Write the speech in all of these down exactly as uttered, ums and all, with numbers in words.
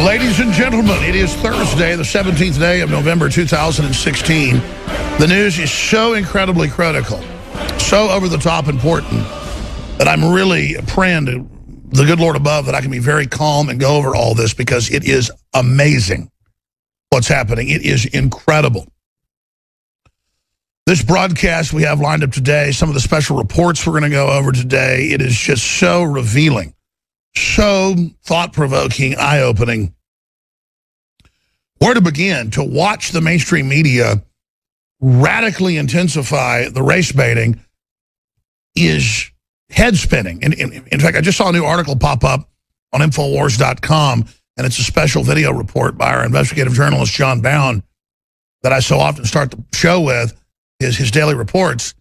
Ladies and gentlemen, it is Thursday, the seventeenth day of November two thousand sixteen. The news is so incredibly critical, so over-the-top important, that I'm really praying to the good Lord above that I can be very calm and go over all this, because it is amazing what's happening. It is incredible. This broadcast we have lined up today, some of the special reports we're going to go over today, it is just so revealing, so thought-provoking, eye-opening. Where to begin? To watch the mainstream media radically intensify the race baiting is head-spinning. In, in, in fact, I just saw a new article pop up on Infowars dot com, and it's a special video report by our investigative journalist, John Bound, that I so often start the show with, his, his daily reports.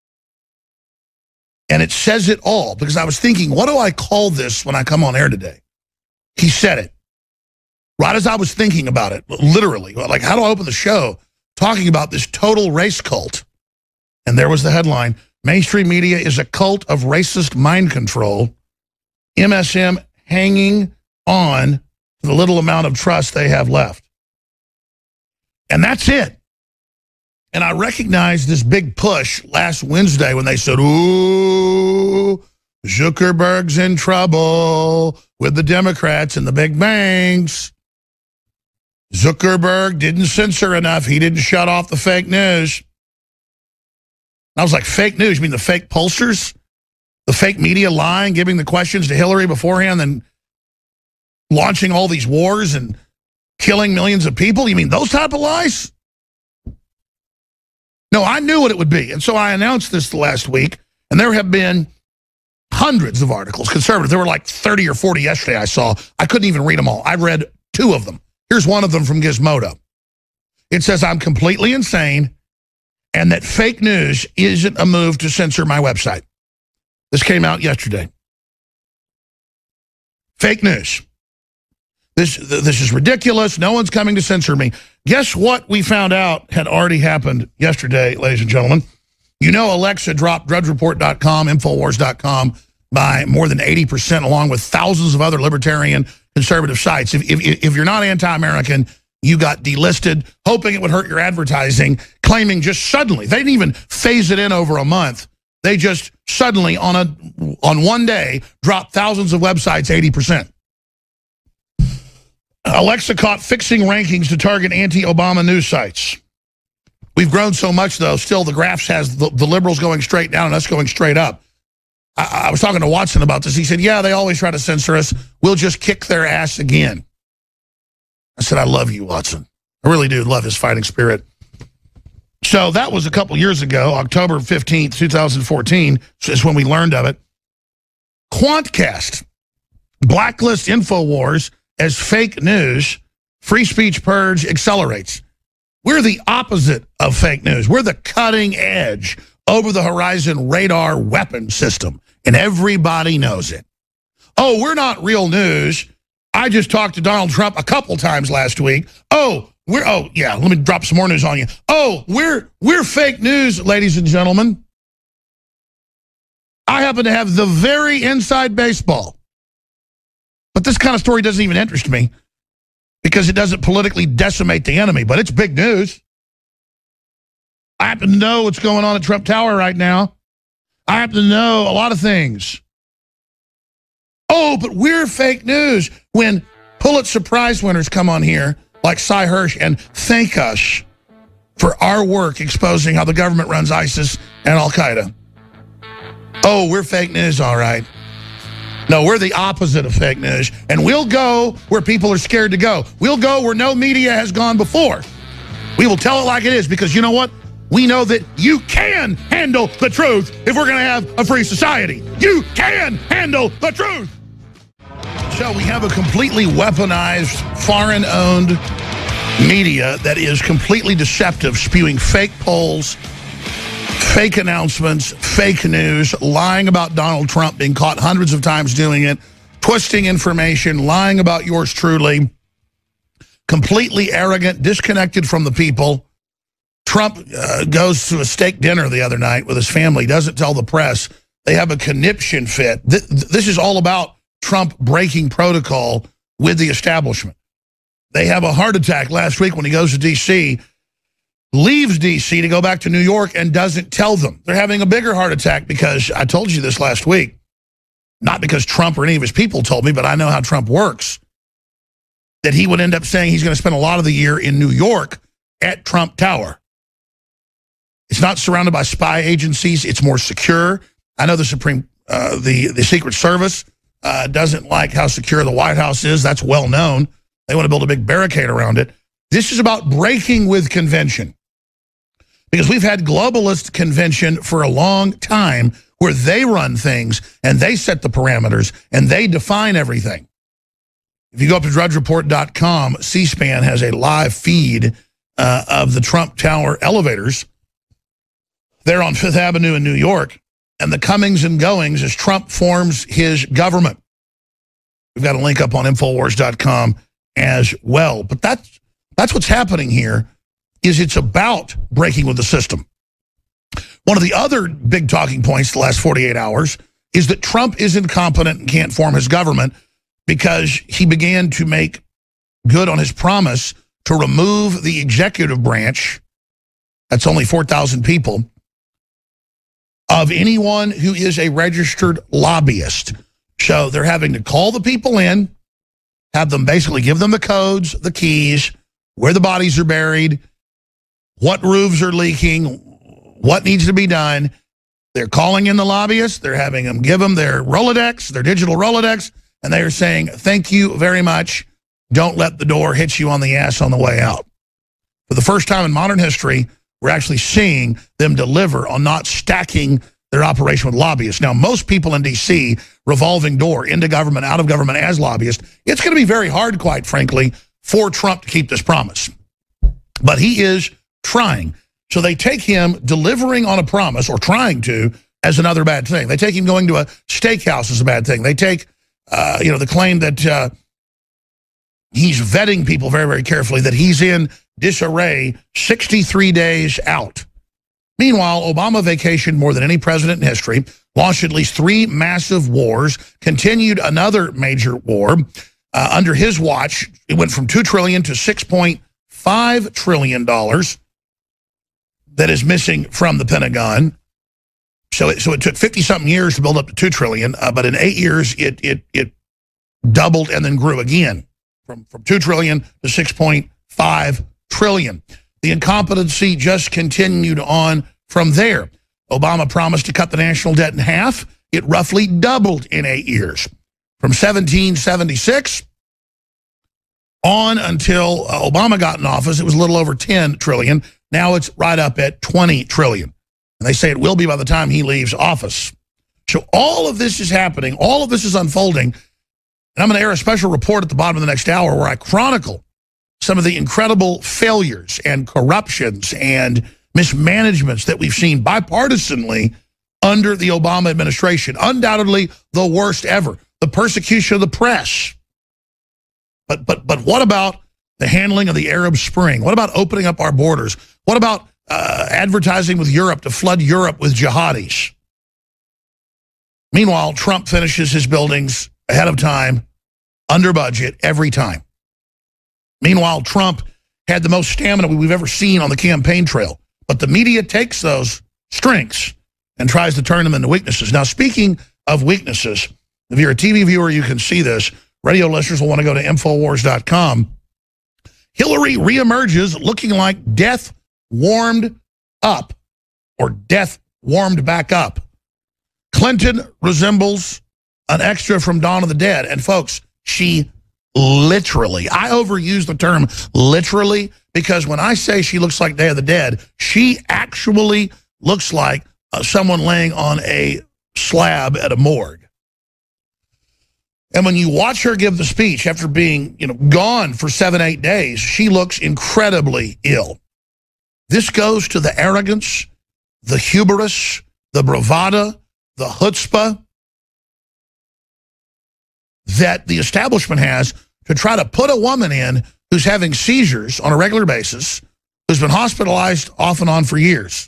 And it says it all, because I was thinking, what do I call this when I come on air today? He said it. Right as I was thinking about it, literally, like, how do I open the show talking about this total race cult? And there was the headline: mainstream media is a cult of racist mind control. M S M hanging on to the little amount of trust they have left. And that's it. And I recognized this big push last Wednesday when they said, ooh, Zuckerberg's in trouble with the Democrats and the big banks. Zuckerberg didn't censor enough. He didn't shut off the fake news. I was like, fake news? You mean the fake pollsters? The fake media lying, giving the questions to Hillary beforehand, then launching all these wars and killing millions of people? You mean those type of lies? No, I knew what it would be. And so I announced this last week, and there have been hundreds of articles, conservative. There were like thirty or forty yesterday I saw. I couldn't even read them all. I read two of them. Here's one of them from Gizmodo. It says, I'm completely insane, and that fake news isn't a move to censor my website. This came out yesterday. Fake news. This, this is ridiculous. No one's coming to censor me. Guess what we found out had already happened yesterday, ladies and gentlemen? You know Alexa dropped Drudge Report dot com, Infowars dot com by more than eighty percent, along with thousands of other libertarian conservative sites. If, if, if you're not anti-American, you got delisted, hoping it would hurt your advertising, claiming just suddenly, they didn't even phase it in over a month. They just suddenly, on, a, on one day, dropped thousands of websites eighty percent. Alexa caught fixing rankings to target anti-Obama news sites. We've grown so much, though, still the graphs has the, the liberals going straight down and us going straight up. I, I was talking to Watson about this. He said, yeah, they always try to censor us. We'll just kick their ass again. I said, I love you, Watson. I really do love his fighting spirit. So that was a couple years ago, October fifteenth, two thousand fourteen, is when we learned of it. Quantcast blacklist Infowars as fake news. Free speech purge accelerates. We're the opposite of fake news. We're the cutting edge, over-the-horizon radar weapon system, and everybody knows it. Oh, we're not real news. I just talked to Donald Trump a couple times last week. Oh, we're oh yeah, let me drop some more news on you. Oh, we're we're fake news, ladies and gentlemen. I happen to have the very inside baseball. But this kind of story doesn't even interest me, because it doesn't politically decimate the enemy, but it's big news. I happen to know what's going on at Trump Tower right now. I happen to know a lot of things. Oh, but we're fake news when Pulitzer Prize winners come on here, like Cy Hirsch, and thank us for our work exposing how the government runs ISIS and Al-Qaeda. Oh, we're fake news, all right. No, we're the opposite of fake news, and we'll go where people are scared to go. We'll go where no media has gone before. We will tell it like it is, because you know what? We know that you can handle the truth if we're going to have a free society. You can handle the truth. So we have a completely weaponized, foreign-owned media that is completely deceptive, spewing fake polls, fake announcements, fake news, lying about Donald Trump, being caught hundreds of times doing it, twisting information, lying about yours truly, completely arrogant, disconnected from the people. Trump uh, goes to a steak dinner the other night with his family, doesn't tell the press. They have a conniption fit. Th this is all about Trump breaking protocol with the establishment. They have a heart attack last week when he goes to D C, leaves D C to go back to New York and doesn't tell them. They're having a bigger heart attack because, I told you this last week, not because Trump or any of his people told me, but I know how Trump works, that he would end up saying he's going to spend a lot of the year in New York at Trump Tower. It's not surrounded by spy agencies. It's more secure. I know the Supreme, uh, the, the Secret Service uh, doesn't like how secure the White House is. That's well known. They want to build a big barricade around it. This is about breaking with convention. Because we've had globalist convention for a long time where they run things and they set the parameters and they define everything. If you go up to drudge report dot com, C-SPAN has a live feed uh, of the Trump Tower elevators. They're on Fifth Avenue in New York. And the comings and goings as Trump forms his government. We've got a link up on infowars dot com as well. But that's, that's what's happening here, is it's about breaking with the system. One of the other big talking points the last forty-eight hours is that Trump is incompetent and can't form his government because he began to make good on his promise to remove the executive branch, that's only four thousand people, of anyone who is a registered lobbyist. So they're having to call the people in, have them basically give them the codes, the keys, where the bodies are buried, what roofs are leaking, what needs to be done. They're calling in the lobbyists. They're having them give them their Rolodex, their digital Rolodex, and they are saying, thank you very much. Don't let the door hit you on the ass on the way out. For the first time in modern history, we're actually seeing them deliver on not stacking their operation with lobbyists. Now, most people in D C, revolving door, into government, out of government as lobbyists, it's going to be very hard, quite frankly, for Trump to keep this promise. But he is trying. So they take him delivering on a promise, or trying to, as another bad thing. They take him going to a steakhouse as a bad thing. They take, uh, you know, the claim that uh, he's vetting people very, very carefully, that he's in disarray sixty-three days out. Meanwhile, Obama vacationed more than any president in history, launched at least three massive wars, continued another major war. Uh, under his watch, it went from two trillion dollars to six point five trillion dollars that is missing from the Pentagon. So it, so it took fifty-something years to build up to two trillion dollars, uh, but in eight years, it, it, it doubled and then grew again from, from two trillion dollars to six point five trillion dollars. The incompetency just continued on from there. Obama promised to cut the national debt in half. It roughly doubled in eight years. From seventeen seventy-six on until uh, Obama got in office, it was a little over ten trillion dollars. Now it's right up at twenty trillion dollars. And they say it will be by the time he leaves office. So all of this is happening. All of this is unfolding. And I'm going to air a special report at the bottom of the next hour where I chronicle some of the incredible failures and corruptions and mismanagements that we've seen bipartisanly under the Obama administration. Undoubtedly the worst ever. The persecution of the press. But, but, but what about the handling of the Arab Spring? What about opening up our borders? What about uh, advertising with Europe to flood Europe with jihadis? Meanwhile, Trump finishes his buildings ahead of time, under budget, every time. Meanwhile, Trump had the most stamina we've ever seen on the campaign trail. But the media takes those strengths and tries to turn them into weaknesses. Now, speaking of weaknesses, if you're a T V viewer, you can see this. Radio listeners will want to go to infowars dot com. Hillary reemerges looking like death warmed up, or death warmed back up. Clinton resembles an extra from Dawn of the Dead. And folks, she literally, I overuse the term literally, because when I say she looks like Day of the Dead, she actually looks like uh, someone laying on a slab at a morgue. And when you watch her give the speech after being, you know, gone for seven, eight days, she looks incredibly ill. This goes to the arrogance, the hubris, the bravado, the chutzpah that the establishment has to try to put a woman in who's having seizures on a regular basis, who's been hospitalized off and on for years.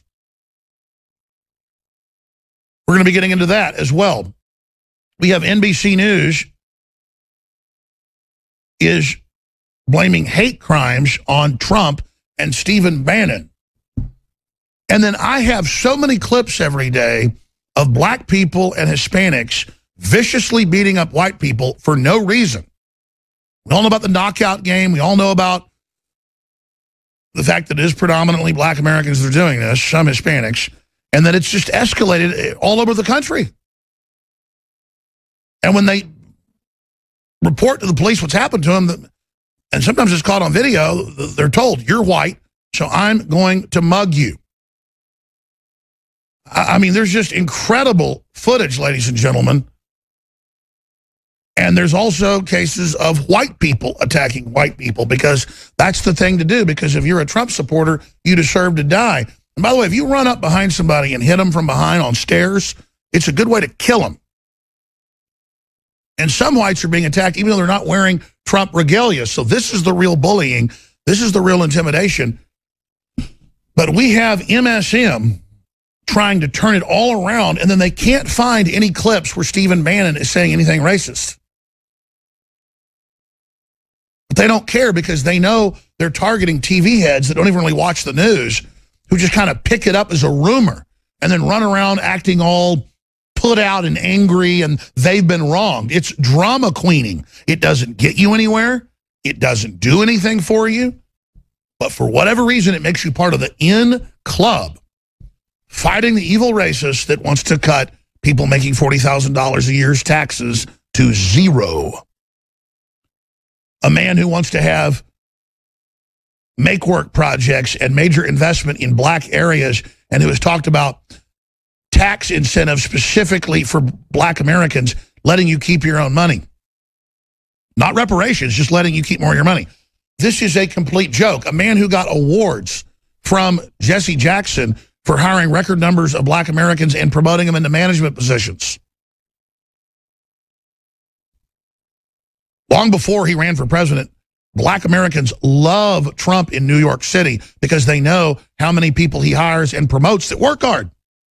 We're going to be getting into that as well. We have N B C News is blaming hate crimes on Trump and Stephen Bannon. And then I have so many clips every day of black people and Hispanics viciously beating up white people for no reason. We all know about the knockout game. We all know about the fact that it is predominantly black Americans that are doing this, some Hispanics, and that it's just escalated all over the country. And when they report to the police what's happened to them, and sometimes it's caught on video, they're told, you're white, so I'm going to mug you. I mean, there's just incredible footage, ladies and gentlemen. And there's also cases of white people attacking white people, because that's the thing to do, because if you're a Trump supporter, you deserve to die. And by the way, if you run up behind somebody and hit them from behind on stairs, it's a good way to kill them. And some whites are being attacked even though they're not wearing Trump regalia. So this is the real bullying. This is the real intimidation. But we have M S M trying to turn it all around, and then they can't find any clips where Stephen Bannon is saying anything racist. But they don't care, because they know they're targeting T V heads that don't even really watch the news, who just kind of pick it up as a rumor and then run around acting all put out and angry and they've been wronged. It's drama queening. It doesn't get you anywhere. It doesn't do anything for you. But for whatever reason, it makes you part of the in club, fighting the evil racist that wants to cut people making forty thousand dollars a year's taxes to zero. A man who wants to have make-work projects and major investment in black areas, and who has talked about tax incentives specifically for black Americans, letting you keep your own money. Not reparations, just letting you keep more of your money. This is a complete joke. A man who got awards from Jesse Jackson for hiring record numbers of black Americans and promoting them into management positions. Long before he ran for president, black Americans love Trump in New York City because they know how many people he hires and promotes that work hard.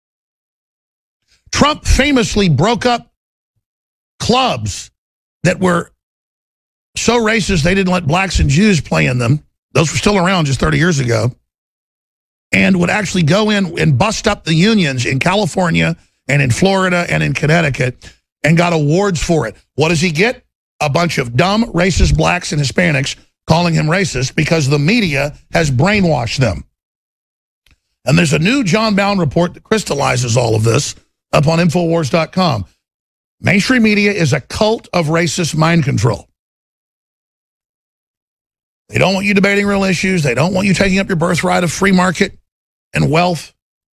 Trump famously broke up clubs that were so racist they didn't let blacks and Jews play in them. Those were still around just thirty years ago. And would actually go in and bust up the unions in California and in Florida and in Connecticut, and got awards for it. What does he get? A bunch of dumb, racist blacks and Hispanics calling him racist because the media has brainwashed them. And there's a new John Bowne report that crystallizes all of this up on Infowars dot com. Mainstream media is a cult of racist mind control. They don't want you debating real issues. They don't want you taking up your birthright of free market and wealth.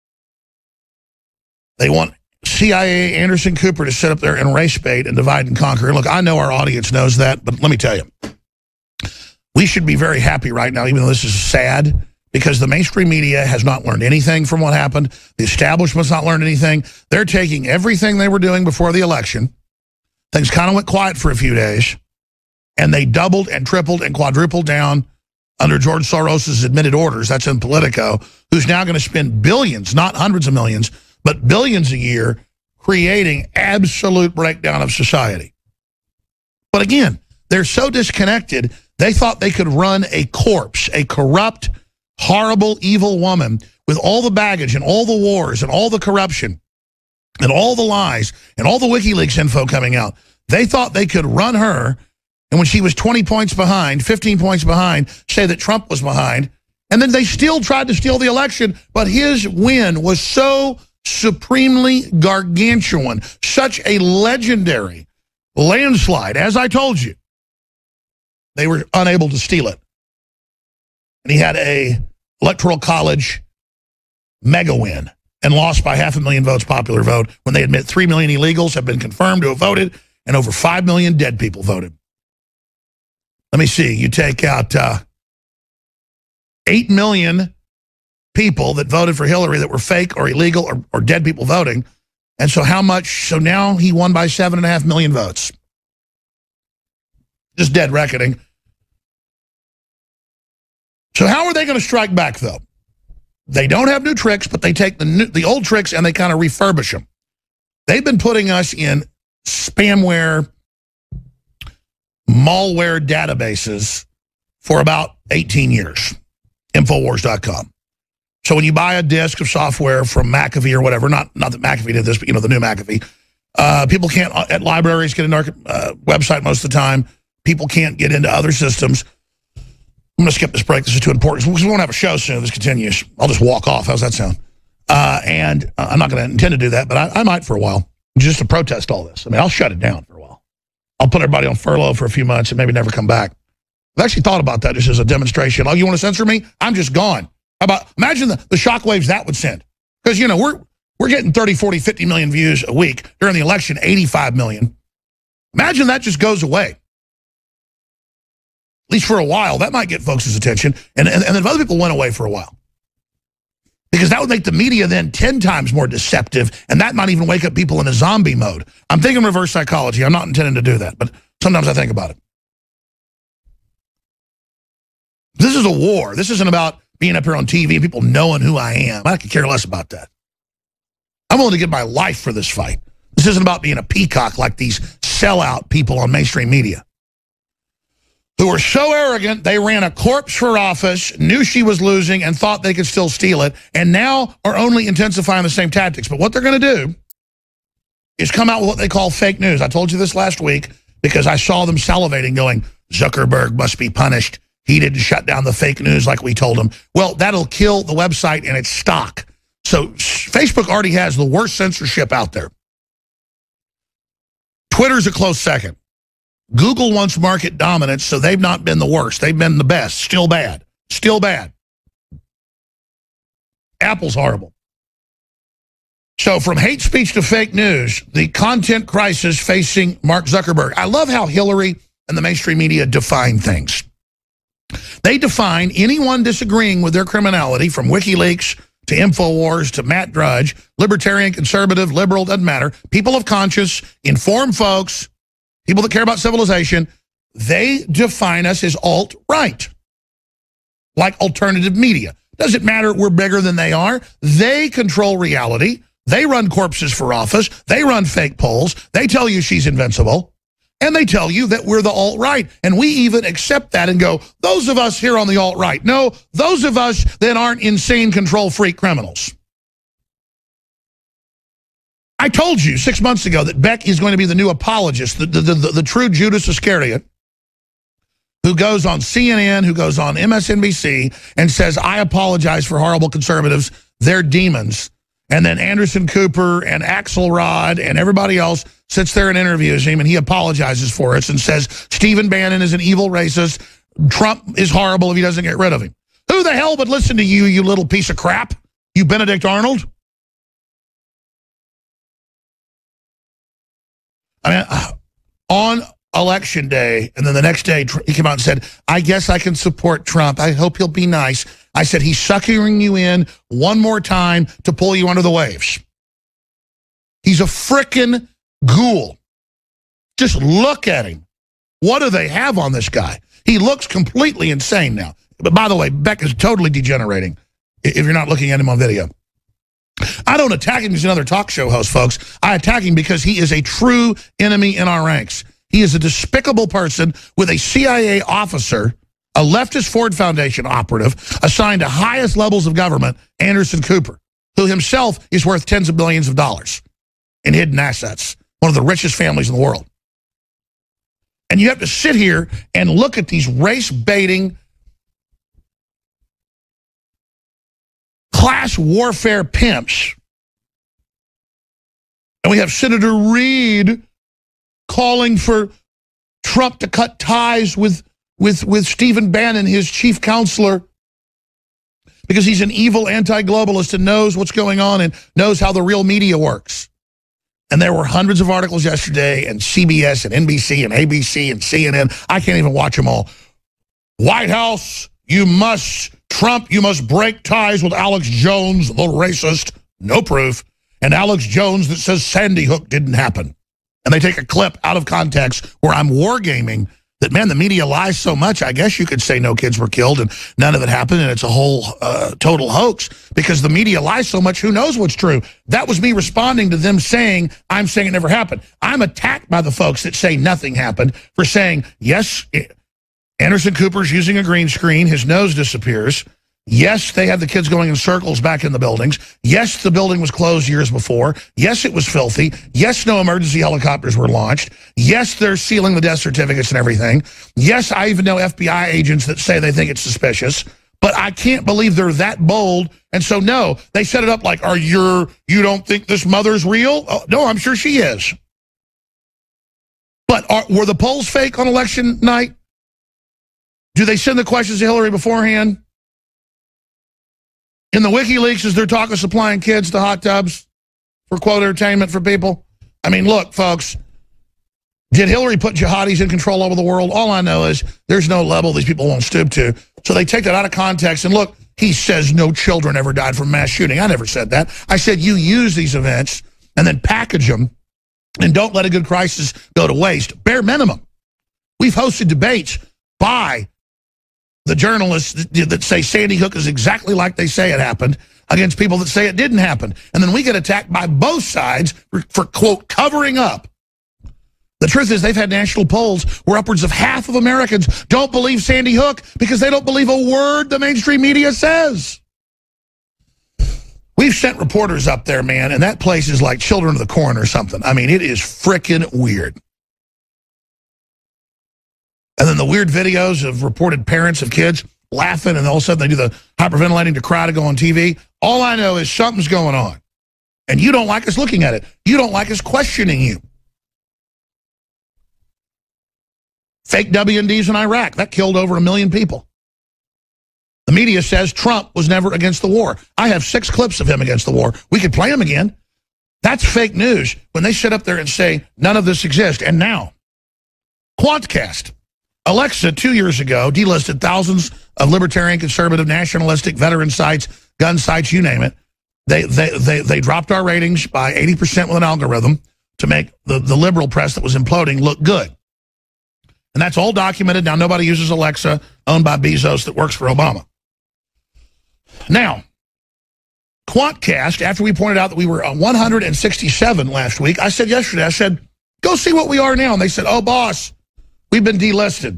They want C I A Anderson Cooper to sit up there and race bait and divide and conquer. And look, I know our audience knows that, but let me tell you, we should be very happy right now, even though this is sad, because the mainstream media has not learned anything from what happened. The establishment's not learned anything. They're taking everything they were doing before the election. Things kind of went quiet for a few days, and they doubled and tripled and quadrupled down under George Soros's admitted orders. That's in Politico, who's now going to spend billions, not hundreds of millions, but billions a year creating absolute breakdown of society. But again, they're so disconnected, they thought they could run a corpse, a corrupt, horrible, evil woman with all the baggage and all the wars and all the corruption and all the lies and all the WikiLeaks info coming out. They thought they could run her, and when she was twenty points behind, fifteen points behind, say that Trump was behind. And then they still tried to steal the election, but his win was so supremely gargantuan, such a legendary landslide. As I told you, they were unable to steal it. And he had a electoral college mega win and lost by half a million votes popular vote, when they admit three million illegals have been confirmed to have voted and over five million dead people voted. Let me see. You take out uh, eight million people that voted for Hillary that were fake or illegal or, or dead people voting. And so how much? So now he won by seven and a half million votes. Just dead reckoning. So how are they going to strike back, though? They don't have new tricks, but they take the new, the old tricks and they kind of refurbish them. They've been putting us in spamware, malware databases for about eighteen years, Infowars dot com. So when you buy a disk of software from McAfee or whatever, not, not that McAfee did this, but you know, the new McAfee, uh, people can't, at libraries, get into our uh, website most of the time. People can't get into other systems. I'm going to skip this break. This is too important. Because we won't have a show soon if this continues. I'll just walk off. How's that sound? Uh, and uh, I'm not going to intend to do that, but I, I might for a while, just to protest all this. I mean, I'll shut it down for a while. I'll put everybody on furlough for a few months and maybe never come back. I've actually thought about that just as a demonstration. Oh, you want to censor me? I'm just gone. How about, imagine the, the shockwaves that would send. Because, you know, we're, we're getting thirty, forty, fifty million views a week. During the election, eighty-five million. Imagine that just goes away. At least for a while. That might get folks' attention. And, and, and then other people went away for a while. Because that would make the media then ten times more deceptive, and that might even wake up people in a zombie mode. I'm thinking reverse psychology. I'm not intending to do that, but sometimes I think about it. This is a war. This isn't about being up here on T V and people knowing who I am. I could care less about that. I'm willing to give my life for this fight. This isn't about being a peacock like these sellout people on mainstream media who were so arrogant they ran a corpse for office, knew she was losing, and thought they could still steal it, and now are only intensifying the same tactics. But what they're going to do is come out with what they call fake news. I told you this last week because I saw them salivating going, Zuckerberg must be punished. He didn't shut down the fake news like we told him. Well, that'll kill the website and its stock. So Facebook already has the worst censorship out there. Twitter's a close second. Google wants market dominance, so they've not been the worst. They've been the best. Still bad. Still bad. Apple's horrible. So from hate speech to fake news, the content crisis facing Mark Zuckerberg. I love how Hillary and the mainstream media define things. They define anyone disagreeing with their criminality, from WikiLeaks to InfoWars to Matt Drudge, libertarian, conservative, liberal, doesn't matter, people of conscience, informed folks, people that care about civilization, they define us as alt-right, like alternative media. Doesn't matter, we're bigger than they are. They control reality. They run corpses for office. They run fake polls. They tell you she's invincible. And they tell you that we're the alt-right. And we even accept that and go, those of us here on the alt-right. No, those of us that aren't insane control freak criminals. I told you six months ago that Beck is going to be the new apologist, the, the, the, the true Judas Iscariot, who goes on C N N, who goes on M S N B C, and says, I apologize for horrible conservatives. They're demons. And then Anderson Cooper and Axelrod and everybody else sits there and interviews him, and he apologizes for us and says, Stephen Bannon is an evil racist. Trump is horrible if he doesn't get rid of him. Who the hell would listen to you, you little piece of crap? You Benedict Arnold? I mean, uh, on election day, and then the next day, he came out and said, I guess I can support Trump. I hope he'll be nice. I said, he's suckering you in one more time to pull you under the waves. He's a frickin' ghoul. Just look at him. What do they have on this guy? He looks completely insane now. But by the way, Beck is totally degenerating if you're not looking at him on video. I don't attack him as another talk show host, folks. I attack him because he is a true enemy in our ranks. He is a despicable person with a C I A officer, a leftist Ford Foundation operative, assigned to highest levels of government, Anderson Cooper, who himself is worth tens of billions of dollars in hidden assets, one of the richest families in the world. And you have to sit here and look at these race-baiting, class warfare pimps. And we have Senator Reid calling for Trump to cut ties with, with, with Stephen Bannon, his chief counselor, because he's an evil anti-globalist and knows what's going on and knows how the real media works. And there were hundreds of articles yesterday, and C B S and N B C and A B C and C N N. I can't even watch them all. White House, you must, Trump, you must break ties with Alex Jones, the racist. No proof. And Alex Jones that says Sandy Hook didn't happen. And they take a clip out of context where I'm wargaming that, man, the media lies so much, I guess you could say no kids were killed and none of it happened and it's a whole uh, total hoax because the media lies so much, who knows what's true? That was me responding to them saying, I'm saying it never happened. I'm attacked by the folks that say nothing happened for saying, yes, it, Anderson Cooper's using a green screen. His nose disappears. Yes, they had the kids going in circles back in the buildings. Yes, the building was closed years before. Yes, it was filthy. Yes, no emergency helicopters were launched. Yes, they're sealing the death certificates and everything. Yes, I even know F B I agents that say they think it's suspicious. But I can't believe they're that bold. And so, no, they set it up like, are you, you don't think this mother's real? Oh, no, I'm sure she is. But are, were the polls fake on election night? Do they send the questions to Hillary beforehand? In the WikiLeaks, is there talk of supplying kids to hot tubs for, quote, entertainment for people? I mean, look, folks, did Hillary put jihadis in control over the world? All I know is there's no level these people won't stoop to. So they take that out of context. And look, he says no children ever died from mass shooting. I never said that. I said you use these events and then package them and don't let a good crisis go to waste. Bare minimum. We've hosted debates by the journalists that say Sandy Hook is exactly like they say it happened against people that say it didn't happen. And then we get attacked by both sides for, for quote, covering up. The truth is they've had national polls where upwards of half of Americans don't believe Sandy Hook because they don't believe a word the mainstream media says. We've sent reporters up there, man, and that place is like Children of the Corn or something. I mean, it is frickin' weird. And then the weird videos of reported parents of kids laughing, and all of a sudden they do the hyperventilating to cry to go on T V. All I know is something's going on. And you don't like us looking at it. You don't like us questioning you. Fake W M Ds in Iraq. That killed over a million people. The media says Trump was never against the war. I have six clips of him against the war. We could play them again. That's fake news when they sit up there and say none of this exists. And now, Quantcast. Alexa, two years ago, delisted thousands of libertarian, conservative, nationalistic, veteran sites, gun sites, you name it. They, they, they, they dropped our ratings by eighty percent with an algorithm to make the, the liberal press that was imploding look good. And that's all documented. Now, nobody uses Alexa, owned by Bezos, that works for Obama. Now, Quantcast, after we pointed out that we were on one hundred sixty-seven last week, I said yesterday, I said, go see what we are now. And they said, oh, boss, we've been delisted.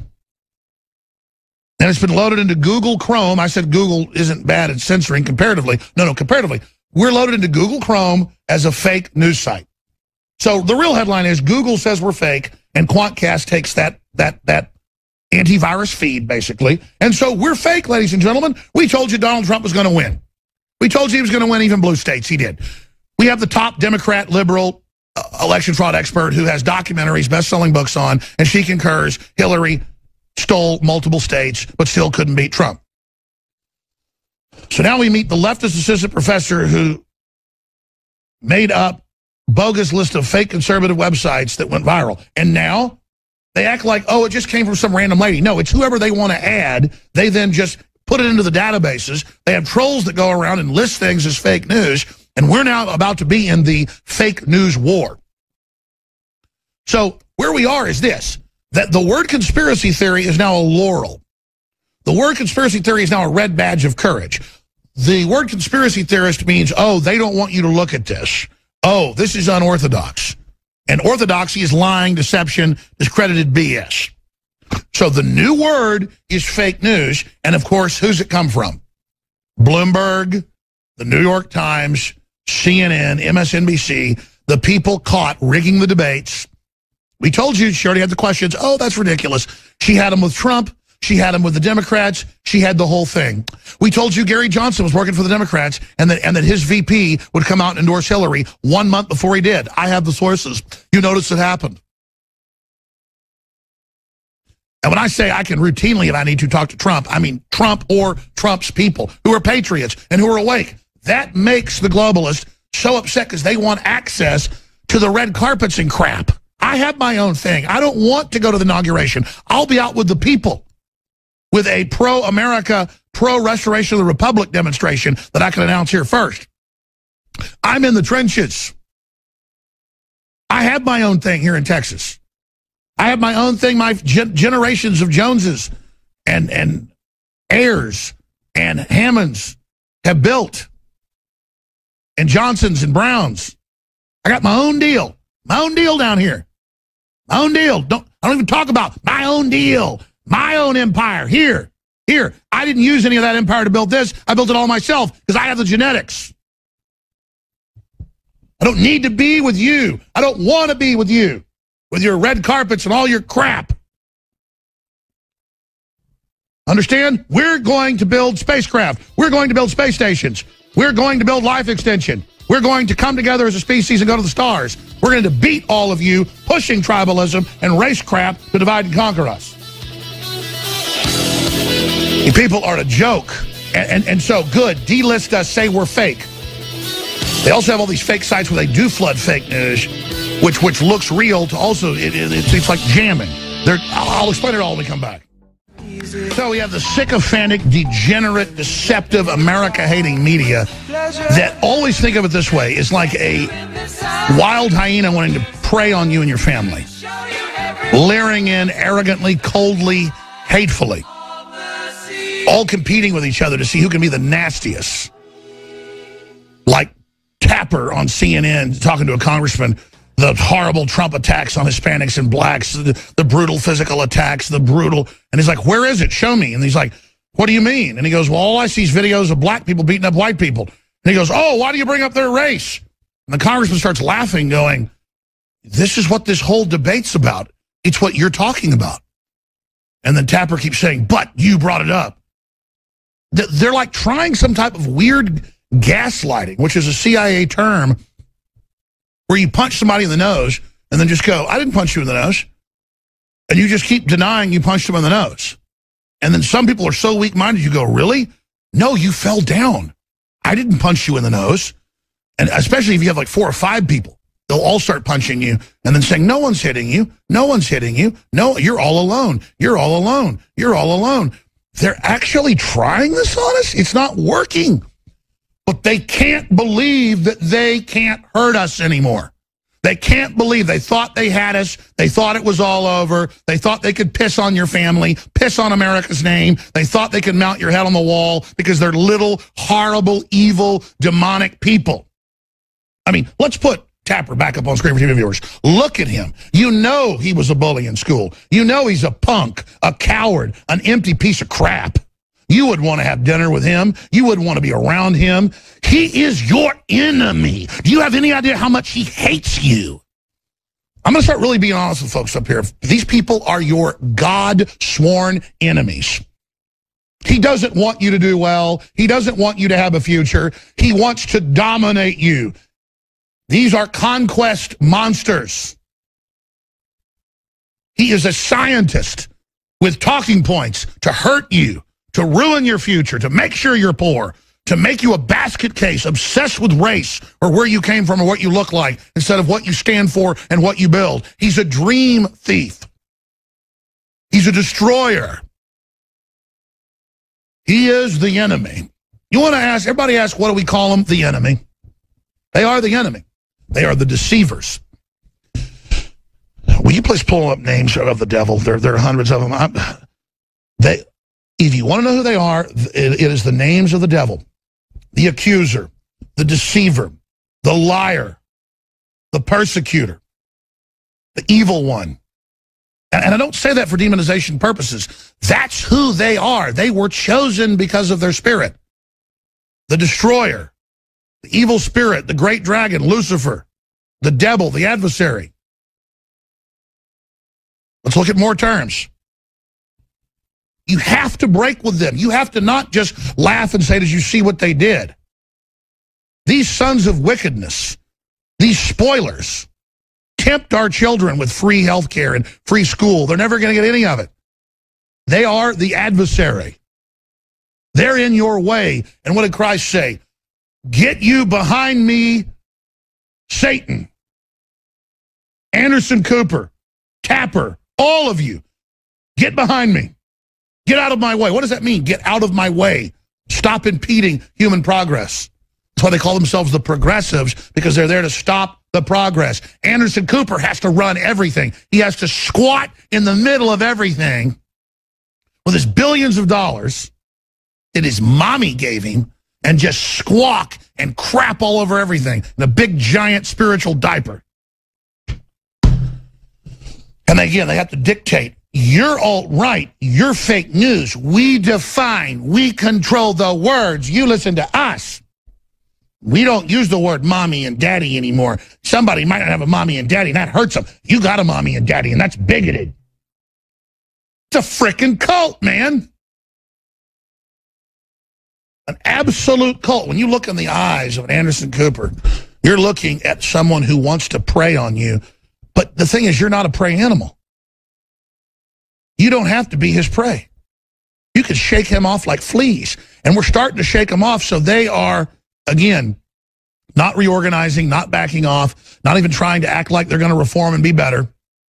And it's been loaded into Google Chrome. I said Google isn't bad at censoring comparatively. No, no, comparatively. We're loaded into Google Chrome as a fake news site. So the real headline is Google says we're fake, and Quantcast takes that that that antivirus feed, basically. And so we're fake, ladies and gentlemen. We told you Donald Trump was going to win. We told you he was going to win even blue states. He did. We have the top Democrat, liberal, uh, election fraud expert who has documentaries, best-selling books on, and she concurs Hillary stole multiple states but still couldn't beat Trump. So now we meet the leftist assistant professor who made up bogus list of fake conservative websites that went viral. And now they act like, oh, it just came from some random lady. No, it's whoever they want to add. They then just put it into the databases. They have trolls that go around and list things as fake news. And we're now about to be in the fake news war. So where we are is this, that the word conspiracy theory is now a laurel. The word conspiracy theory is now a red badge of courage. The word conspiracy theorist means, oh, they don't want you to look at this. Oh, this is unorthodox. And orthodoxy is lying, deception, discredited B S. So the new word is fake news. And, of course, who's it come from? Bloomberg, the New York Times, C N N, M S N B C, the people caught rigging the debates. We told you she already had the questions. Oh, that's ridiculous. She had them with Trump. She had them with the Democrats. She had the whole thing. We told you Gary Johnson was working for the Democrats and that, and that his V P would come out and endorse Hillary one month before he did. I have the sources. You notice it happened. And when I say I can routinely, if I need to, talk to Trump, I mean Trump or Trump's people who are patriots and who are awake. That makes the globalists so upset because they want access to the red carpets and crap. I have my own thing. I don't want to go to the inauguration. I'll be out with the people with a pro-America, pro-restoration of the Republic demonstration that I can announce here first. I'm in the trenches. I have my own thing here in Texas. I have my own thing, my gen generations of Joneses and, and Ayers and Hammonds have built, and Johnsons and Browns. I got my own deal, my own deal down here. My own deal. Don't, I don't even talk about my own deal. My own empire, here, here. I didn't use any of that empire to build this. I built it all myself because I have the genetics. I don't need to be with you. I don't want to be with you, with your red carpets and all your crap. Understand? We're going to build spacecraft. We're going to build space stations. We're going to build life extension. We're going to come together as a species and go to the stars. We're going to beat all of you pushing tribalism and race crap to divide and conquer us. You people are a joke. And, and, and so, good, delist us, say we're fake. They also have all these fake sites where they do flood fake news, which which looks real to also, it, it, it's, it's like jamming. They're, I'll, I'll explain it all when we come back. So we have the sycophantic, degenerate, deceptive, America-hating media that always think of it this way. It's like a wild hyena wanting to prey on you and your family. Leering in arrogantly, coldly, hatefully. All competing with each other to see who can be the nastiest. Like Tapper on C N N talking to a congressman, the horrible Trump attacks on Hispanics and blacks, the, the brutal physical attacks, the brutal, and he's like, where is it? Show me. And he's like, what do you mean? And he goes, well, all I see is videos of black people beating up white people. And he goes, oh, why do you bring up their race? And the congressman starts laughing, going, this is what this whole debate's about. It's what you're talking about. And then Tapper keeps saying, but you brought it up. They're like trying some type of weird gaslighting, which is a C I A term where you punch somebody in the nose and then just go, I didn't punch you in the nose. And you just keep denying you punched him in the nose. And then some people are so weak-minded, you go, really? No, you fell down. I didn't punch you in the nose. And especially if you have like four or five people, they'll all start punching you and then saying, no one's hitting you. No one's hitting you. No, you're all alone. You're all alone. You're all alone. They're actually trying this on us. It's not working. But they can't believe that they can't hurt us anymore. They can't believe they thought they had us. They thought it was all over. They thought they could piss on your family, piss on America's name. They thought they could mount your head on the wall because they're little, horrible, evil, demonic people. I mean, let's put Tapper back up on screen for T V viewers. Look at him. You know he was a bully in school. You know he's a punk, a coward, an empty piece of crap. You would want to have dinner with him. You would want to be around him. He is your enemy. Do you have any idea how much he hates you? I'm going to start really being honest with folks up here. These people are your God-sworn enemies. He doesn't want you to do well. He doesn't want you to have a future. He wants to dominate you. These are conquest monsters. He is a scientist with talking points to hurt you, to ruin your future, to make sure you're poor, to make you a basket case, obsessed with race or where you came from or what you look like instead of what you stand for and what you build. He's a dream thief. He's a destroyer. He is the enemy. You want to ask, everybody asks, what do we call them? The enemy. They are the enemy. They are the deceivers. Will you please pull up names of the devil? There, there are hundreds of them. I'm, they... If you want to know who they are, it is the names of the devil. The accuser, the deceiver, the liar, the persecutor, the evil one. And I don't say that for demonization purposes. That's who they are. They were chosen because of their spirit. The destroyer, the evil spirit, the great dragon, Lucifer, the devil, the adversary. Let's look at more terms. You have to break with them. You have to not just laugh and say, did you see what they did? These sons of wickedness, these spoilers, tempt our children with free health care and free school. They're never going to get any of it. They are the adversary. They're in your way. And what did Christ say? Get you behind me, Satan. Anderson Cooper, Tapper, all of you, get behind me. Get out of my way. What does that mean? Get out of my way. Stop impeding human progress. That's why they call themselves the progressives, because they're there to stop the progress. Anderson Cooper has to run everything. He has to squat in the middle of everything with his billions of dollars that his mommy gave him and just squawk and crap all over everything in a big, giant spiritual diaper. And again, they have to dictate You're alt-right. You're fake news. We define. We control the words. You listen to us. We don't use the word mommy and daddy anymore. Somebody might not have a mommy and daddy, and that hurts them. You got a mommy and daddy, and that's bigoted. It's a frickin' cult, man. An absolute cult. When you look in the eyes of an Anderson Cooper, you're looking at someone who wants to prey on you. But the thing is, you're not a prey animal. You don't have to be his prey. You could shake him off like fleas. And we're starting to shake them off, so they are, again, not reorganizing, not backing off, not even trying to act like they're going to reform and be better.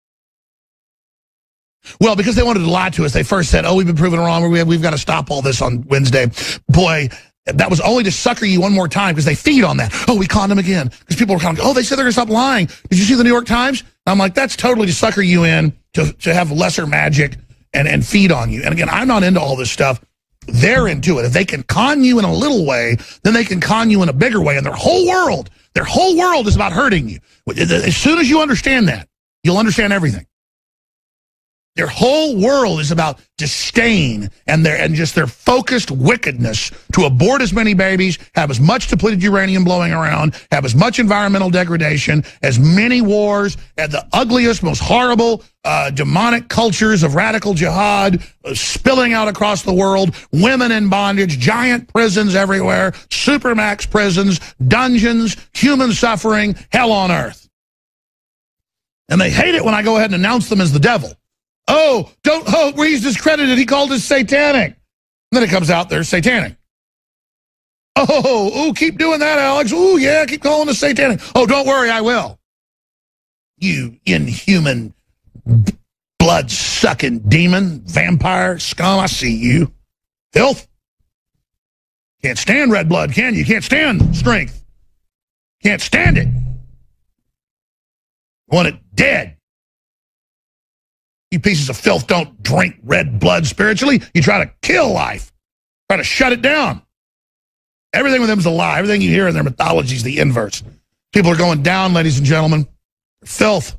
Well, because they wanted to lie to us, they first said, oh, we've been proven wrong. We have, we've got to stop all this on Wednesday. Boy, that was only to sucker you one more time because they feed on that. Oh, we conned them again. Because people were kind of, oh, they said they're going to stop lying. Did you see the New York Times? And I'm like, that's totally to sucker you in, to, to have lesser magic and, and feed on you. And again, I'm not into all this stuff. They're into it. If they can con you in a little way, then they can con you in a bigger way. And their whole world, their whole world is about hurting you. As soon as you understand that, you'll understand everything. Their whole world is about disdain and their and just their focused wickedness to abort as many babies, have as much depleted uranium blowing around, have as much environmental degradation, as many wars, and the ugliest, most horrible, uh, demonic cultures of radical jihad uh, spilling out across the world, women in bondage, giant prisons everywhere, supermax prisons, dungeons, human suffering, hell on earth. And they hate it when I go ahead and announce them as the devil. Oh, don't, oh, he's discredited. He called us satanic. And then it comes out they're satanic. Oh, ooh, keep doing that, Alex. Ooh, yeah, keep calling us satanic. Oh, don't worry, I will. You inhuman, blood-sucking demon, vampire, scum, I see you. Filth. Can't stand red blood, can you? Can't stand strength. Can't stand it. Want it dead. You pieces of filth don't drink red blood spiritually. You try to kill life. Try to shut it down. Everything with them is a lie. Everything you hear in their mythology is the inverse. People are going down, ladies and gentlemen. Filth.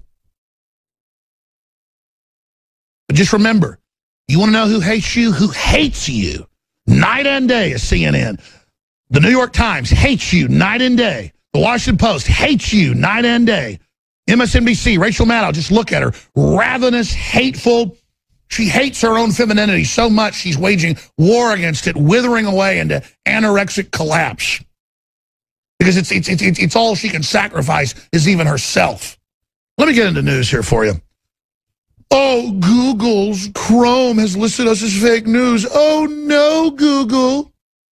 But just remember, you want to know who hates you? Who hates you? Night and day is C N N. The New York Times hates you night and day. The Washington Post hates you night and day. M S N B C, Rachel Maddow, just look at her. Ravenous, hateful. She hates her own femininity so much she's waging war against it, withering away into anorexic collapse. Because it's, it's, it's, it's all she can sacrifice is even herself. Let me get into news here for you. Oh, Google's Chrome has listed us as fake news. Oh, no, Google.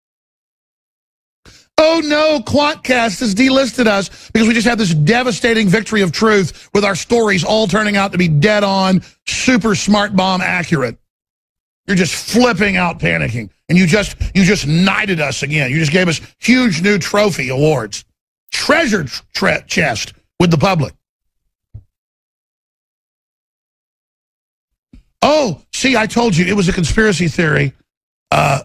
Oh no, Quantcast has delisted us because we just had this devastating victory of truth with our stories all turning out to be dead on, super smart bomb accurate. You're just flipping out, panicking. And you just you just knighted us again. You just gave us huge new trophy awards. Treasure tre chest with the public. Oh, see, I told you it was a conspiracy theory. Uh,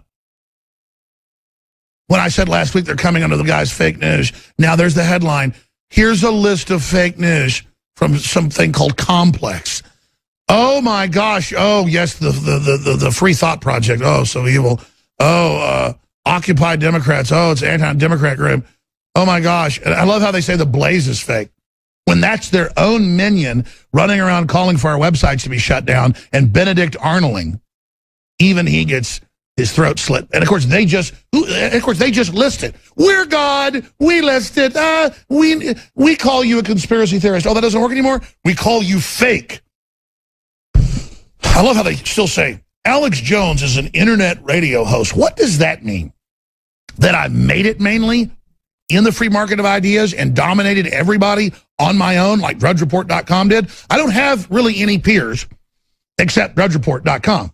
When I said last week they're coming under the guy's fake news, now there's the headline. Here's a list of fake news from something called Complex. Oh, my gosh. Oh, yes, the the the, the Free Thought Project. Oh, so evil. Oh, uh, Occupy Democrats. Oh, it's an anti-Democrat group. Oh, my gosh. And I love how they say the Blaze is fake. When that's their own minion running around calling for our websites to be shut down, and Benedict Arnolding, even he gets his throat slit. And of course they just of course they just listed. We're God, we listed, uh, we we call you a conspiracy theorist. Oh, that doesn't work anymore? We call you fake. I love how they still say, Alex Jones is an internet radio host. What does that mean? That I made it mainly in the free market of ideas and dominated everybody on my own like Drudge Report dot com did? I don't have really any peers except Drudge Report dot com.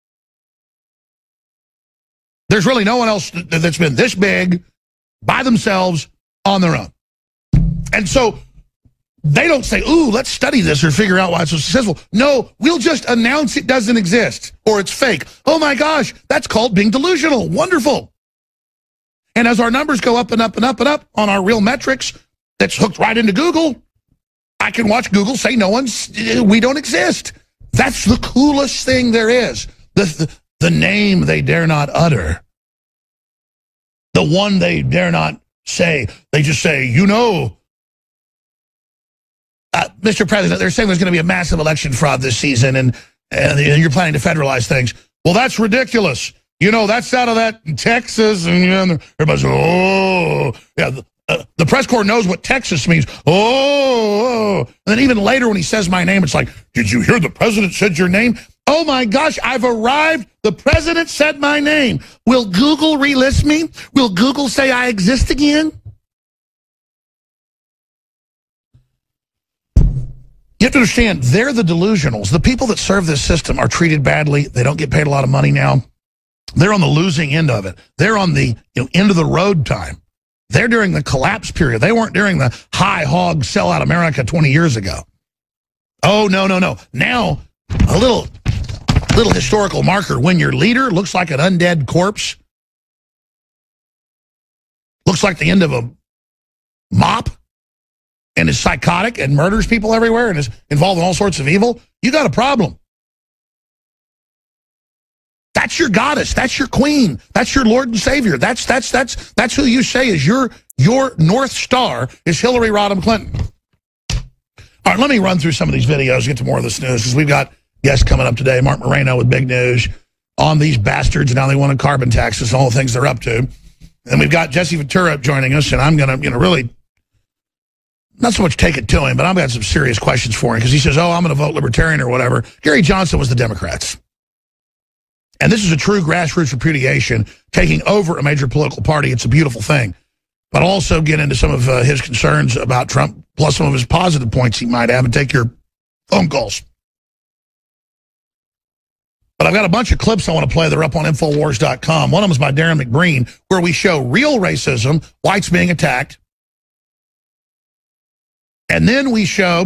There's really no one else that's been this big by themselves on their own. And so they don't say, ooh, let's study this or figure out why it's so successful. No, we'll just announce it doesn't exist or it's fake. Oh, my gosh, that's called being delusional. Wonderful. And as our numbers go up and up and up and up on our real metrics that's hooked right into Google, I can watch Google say no one's, we don't exist. That's the coolest thing there is. The, the, the name they dare not utter. The one they dare not say. They just say, you know, uh, Mister President, they're saying there's going to be a massive election fraud this season, and, and you're planning to federalize things. Well, that's ridiculous. You know, that's out of that Texas, and you know, everybody's, oh, yeah, the, uh, the press corps knows what Texas means. Oh, oh, and then even later when he says my name, it's like, did you hear the president said your name? Oh my gosh, I've arrived. The president said my name. Will Google relist me? Will Google say I exist again? You have to understand, they're the delusionals. The people that serve this system are treated badly. They don't get paid a lot of money now. They're on the losing end of it. They're on the you know, end of the road time. They're during the collapse period. They weren't during the high hog sell out America twenty years ago. Oh, no, no, no. Now, a little, little historical marker. When your leader looks like an undead corpse, looks like the end of a mop, and is psychotic and murders people everywhere and is involved in all sorts of evil, you got a problem. That's your goddess. That's your queen. That's your Lord and Savior. That's that's that's that's who you say is your your North Star is Hillary Rodham Clinton. All right, let me run through some of these videos, get to more of this news, because we've got guests coming up today. Mark Moreno with big news on these bastards and how they want a carbon taxes and all the things they're up to. And we've got Jesse Ventura joining us, and I'm going to, you know, really not so much take it to him, but I've got some serious questions for him, because he says, oh, I'm going to vote Libertarian or whatever. Gary Johnson was the Democrats. And this is a true grassroots repudiation, taking over a major political party. It's a beautiful thing. But I'll also get into some of uh, his concerns about Trump, plus some of his positive points he might have, and take your phone calls. But I've got a bunch of clips I want to play that are up on Infowars dot com. One of them is by Darren McBreen, where we show real racism, whites being attacked. And then we show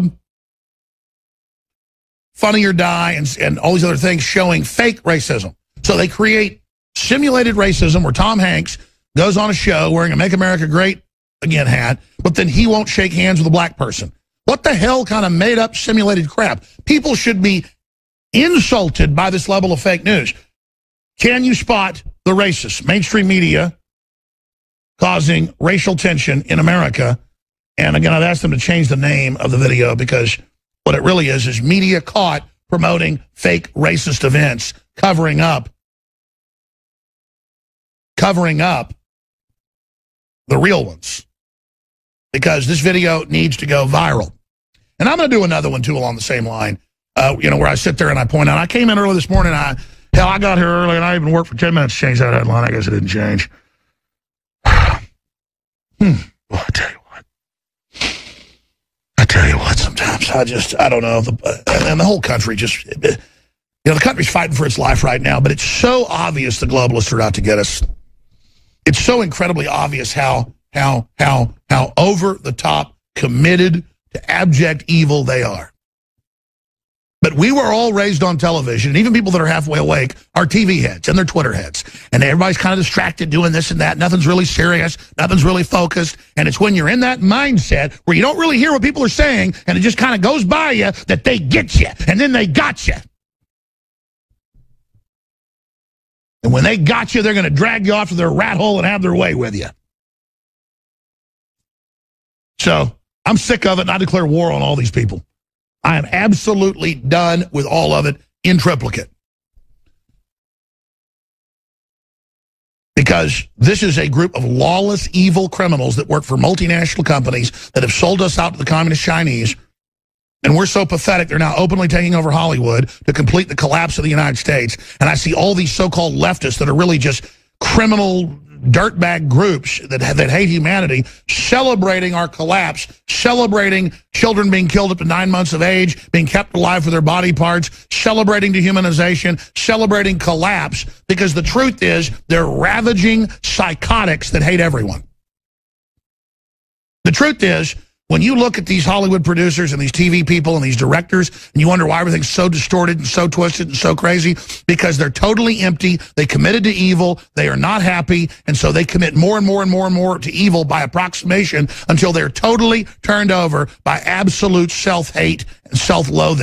Funny or Die and, and all these other things showing fake racism. So they create simulated racism where Tom Hanks goes on a show wearing a Make America Great Again hat, but then he won't shake hands with a black person. What the hell kind of made up simulated crap? People should be insulted by this level of fake news. Can you spot the racists? Mainstream media causing racial tension in America. And again, I've asked them to change the name of the video, because what it really is is media caught promoting fake racist events, covering up, covering up the real ones. Because this video needs to go viral. And I'm going to do another one, too, along the same line, uh, you know, where I sit there and I point out, I came in early this morning, I, hell, I got here early, and I even worked for ten minutes to change that headline. I guess it didn't change. hmm. Well, I tell you what. I tell you what, sometimes I just, I don't know, the, and the whole country just, you know, the country's fighting for its life right now, but it's so obvious the globalists are out to get us. It's so incredibly obvious how, how, how, how over the top, committed to abject evil they are. But we were all raised on television, and even people that are halfway awake are T V heads and they're Twitter heads. And everybody's kind of distracted doing this and that. Nothing's really serious. Nothing's really focused. And it's when you're in that mindset where you don't really hear what people are saying, and it just kind of goes by you, that they get you. And then they got you. And when they got you, they're going to drag you off to their rat hole and have their way with you. So I'm sick of it, and I declare war on all these people. I am absolutely done with all of it in triplicate. Because this is a group of lawless, evil criminals that work for multinational companies that have sold us out to the communist Chinese. And we're so pathetic, they're now openly taking over Hollywood to complete the collapse of the United States. And I see all these so-called leftists that are really just criminal dirtbag groups that, that hate humanity celebrating our collapse, celebrating children being killed up to nine months of age, being kept alive for their body parts, celebrating dehumanization, celebrating collapse, because the truth is they're ravaging psychotics that hate everyone. The truth is, when you look at these Hollywood producers and these T V people and these directors, and you wonder why everything's so distorted and so twisted and so crazy, because they're totally empty, they committed to evil, they are not happy, and so they commit more and more and more and more to evil by approximation until they're totally turned over by absolute self-hate and self-loathing.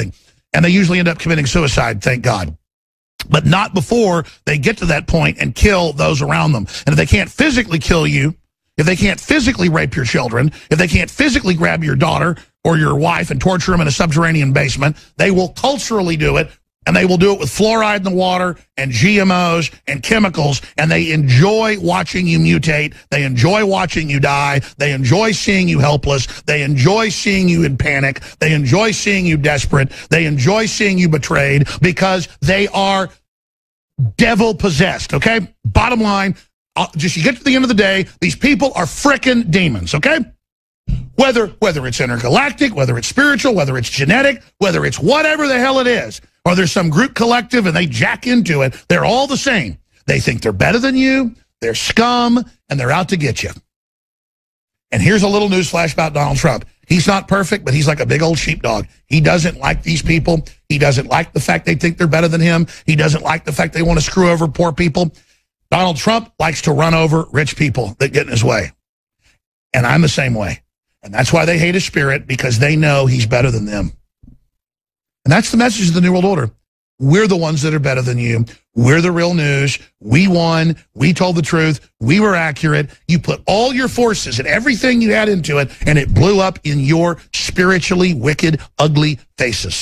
And they usually end up committing suicide, thank God. But not before they get to that point and kill those around them. And if they can't physically kill you, if they can't physically rape your children, if they can't physically grab your daughter or your wife and torture them in a subterranean basement, they will culturally do it, and they will do it with fluoride in the water and G M Os and chemicals, and they enjoy watching you mutate. They enjoy watching you die. They enjoy seeing you helpless. They enjoy seeing you in panic. They enjoy seeing you desperate. They enjoy seeing you betrayed because they are devil-possessed, okay? Bottom line, uh, just you get to the end of the day, these people are frickin' demons, okay? Whether, whether it's intergalactic, whether it's spiritual, whether it's genetic, whether it's whatever the hell it is, or there's some group collective and they jack into it, they're all the same. They think they're better than you, they're scum, and they're out to get you. And here's a little news flash about Donald Trump. He's not perfect, but he's like a big old sheepdog. He doesn't like these people. He doesn't like the fact they think they're better than him. He doesn't like the fact they want to screw over poor people. Donald Trump likes to run over rich people that get in his way. And I'm the same way. And that's why they hate his spirit, because they know he's better than them. And that's the message of the New World Order. We're the ones that are better than you. We're the real news. We won. We told the truth. We were accurate. You put all your forces and everything you had into it, and it blew up in your spiritually wicked, ugly faces.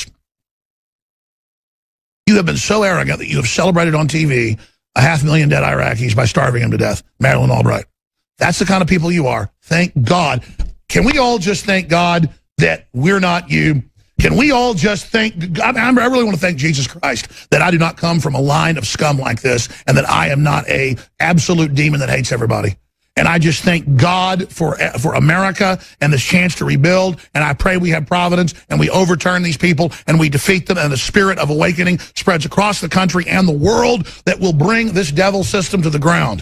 You have been so arrogant that you have celebrated on T V a half million dead Iraqis by starving them to death. Madeleine Albright. That's the kind of people you are. Thank God. Can we all just thank God that we're not you? Can we all just thank, I really want to thank Jesus Christ that I do not come from a line of scum like this, and that I am not a absolute demon that hates everybody. And I just thank God for, for America and this chance to rebuild, and I pray we have providence and we overturn these people and we defeat them, and the spirit of awakening spreads across the country and the world that will bring this devil system to the ground.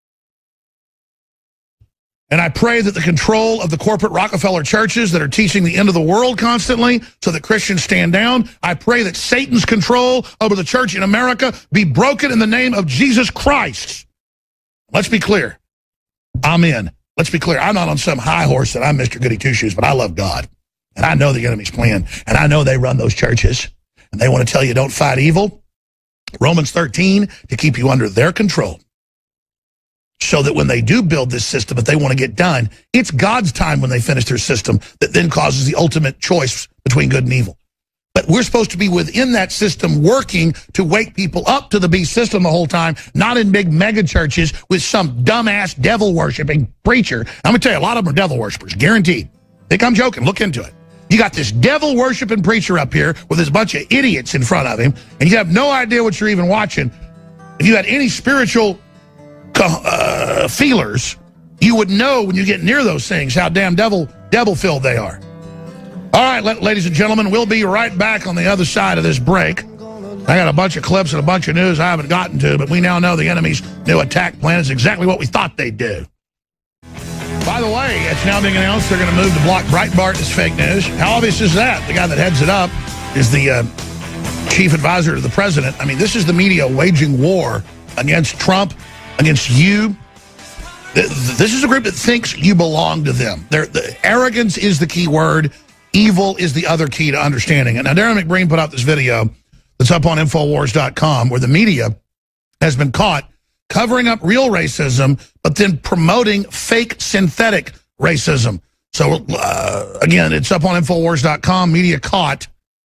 And I pray that the control of the corporate Rockefeller churches that are teaching the end of the world constantly so that Christians stand down, I pray that Satan's control over the church in America be broken in the name of Jesus Christ. Let's be clear. I'm in. Let's be clear. I'm not on some high horse that I'm Mister Goody Two-Shoes, but I love God. And I know the enemy's plan. And I know they run those churches. And they want to tell you don't fight evil. Romans thirteen, to keep you under their control. So that when they do build this system that they want to get done, it's God's time when they finish their system that then causes the ultimate choice between good and evil. But we're supposed to be within that system working to wake people up to the beast system the whole time, not in big mega churches with some dumbass devil-worshipping preacher. I'm going to tell you, a lot of them are devil worshippers, guaranteed. Think I'm joking. Look into it. You got this devil-worshipping preacher up here with this bunch of idiots in front of him, and you have no idea what you're even watching. If you had any spiritual Uh, feelers, you would know when you get near those things how damn devil devil filled they are. All right, ladies and gentlemen, we'll be right back on the other side of this break. I got a bunch of clips and a bunch of news I haven't gotten to, but we now know the enemy's new attack plan is exactly what we thought they'd do. By the way, it's now being announced they're going to move to block Breitbart as fake news. How obvious is that? The guy that heads it up is the uh, chief advisor to the president. I mean, this is the media waging war against Trump, against you. This is a group that thinks you belong to them. They're, the arrogance is the key word. Evil is the other key to understanding. And now Darren McBreen put out this video that's up on Infowars dot com where the media has been caught covering up real racism, but then promoting fake synthetic racism. So, uh, again, it's up on Infowars dot com, media caught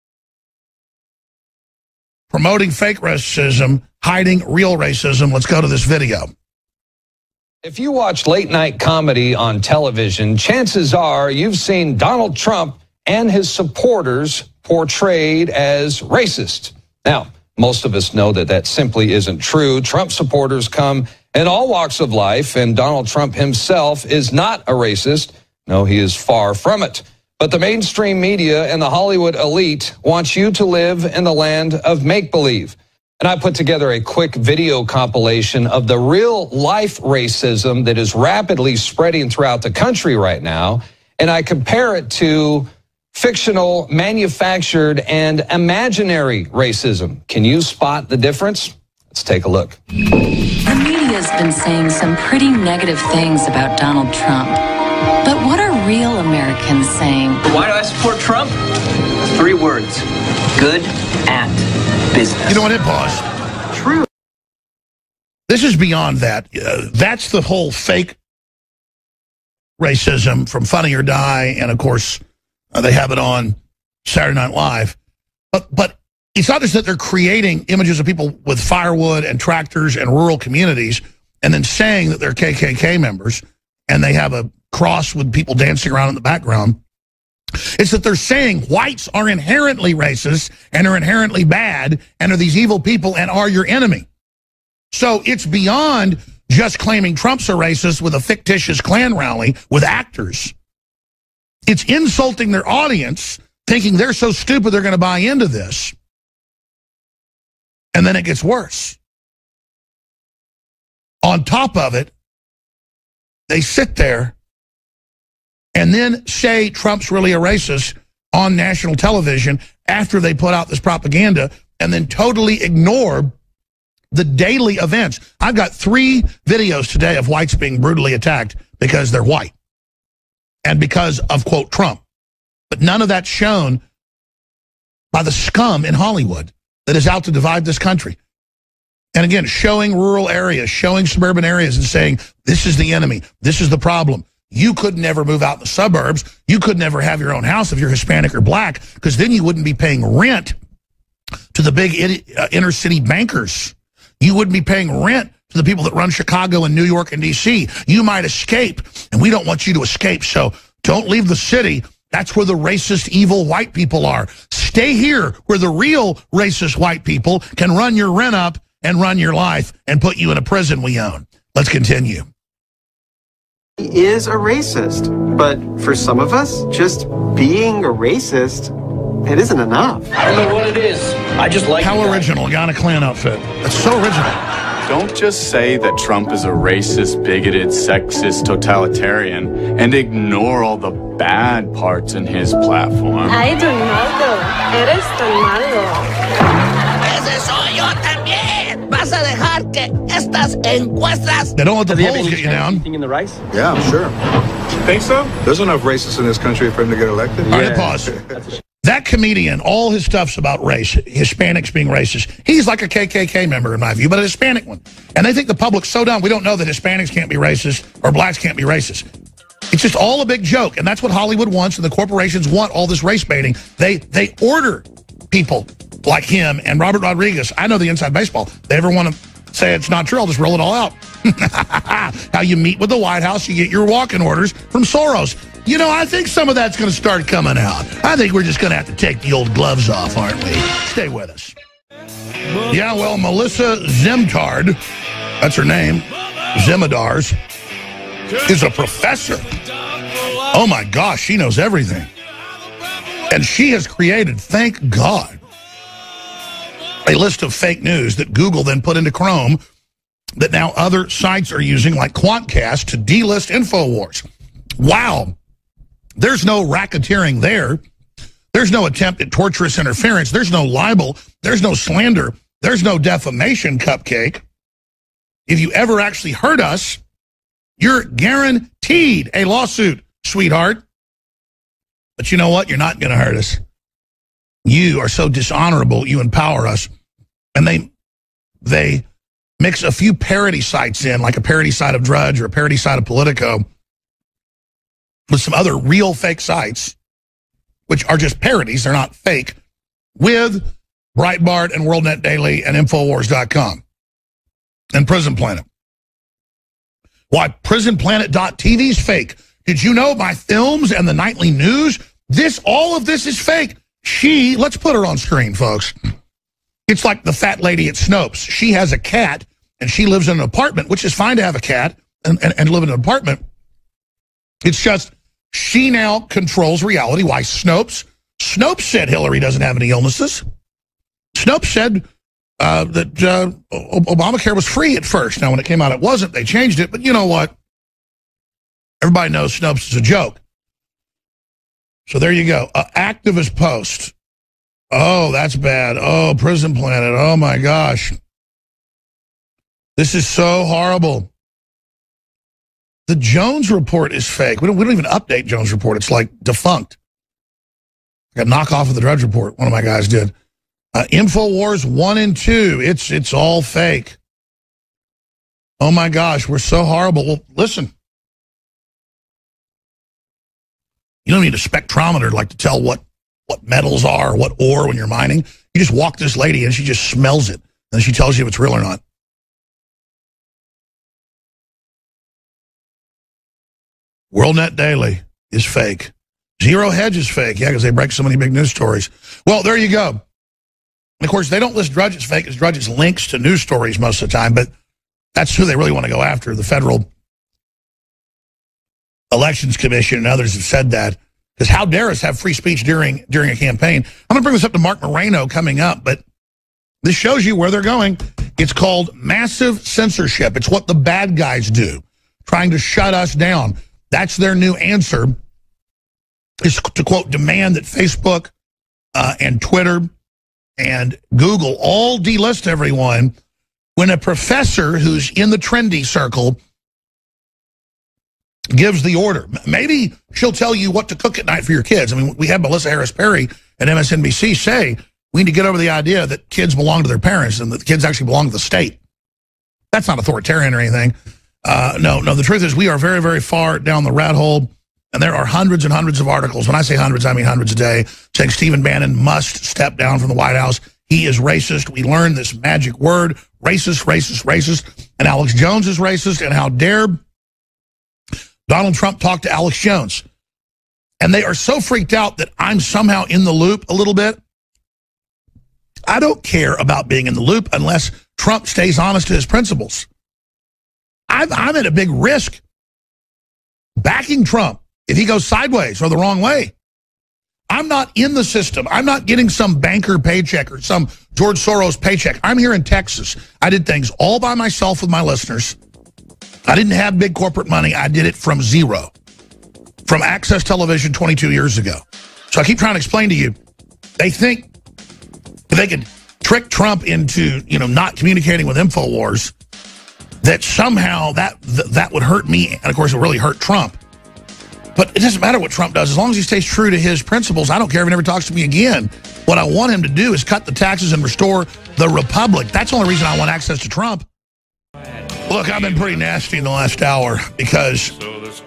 promoting fake racism, hiding real racism. Let's go to this video. If you watch late night comedy on television, chances are you've seen Donald Trump and his supporters portrayed as racist. Now, most of us know that that simply isn't true. Trump supporters come in all walks of life, and Donald Trump himself is not a racist. No, he is far from it. But the mainstream media and the Hollywood elite want you to live in the land of make-believe. And I put together a quick video compilation of the real-life racism that is rapidly spreading throughout the country right now, and I compare it to fictional, manufactured, and imaginary racism. Can you spot the difference? Let's take a look. The media's been saying some pretty negative things about Donald Trump. But what are real Americans saying? Why do I support Trump? Three words. good at business. You know what? It paused. True. This is beyond that. Uh, that's the whole fake racism from Funny or Die, and of course, uh, they have it on Saturday Night Live. But but it's not just that they're creating images of people with firewood and tractors and rural communities, and then saying that they're K K K members, and they have a cross with people dancing around in the background. It's that they're saying whites are inherently racist and are inherently bad and are these evil people and are your enemy. So it's beyond just claiming Trump's a racist with a fictitious Klan rally with actors. It's insulting their audience, thinking they're so stupid they're going to buy into this. And then it gets worse. On top of it, they sit there and then say Trump's really a racist on national television after they put out this propaganda, and then totally ignore the daily events. I've got three videos today of whites being brutally attacked because they're white and because of, quote, Trump. But none of that's shown by the scum in Hollywood that is out to divide this country. And again, showing rural areas, showing suburban areas and saying, this is the enemy, this is the problem. You could never move out in the suburbs. You could never have your own house if you're Hispanic or black, because then you wouldn't be paying rent to the big uh, inner city bankers. You wouldn't be paying rent to the people that run Chicago and New York and D C. You might escape, and we don't want you to escape, so don't leave the city. That's where the racist, evil white people are. Stay here where the real racist white people can run your rent up and run your life and put you in a prison we own. Let's continue. He is a racist, but for some of us, just being a racist, it isn't enough. I don't know what it is. I just like How original, got a Klan outfit. That's so original. Don't just say that Trump is a racist, bigoted, sexist, totalitarian, and ignore all the bad parts in his platform. Ay, Donaldo, eres tan malo. Ese soy yo también. Vas a dejar que estas encuestas. They don't let the polls get you down. In the rice? Yeah, I'm sure. Think so? There's enough racists in this country for him to get elected. All right, pause. That comedian, all his stuff's about race, Hispanics being racist. He's like a K K K member in my view, but a Hispanic one. And they think the public's so dumb, we don't know that Hispanics can't be racist or blacks can't be racist. It's just all a big joke, and that's what Hollywood wants, and the corporations want all this race baiting. They, they order people like him and Robert Rodriguez. I know the inside baseball. If they ever want to say it's not true, I'll just roll it all out. How you meet with the White House, you get your walking orders from Soros. You know, I think some of that's going to start coming out. I think we're just going to have to take the old gloves off, aren't we? Stay with us. Yeah, well, Melissa Zimtard, that's her name, Zimmadars, is a professor. Oh, my gosh, she knows everything. And she has created, thank God, a list of fake news that Google then put into Chrome that now other sites are using, like Quantcast, to delist InfoWars. Wow. There's no racketeering there. There's no attempt at torturous interference. There's no libel. There's no slander. There's no defamation, Cupcake. If you ever actually hurt us, you're guaranteed a lawsuit, sweetheart. But you know what? You're not going to hurt us. You are so dishonorable, you empower us. And they they mix a few parody sites in, like a parody site of Drudge or a parody site of Politico, with some other real fake sites, which are just parodies, they're not fake, with Breitbart and WorldNet Daily and Infowars dot com and Prison Planet. Why, Prison Planet dot T V is fake. Did you know my films and the nightly news? This, all of this is fake. She, let's put her on screen, folks. It's like the fat lady at Snopes. She has a cat, and she lives in an apartment, which is fine to have a cat and, and, and live in an apartment. It's just she now controls reality. Why, Snopes? Snopes said Hillary doesn't have any illnesses. Snopes said uh, that uh, Obamacare was free at first. Now, when it came out, it wasn't. They changed it. But you know what? Everybody knows Snopes is a joke. So there you go. Uh, activist post. Oh, that's bad. Oh, Prison Planet. Oh, my gosh. This is so horrible. The Jones Report is fake. We don't, we don't even update Jones Report. It's like defunct. Like a knockoff of the Drudge Report, one of my guys did. Uh, InfoWars one and two, it's, it's all fake. Oh my gosh, we're so horrible. Well, listen. You don't need a spectrometer like to tell what, what metals are, what ore when you're mining. You just walk this lady and she just smells it. And she tells you if it's real or not. WorldNet Daily is fake. Zero Hedge is fake. Yeah, because they break so many big news stories. Well, there you go. And of course, they don't list Drudge as fake because Drudge is links to news stories most of the time, but that's who they really want to go after. The Federal Elections Commission and others have said that. Because how dare us have free speech during during a campaign? I'm going to bring this up to Mark Moreno coming up, but this shows you where they're going. It's called massive censorship. It's what the bad guys do, trying to shut us down. That's their new answer, is to, quote, demand that Facebook uh, and Twitter and Google all delist everyone when a professor who's in the trendy circle gives the order. Maybe she'll tell you what to cook at night for your kids. I mean, we had Melissa Harris Perry at M S N B C say we need to get over the idea that kids belong to their parents and that the kids actually belong to the state. That's not authoritarian or anything. Uh, no, no, the truth is we are very, very far down the rat hole, and there are hundreds and hundreds of articles. When I say hundreds, I mean hundreds a day, saying Stephen Bannon must step down from the White House. He is racist. We learned this magic word, racist, racist, racist, and Alex Jones is racist, and how dare Donald Trump talk to Alex Jones. And they are so freaked out that I'm somehow in the loop a little bit. I don't care about being in the loop unless Trump stays honest to his principles. I've, I'm at a big risk backing Trump if he goes sideways or the wrong way. I'm not in the system. I'm not getting some banker paycheck or some George Soros paycheck. I'm here in Texas. I did things all by myself with my listeners. I didn't have big corporate money. I did it from zero, from Access Television twenty-two years ago. So I keep trying to explain to you, they think they could trick Trump into, you know, not communicating with InfoWars, that somehow that th that would hurt me, and of course it would really hurt Trump. But it doesn't matter what Trump does. As long as he stays true to his principles, I don't care if he never talks to me again. What I want him to do is cut the taxes and restore the republic. That's the only reason I want access to Trump. Look, I've been pretty nasty in the last hour because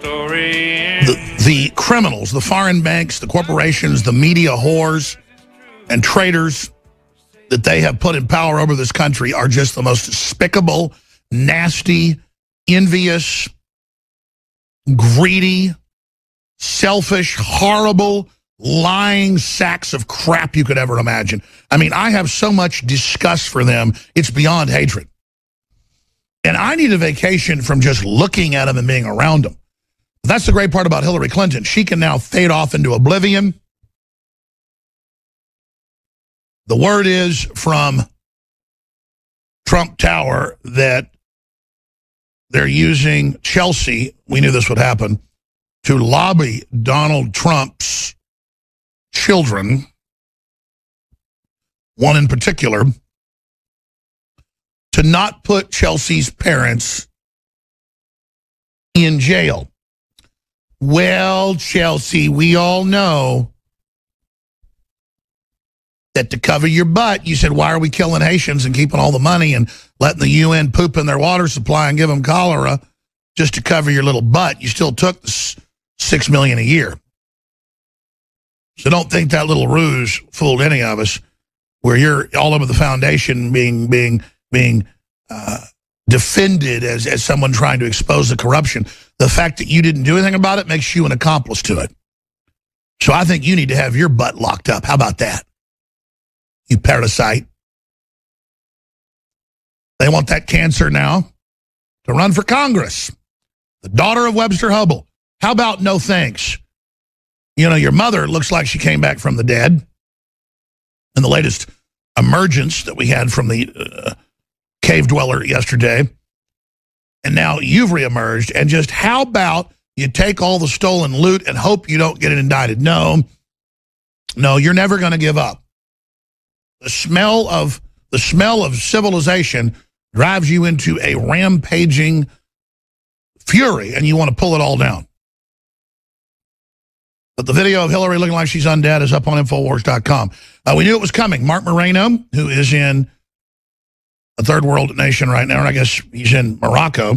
the, the criminals, the foreign banks, the corporations, the media whores and traitors that they have put in power over this country are just the most despicable, nasty, envious, greedy, selfish, horrible, lying sacks of crap you could ever imagine. I mean, I have so much disgust for them, it's beyond hatred. And I need a vacation from just looking at them and being around them. That's the great part about Hillary Clinton. She can now fade off into oblivion. The word is from Trump Tower that they're using Chelsea, we knew this would happen, to lobby Donald Trump's children, one in particular, to not put Chelsea's parents in jail. Well, Chelsea, we all know that to cover your butt, you said, why are we killing Haitians and keeping all the money and letting the U N poop in their water supply and give them cholera just to cover your little butt? You still took the six million dollars a year. So don't think that little ruse fooled any of us, where you're all over the foundation being being being uh, defended as, as someone trying to expose the corruption. The fact that you didn't do anything about it makes you an accomplice to it. So I think you need to have your butt locked up. How about that? You parasite. They want that cancer now to run for Congress. The daughter of Webster Hubbell. How about no thanks? You know, your mother looks like she came back from the dead. And the latest emergence that we had from the uh, cave dweller yesterday. And now you've reemerged. And just how about you take all the stolen loot and hope you don't get it indicted? No. No, you're never going to give up. The smell of the smell of civilization drives you into a rampaging fury, and you want to pull it all down. But the video of Hillary looking like she's undead is up on Infowars dot com. Uh, we knew it was coming. Mark Moreno, who is in a third world nation right now, and I guess he's in Morocco.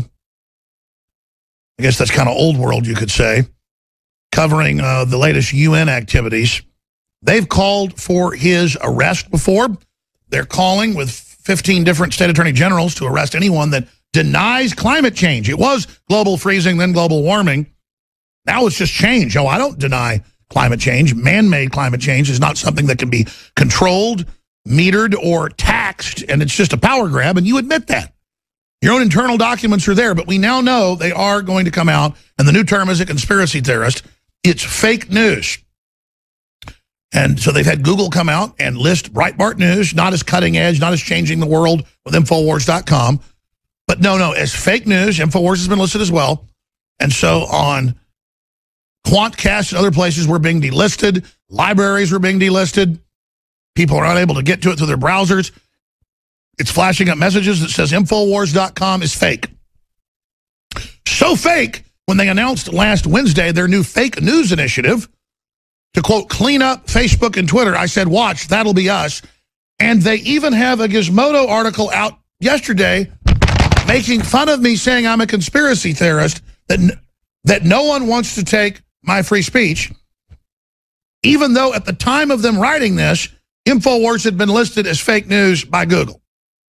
I guess that's kind of old world, you could say, covering uh, the latest U N activities. They've called for his arrest before. They're calling with fifteen different state attorney generals to arrest anyone that denies climate change. It was global freezing, then global warming. Now it's just change. Oh, I don't deny climate change. Man-made climate change is not something that can be controlled, metered, or taxed, and it's just a power grab, and you admit that. Your own internal documents are there, but we now know they are going to come out, and the new term is a conspiracy theorist. It's fake news. And so they've had Google come out and list Breitbart News, not as cutting edge, not as changing the world with Infowars dot com, but no, no, as fake news. Infowars has been listed as well. And so on Quantcast and other places were being delisted. Libraries were being delisted. People are unable to get to it through their browsers. It's flashing up messages that says Infowars dot com is fake. So fake, when they announced last Wednesday their new fake news initiative to, quote, clean up Facebook and Twitter, I said, watch, that'll be us. And they even have a Gizmodo article out yesterday making fun of me, saying I'm a conspiracy theorist, that, that no one wants to take my free speech, even though at the time of them writing this, Infowars had been listed as fake news by Google.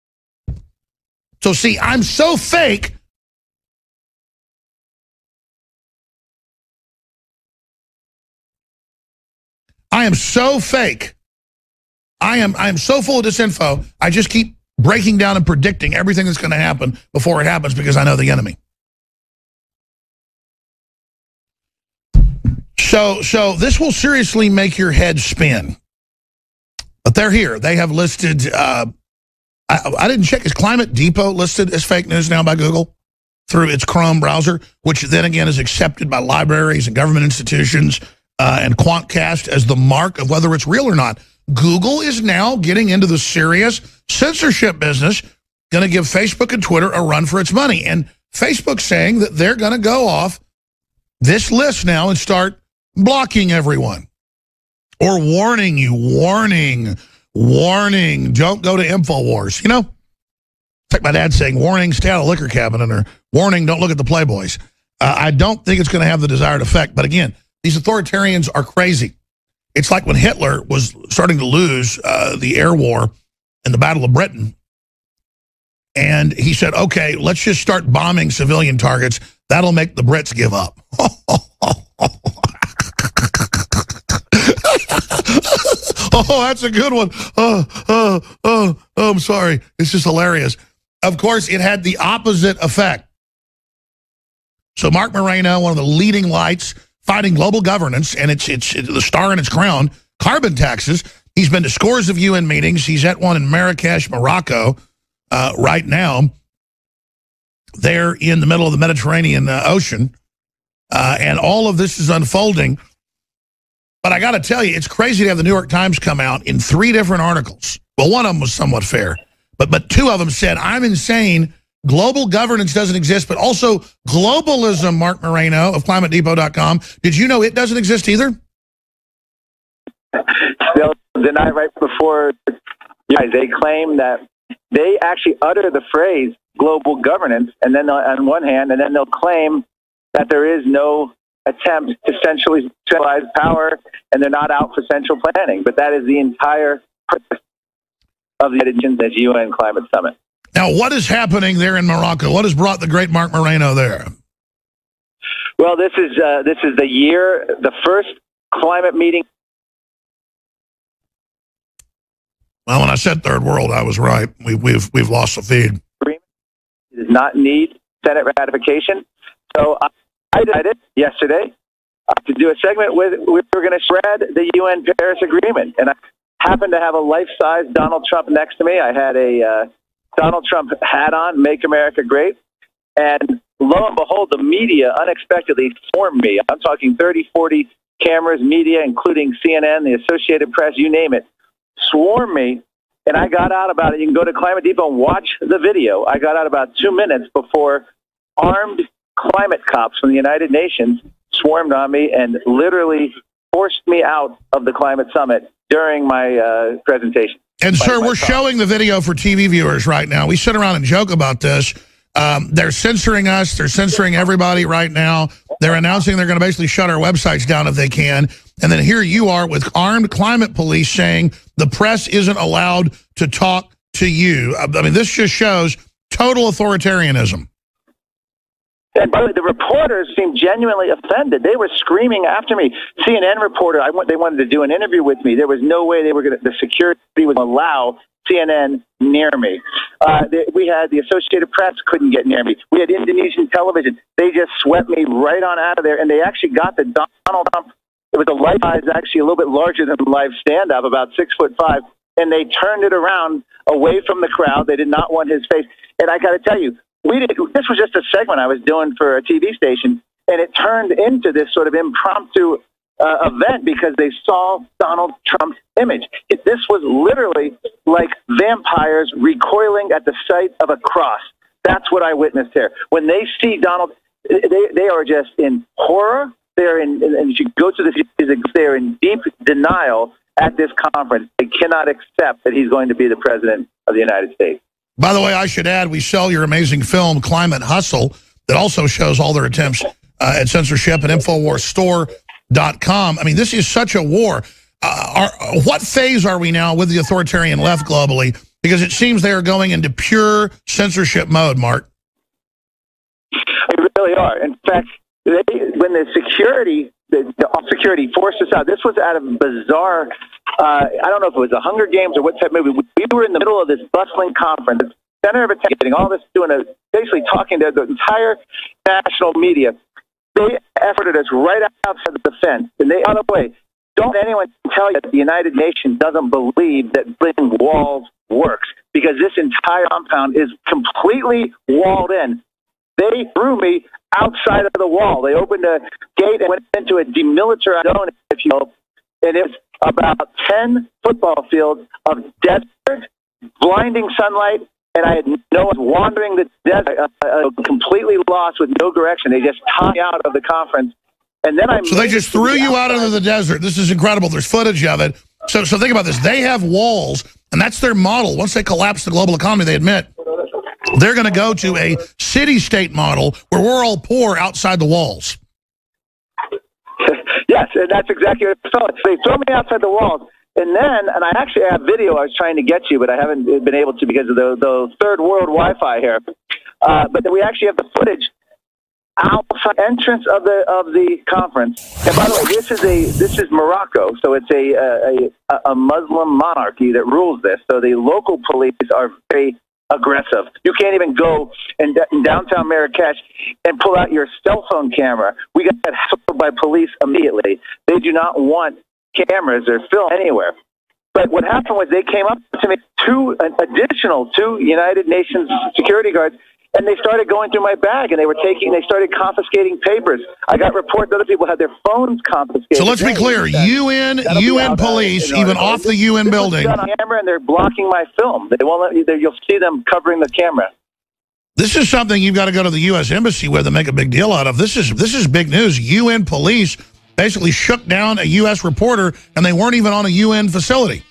So see, I'm so fake, I am so fake, I am, I am so full of disinfo, I just keep breaking down and predicting everything that's going to happen before it happens because I know the enemy. So, so this will seriously make your head spin. But they're here. They have listed, uh, I, I didn't check, is Climate Depot listed as fake news now by Google through its Chrome browser, which then again is accepted by libraries and government institutions uh, and Quantcast as the mark of whether it's real or not. Google is now getting into the serious censorship business, going to give Facebook and Twitter a run for its money. And Facebook's saying that they're going to go off this list now and start blocking everyone or warning you, warning, warning, don't go to Infowars. You know, it's like my dad saying, warning, stay out of liquor cabinet, or warning, don't look at the Playboys. Uh, I don't think it's going to have the desired effect. But again, these authoritarians are crazy. It's like when Hitler was starting to lose uh, the air war in the Battle of Britain. And he said, okay, let's just start bombing civilian targets. That'll make the Brits give up. Oh, that's a good one. Oh, oh, oh, oh, I'm sorry. It's just hilarious. Of course, it had the opposite effect. So Mark Moreno, one of the leading lights fighting global governance, and it's, it's it's the star in its crown, carbon taxes. He's been to scores of U N meetings. He's at one in Marrakesh, Morocco, uh, right now. They're in the middle of the Mediterranean uh, Ocean, uh, and all of this is unfolding. But I got to tell you, it's crazy to have the New York Times come out in three different articles. Well, one of them was somewhat fair, but but two of them said, I'm insane. Global governance doesn't exist, but also globalism, Mark Moreno of Climate Depot dot com. Did you know it doesn't exist either? They'll deny right before yeah, they claim that they actually utter the phrase global governance, and then on one hand, and then they'll claim that there is no attempt to centrally centralize power, and they're not out for central planning. But that is the entire purpose of the United Nations U N Climate Summit. Now, what is happening there in Morocco? What has brought the great Mark Moreno there? Well, this is uh, this is the year, the first climate meeting. Well, when I said third world, I was right. We, we've we've lost the feed. It does not need Senate ratification. So I, I decided yesterday uh, to do a segment with, we were going to spread the U N Paris Agreement. And I happened to have a life-size Donald Trump next to me. I had a uh, Donald Trump hat on, Make America Great. And lo and behold, the media unexpectedly swarmed me. I'm talking thirty, forty cameras, media, including C N N, the Associated Press, you name it, swarmed me. And I got out about it. You can go to Climate Depot and watch the video. I got out about two minutes before armed climate cops from the United Nations swarmed on me and literally forced me out of the climate summit during my uh, presentation. And, my, sir, my we're talk. showing the video for T V viewers right now. We sit around and joke about this. Um, they're censoring us. They're censoring everybody right now. They're announcing they're going to basically shut our websites down if they can. And then here you are with armed climate police saying the press isn't allowed to talk to you. I mean, this just shows total authoritarianism. And by the way, the reporters seemed genuinely offended. They were screaming after me. C N N reporter, I want, they wanted to do an interview with me. There was no way they were going to, the security would allow C N N near me. Uh, they, we had the Associated Press couldn't get near me. We had Indonesian television. They just swept me right on out of there. And they actually got the Donald Trump. It was a life size, actually a little bit larger than life stand-up, about six foot five. And they turned it around away from the crowd. They did not want his face. And I got to tell you, we did. This was just a segment I was doing for a T V station, and it turned into this sort of impromptu uh, event because they saw Donald Trump's image. It, this was literally like vampires recoiling at the sight of a cross. That's what I witnessed here. When they see Donald, they they are just in horror. They're in, and if you go to the, they're in deep denial at this conference. They cannot accept that he's going to be the president of the United States. By the way, I should add, we sell your amazing film, Climate Hustle, that also shows all their attempts uh, at censorship at Infowars Store dot com. I mean, this is such a war. Uh, are, what phase are we now with the authoritarian left globally? Because it seems they are going into pure censorship mode, Mark. They really are. In fact, they, when the security, the, the security forced us out, this was out of bizarre, uh, I don't know if it was the Hunger Games or what type of movie. We were in the middle of this bustling conference, center of attention, getting all this, doing a, basically talking to the entire national media. They efforted us right outside the fence. And they, by the way, don't anyone tell you that the United Nations doesn't believe that building walls works, because this entire compound is completely walled in. They threw me outside of the wall. They opened a gate and went into a demilitarized zone, if you will, and it was about ten football fields of desert, blinding sunlight, and I had no one wandering the desert, uh, uh, completely lost with no direction. They just tossed me out of the conference. And then I So they just threw you out into the desert. This is incredible. There's footage of it. So, so think about this. They have walls, and that's their model. Once they collapse the global economy, they admit they're going to go to a city-state model where we're all poor outside the walls. Yes, and that's exactly what I felt. They throw me outside the walls. And then, and I actually have video I was trying to get you, but I haven't been able to because of the, the third world Wi-Fi here. Uh, but we actually have the footage outside entrance of the of the conference. And by the way, this is a this is Morocco, so it's a a, a Muslim monarchy that rules this. So the local police are very aggressive. You can't even go in, in downtown Marrakesh and pull out your cell phone camera. We got hassled by police immediately. They do not want cameras or film anywhere. But what happened was they came up to me, two additional two United Nations security guards, and they started going through my bag, and they were taking, they started confiscating papers. I got reports that other people had their phones confiscated. So let's be clear, U N U N police, even off the U N building. On camera, and they're blocking my film. They won't let you. You'll see them covering the camera. This is something you've got to go to the U S Embassy with and make a big deal out of. This is this is big news. U N police basically shook down a U S reporter, and they weren't even on a U N facility.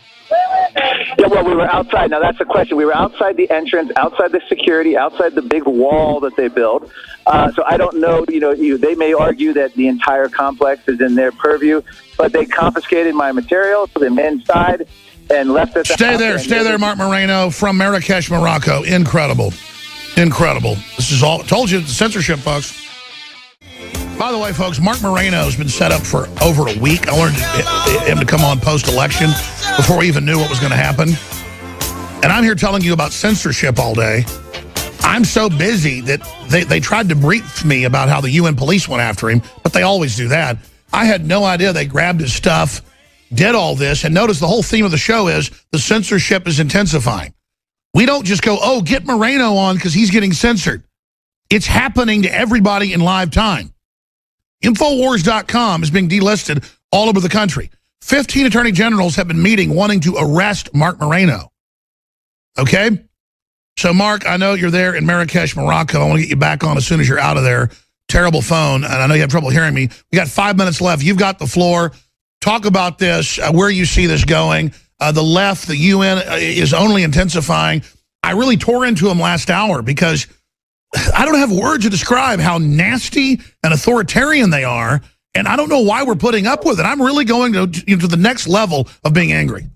Yeah, well, we were outside. Now, that's the question. We were outside the entrance, outside the security, outside the big wall that they built. Uh, so I don't know, you know, you, they may argue that the entire complex is in their purview, but they confiscated my material, put them inside, and left us Stay out there. Stay there, Mark Moreno from Marrakesh, Morocco. Incredible. Incredible. This is all, told you, the censorship, folks. By the way, folks, Mark Moreno has been set up for over a week. I wanted him to come on post-election before we even knew what was going to happen. And I'm here telling you about censorship all day. I'm so busy that they, they tried to brief me about how the U N police went after him, but they always do that. I had no idea they grabbed his stuff, did all this, and notice the whole theme of the show is the censorship is intensifying. We don't just go, oh, get Moreno on because he's getting censored. It's happening to everybody in live time. Infowars dot com is being delisted all over the country. fifteen attorney generals have been meeting wanting to arrest Mark Moreno. Okay? So, Mark, I know you're there in Marrakesh, Morocco. I want to get you back on as soon as you're out of there terrible phone, and I know you have trouble hearing me. We got five minutes left. You've got the floor. Talk about this, uh, where you see this going. Uh, the left, the U N is only intensifying. I really tore into them last hour because I don't have words to describe how nasty and authoritarian they are, and I don't know why we're putting up with it. I'm really going to, you know, to the next level of being angry.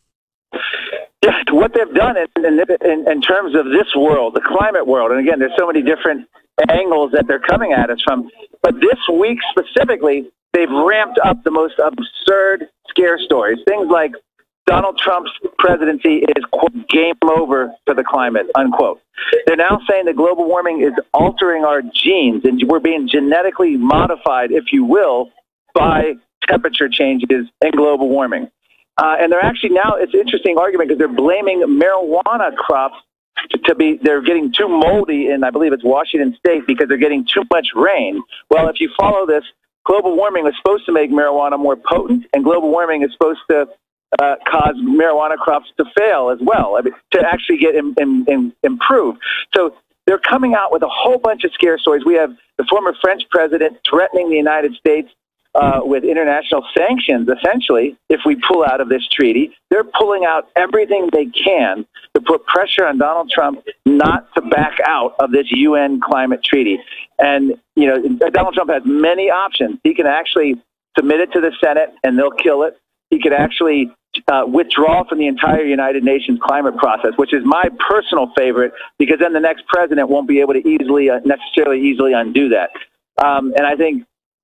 Yeah, what they've done in, in, in, in terms of this world, the climate world, and again, there's so many different angles that they're coming at us from, but this week specifically, they've ramped up the most absurd scare stories. Things like Donald Trump's presidency is, quote, game over for the climate, unquote. They're now saying that global warming is altering our genes, and we're being genetically modified, if you will, by temperature changes and global warming. Uh, and they're actually now, it's an interesting argument because they're blaming marijuana crops to, to be, they're getting too moldy in, I believe it's Washington State, because they're getting too much rain. Well, if you follow this, global warming is supposed to make marijuana more potent, and global warming is supposed to uh, cause marijuana crops to fail as well, I mean, to actually get im- im- im- improved. So they're coming out with a whole bunch of scare stories. We have the former French president threatening the United States Uh, with international sanctions, essentially, if we pull out of this treaty. They're pulling out everything they can to put pressure on Donald Trump not to back out of this U N climate treaty. And, you know, Donald Trump has many options. He can actually submit it to the Senate and they'll kill it. He could actually uh, withdraw from the entire United Nations climate process, which is my personal favorite, because then the next president won't be able to easily, uh, necessarily easily undo that. Um, and I think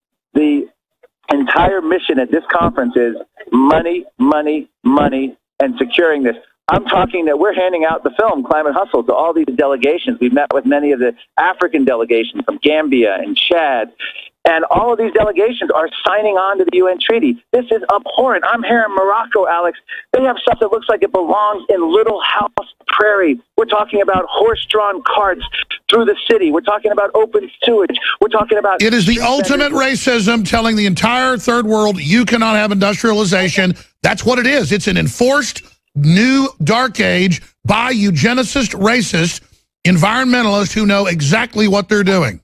the entire mission at this conference is money, money, money, and securing this. I'm talking that we're handing out the film Climate Hustle to all these delegations. We've met with many of the African delegations from Gambia and Chad, and all of these delegations are signing on to the U N treaty. This is abhorrent. I'm here in Morocco, Alex. They have stuff that looks like it belongs in Little House Prairie. We're talking about horse-drawn carts through the city. We're talking about open sewage. We're talking about... It is the ultimate racism, telling the entire third world you cannot have industrialization. That's what it is. It's an enforced new dark age by eugenicist, racist, environmentalists who know exactly what they're doing.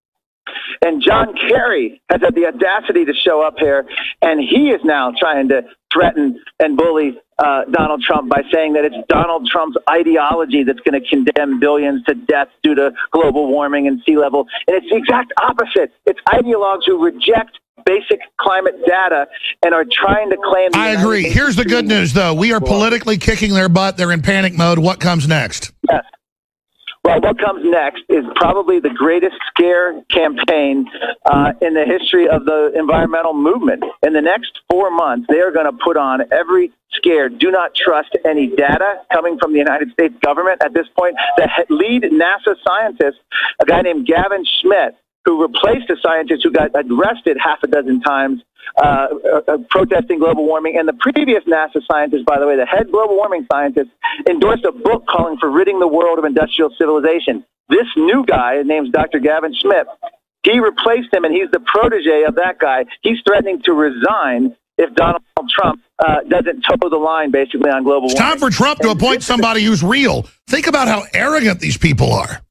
And John Kerry has had the audacity to show up here, and he is now trying to threaten and bully uh, Donald Trump by saying that it's Donald Trump's ideology that's going to condemn billions to death due to global warming and sea level. And it's the exact opposite. It's ideologues who reject basic climate data and are trying to claim... I agree. Here's the good news, though. We are politically kicking their butt. They're in panic mode. What comes next? Yes. Well, what comes next is probably the greatest scare campaign uh, in the history of the environmental movement. In the next four months, they are going to put on every scare. Do not trust any data coming from the United States government at this point. The lead NASA scientist, a guy named Gavin Schmidt, who replaced a scientist who got arrested half a dozen times uh, uh, protesting global warming. And the previous NASA scientist, by the way, the head global warming scientist, endorsed a book calling for ridding the world of industrial civilization. This new guy, named Doctor Gavin Schmidt, he replaced him, and he's the protege of that guy. He's threatening to resign if Donald Trump uh, doesn't toe the line, basically, on global warming. It's time for Trump to appoint somebody who's real. Think about how arrogant these people are.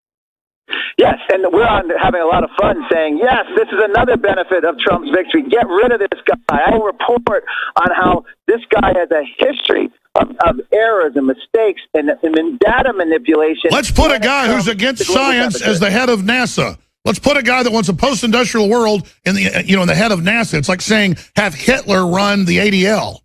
Yes, and we're on having a lot of fun saying, yes, this is another benefit of Trump's victory. Get rid of this guy. I will report on how this guy has a history of, of errors and mistakes and, and data manipulation. Let's put a guy who's against science as the head of NASA. Let's put a guy that wants a post-industrial world in the, you know, in the head of NASA. It's like saying have Hitler run the A D L.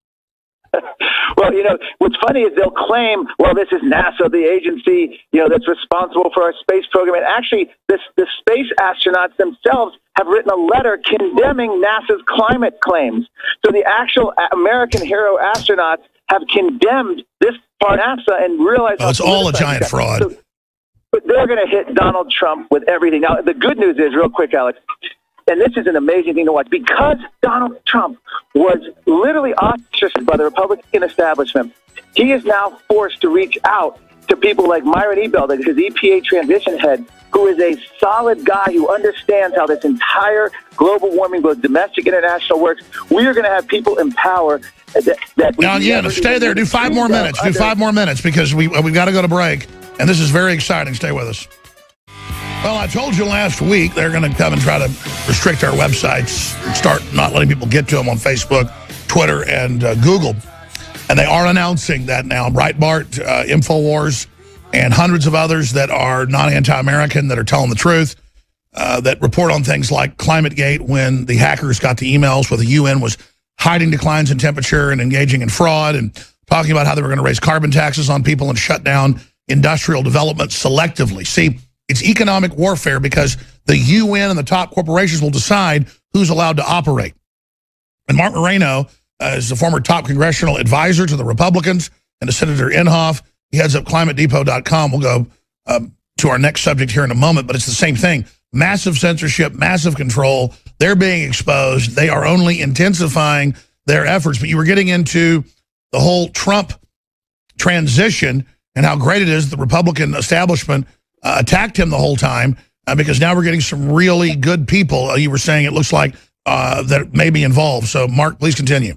Well, you know, what's funny is they'll claim, well, this is NASA, the agency, you know, that's responsible for our space program. And actually, this, the space astronauts themselves have written a letter condemning NASA's climate claims. So the actual American hero astronauts have condemned this part of NASA and realized... Oh, it's all a giant fraud. So, but they're going to hit Donald Trump with everything. Now, the good news is, real quick, Alex, and this is an amazing thing to watch, because Donald Trump was literally ostracized by the Republican establishment, he is now forced to reach out to people like Myron Ebell, his E P A transition head, who is a solid guy who understands how this entire global warming, both domestic and international, works. We are going to have people in power that... that now, yeah, no, stay there. Do five more minutes. Do five more minutes, because we, we've got to go to break. And this is very exciting. Stay with us. Well, I told you last week they're going to come and try to restrict our websites, start not letting people get to them on Facebook, Twitter, and uh, Google. And they are announcing that now. Breitbart, uh, InfoWars, and hundreds of others that are not anti-American, that are telling the truth, uh, that report on things like ClimateGate, when the hackers got the emails where the U N was hiding declines in temperature and engaging in fraud, and talking about how they were going to raise carbon taxes on people and shut down industrial development selectively. See, it's economic warfare because the U N and the top corporations will decide who's allowed to operate. And Mark Moreno uh, is the former top congressional advisor to the Republicans, and to Senator Inhofe. He heads up climate depot dot com. We'll go um, to our next subject here in a moment, but it's the same thing. Massive censorship, massive control. They're being exposed. They are only intensifying their efforts. But you were getting into the whole Trump transition and how great it is the Republican establishment uh, attacked him the whole time, uh, because now we're getting some really good people. Uh, you were saying it looks like uh, that may be involved. So, Mark, please continue.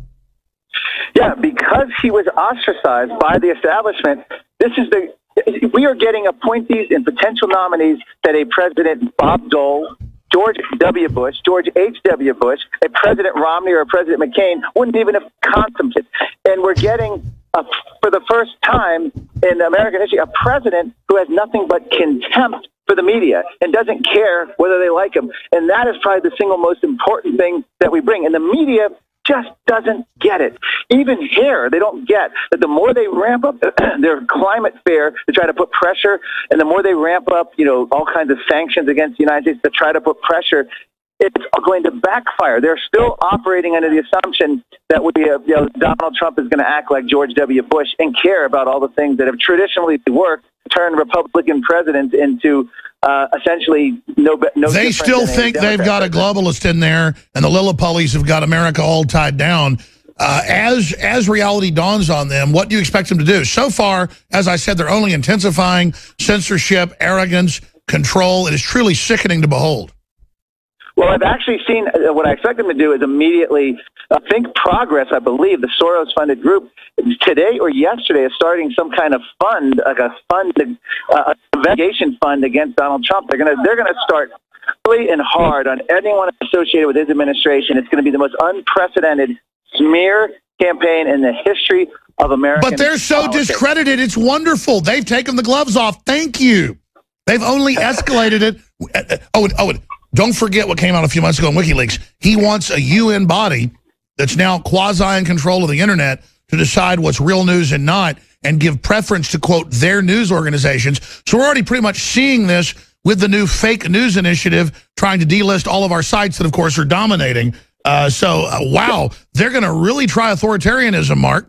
Yeah, because he was ostracized by the establishment, this is the we are getting appointees and potential nominees that a President Bob Dole, George W. Bush, George H W. Bush, a President Romney or a President McCain wouldn't even have contemplated. And we're getting, a, for the first time in American history, a president who has nothing but contempt for the media and doesn't care whether they like him. And that is probably the single most important thing that we bring. And the media just doesn't get it. Even here, they don't get that the more they ramp up their climate fear to try to put pressure, and the more they ramp up, you know, all kinds of sanctions against the United States to try to put pressure, it's going to backfire. They're still operating under the assumption that we, uh, you know, Donald Trump is going to act like George W. Bush and care about all the things that have traditionally worked, turn Republican presidents into Uh, essentially, no. no they still think they've got a globalist in there, and the Lilliputties have got America all tied down. Uh, as as reality dawns on them, what do you expect them to do? So far, as I said, they're only intensifying censorship, arrogance, control. It is truly sickening to behold. Well, I've actually seen uh, what I expect them to do is immediately uh, Think Progress, I believe, the Soros-funded group, today or yesterday is starting some kind of fund, like a fund, uh, investigation fund against Donald Trump. They're gonna they're gonna start really and hard on anyone associated with his administration. It's going to be the most unprecedented smear campaign in the history of American But they're so politics. discredited. It's wonderful. They've taken the gloves off. Thank you. They've only escalated it. Oh, oh. Don't forget what came out a few months ago in WikiLeaks. He wants a U N body that's now quasi in control of the internet to decide what's real news and not, and give preference to, quote, their news organizations. So we're already pretty much seeing this with the new fake news initiative trying to delist all of our sites that, of course, are dominating. Uh, so, uh, wow, they're going to really try authoritarianism, Mark.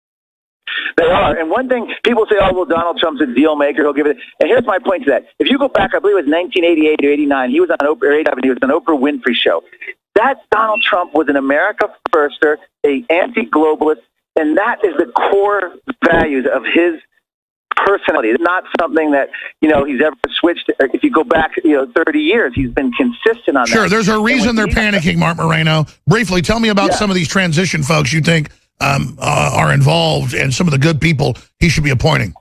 They are. And one thing, people say, oh, well, Donald Trump's a deal maker. He'll give it. And here's my point to that. If you go back, I believe it was nineteen eighty-eight or eighty-nine, he was on Oprah, or eighty-nine, he was on Oprah Winfrey show. That Donald Trump was an America firster, a anti-globalist, and that is the core values of his personality. It's not something that, you know, he's ever switched. If you go back, you know, thirty years, he's been consistent on that. Sure, there's a reason they're panicking, Mark Moreno. Briefly, tell me about yeah. some of these transition folks you think um, uh, are involved and some of the good people he should be appointing.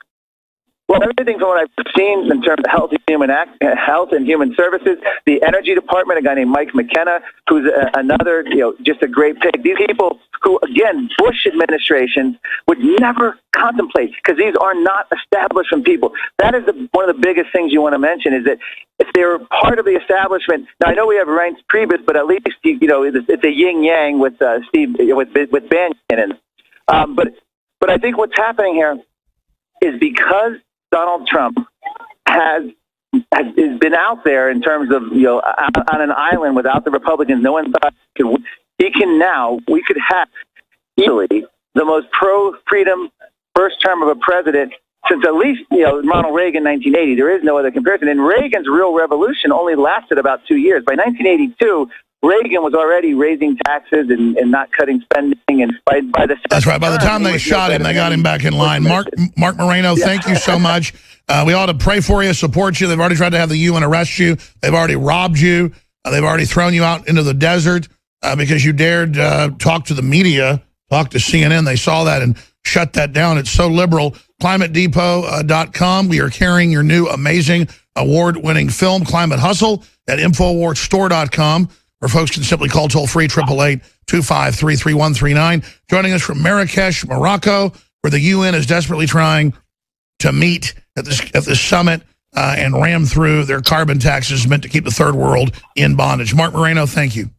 Well, everything from what I've seen in terms of health and human act, health and human services, the energy department, a guy named Mike McKenna, who's a, another, you know, just a great pick. These people who, again, Bush administrations would never contemplate, because these are not establishment people. That is the, one of the biggest things you want to mention, is that if they're part of the establishment. Now, I know we have Reince Priebus, but at least, you know, it's, it's a yin yang with uh, Steve with with Bannon. Um, but but I think what's happening here is because Donald Trump has, has been out there in terms of, you know, on an island without the Republicans. No one thought he could. He can now, we could have easily the most pro-freedom first term of a president since at least, you know, Ronald Reagan, nineteen eighty. There is no other comparison. And Reagan's real revolution only lasted about two years. By nineteen eighty-two, Reagan was already raising taxes and, and not cutting spending. And by, by the That's right. By the time they shot him, they got him back in line. Mark Mark Moreno, yeah. Thank you so much. Uh, we ought to pray for you, support you. They've already tried to have the U N arrest you. They've already robbed you. Uh, they've already thrown you out into the desert uh, because you dared uh, talk to the media, talk to C N N. They saw that and shut that down. It's so liberal. climate depot dot com. We are carrying your new amazing award-winning film, Climate Hustle, at Infowars Store dot com, where folks can simply call toll-free, eight eight eight, two five three, three one three nine. Joining us from Marrakesh, Morocco, where the U N is desperately trying to meet at this, at this summit uh, and ram through their carbon taxes meant to keep the third world in bondage. Mark Moreno, thank you.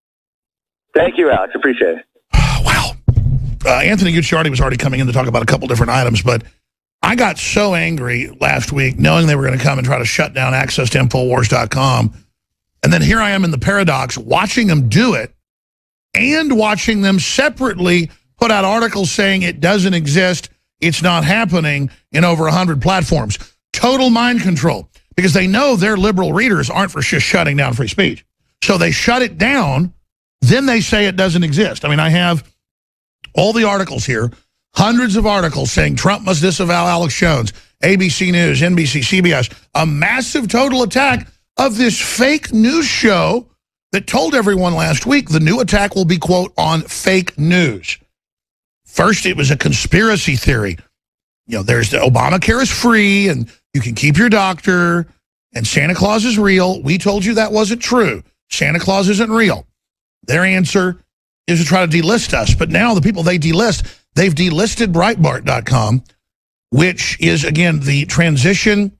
Thank you, Alex. Appreciate it. Wow. Uh, Anthony Gucciardi was already coming in to talk about a couple different items, but I got so angry last week knowing they were going to come and try to shut down access to Infowars dot com. And then here I am in the paradox watching them do it and watching them separately put out articles saying it doesn't exist, it's not happening in over one hundred platforms. Total mind control, because they know their liberal readers aren't for just shutting down free speech. So they shut it down, then they say it doesn't exist. I mean, I have all the articles here, hundreds of articles saying Trump must disavow Alex Jones, A B C News, N B C, C B S, a massive total attack of this fake news show that told everyone last week the new attack will be, quote, on fake news. First, it was a conspiracy theory. You know, there's the Obamacare is free and you can keep your doctor and Santa Claus is real. We told you that wasn't true. Santa Claus isn't real. Their answer is to try to delist us. But now the people they delist, they've delisted Breitbart dot com, which is, again, the transition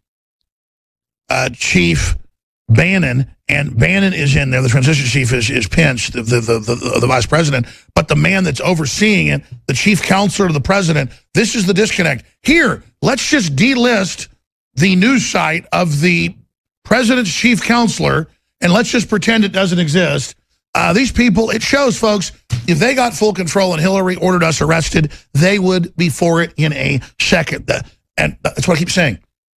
uh, chief Bannon, and Bannon is in there. The transition chief is, is Pence, the, the, the, the, the vice president. But the man that's overseeing it, the chief counselor to the president, this is the disconnect. Here, let's just delist the news site of the president's chief counselor, and let's just pretend it doesn't exist. Uh, these people, it shows, folks, if they got full control and Hillary ordered us arrested, they would be for it in a second. And that's what I keep saying.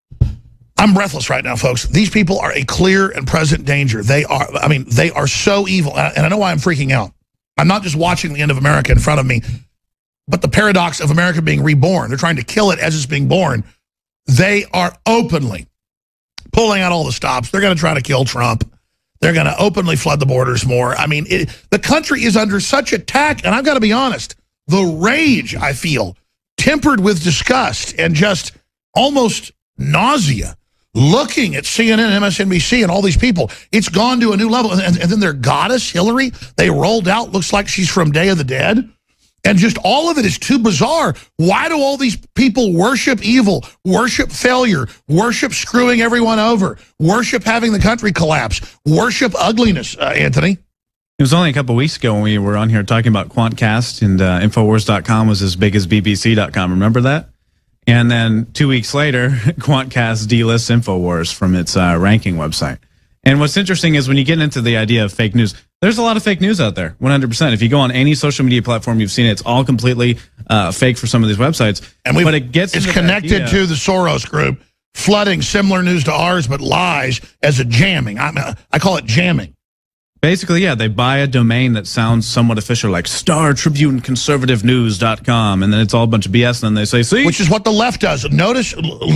I'm breathless right now, folks. These people are a clear and present danger. They are, I mean, they are so evil. And I know why I'm freaking out. I'm not just watching the end of America in front of me, but the paradox of America being reborn. They're trying to kill it as it's being born. They are openly pulling out all the stops. They're going to try to kill Trump. They're going to openly flood the borders more. I mean, it, the country is under such attack, and I've got to be honest, the rage I feel, tempered with disgust and just almost nausea, looking at C N N, M S N B C, and all these people, it's gone to a new level. And, and then their goddess, Hillary, they rolled out, looks like she's from Day of the Dead. And just all of it is too bizarre. Why do all these people worship evil, worship failure, worship screwing everyone over, worship having the country collapse, worship ugliness, uh, Anthony? It was only a couple of weeks ago when we were on here talking about Quantcast, and uh, Infowars dot com was as big as B B C dot com. Remember that? And then two weeks later, Quantcast delists Infowars from its uh, ranking website. And what's interesting is when you get into the idea of fake news, there's a lot of fake news out there, one hundred percent. If you go on any social media platform, you've seen it. It's all completely uh, fake for some of these websites. And but it gets it's connected idea, to the Soros group, flooding similar news to ours, but lies as a jamming. I, mean, I call it jamming. Basically, yeah, they buy a domain that sounds somewhat official, like Star Tribune Conservative News dot com, and then it's all a bunch of B S, and then they say, see? Which is what the left does. Notice,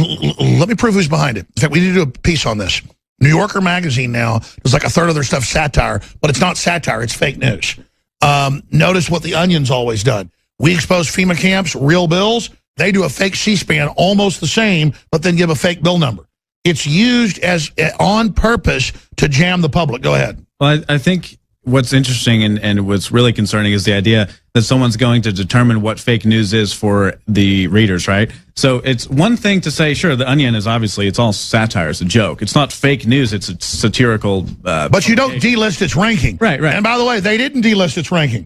let me prove who's behind it. In fact, we need to do a piece on this. New Yorker magazine now is like a third of their stuff satire, but it's not satire, it's fake news. Um, notice what the Onion's always done. We expose FEMA camps, real bills. They do a fake C-SPAN, almost the same, but then give a fake bill number. It's used as uh, on purpose to jam the public. Go ahead. Well, I, I think what's interesting and, and what's really concerning is the idea that someone's going to determine what fake news is for the readers, right? So it's one thing to say, sure, the Onion is obviously, it's all satire, it's a joke. It's not fake news, it's a satirical uh, But you don't delist its ranking. Right, right. And by the way, they didn't delist its ranking.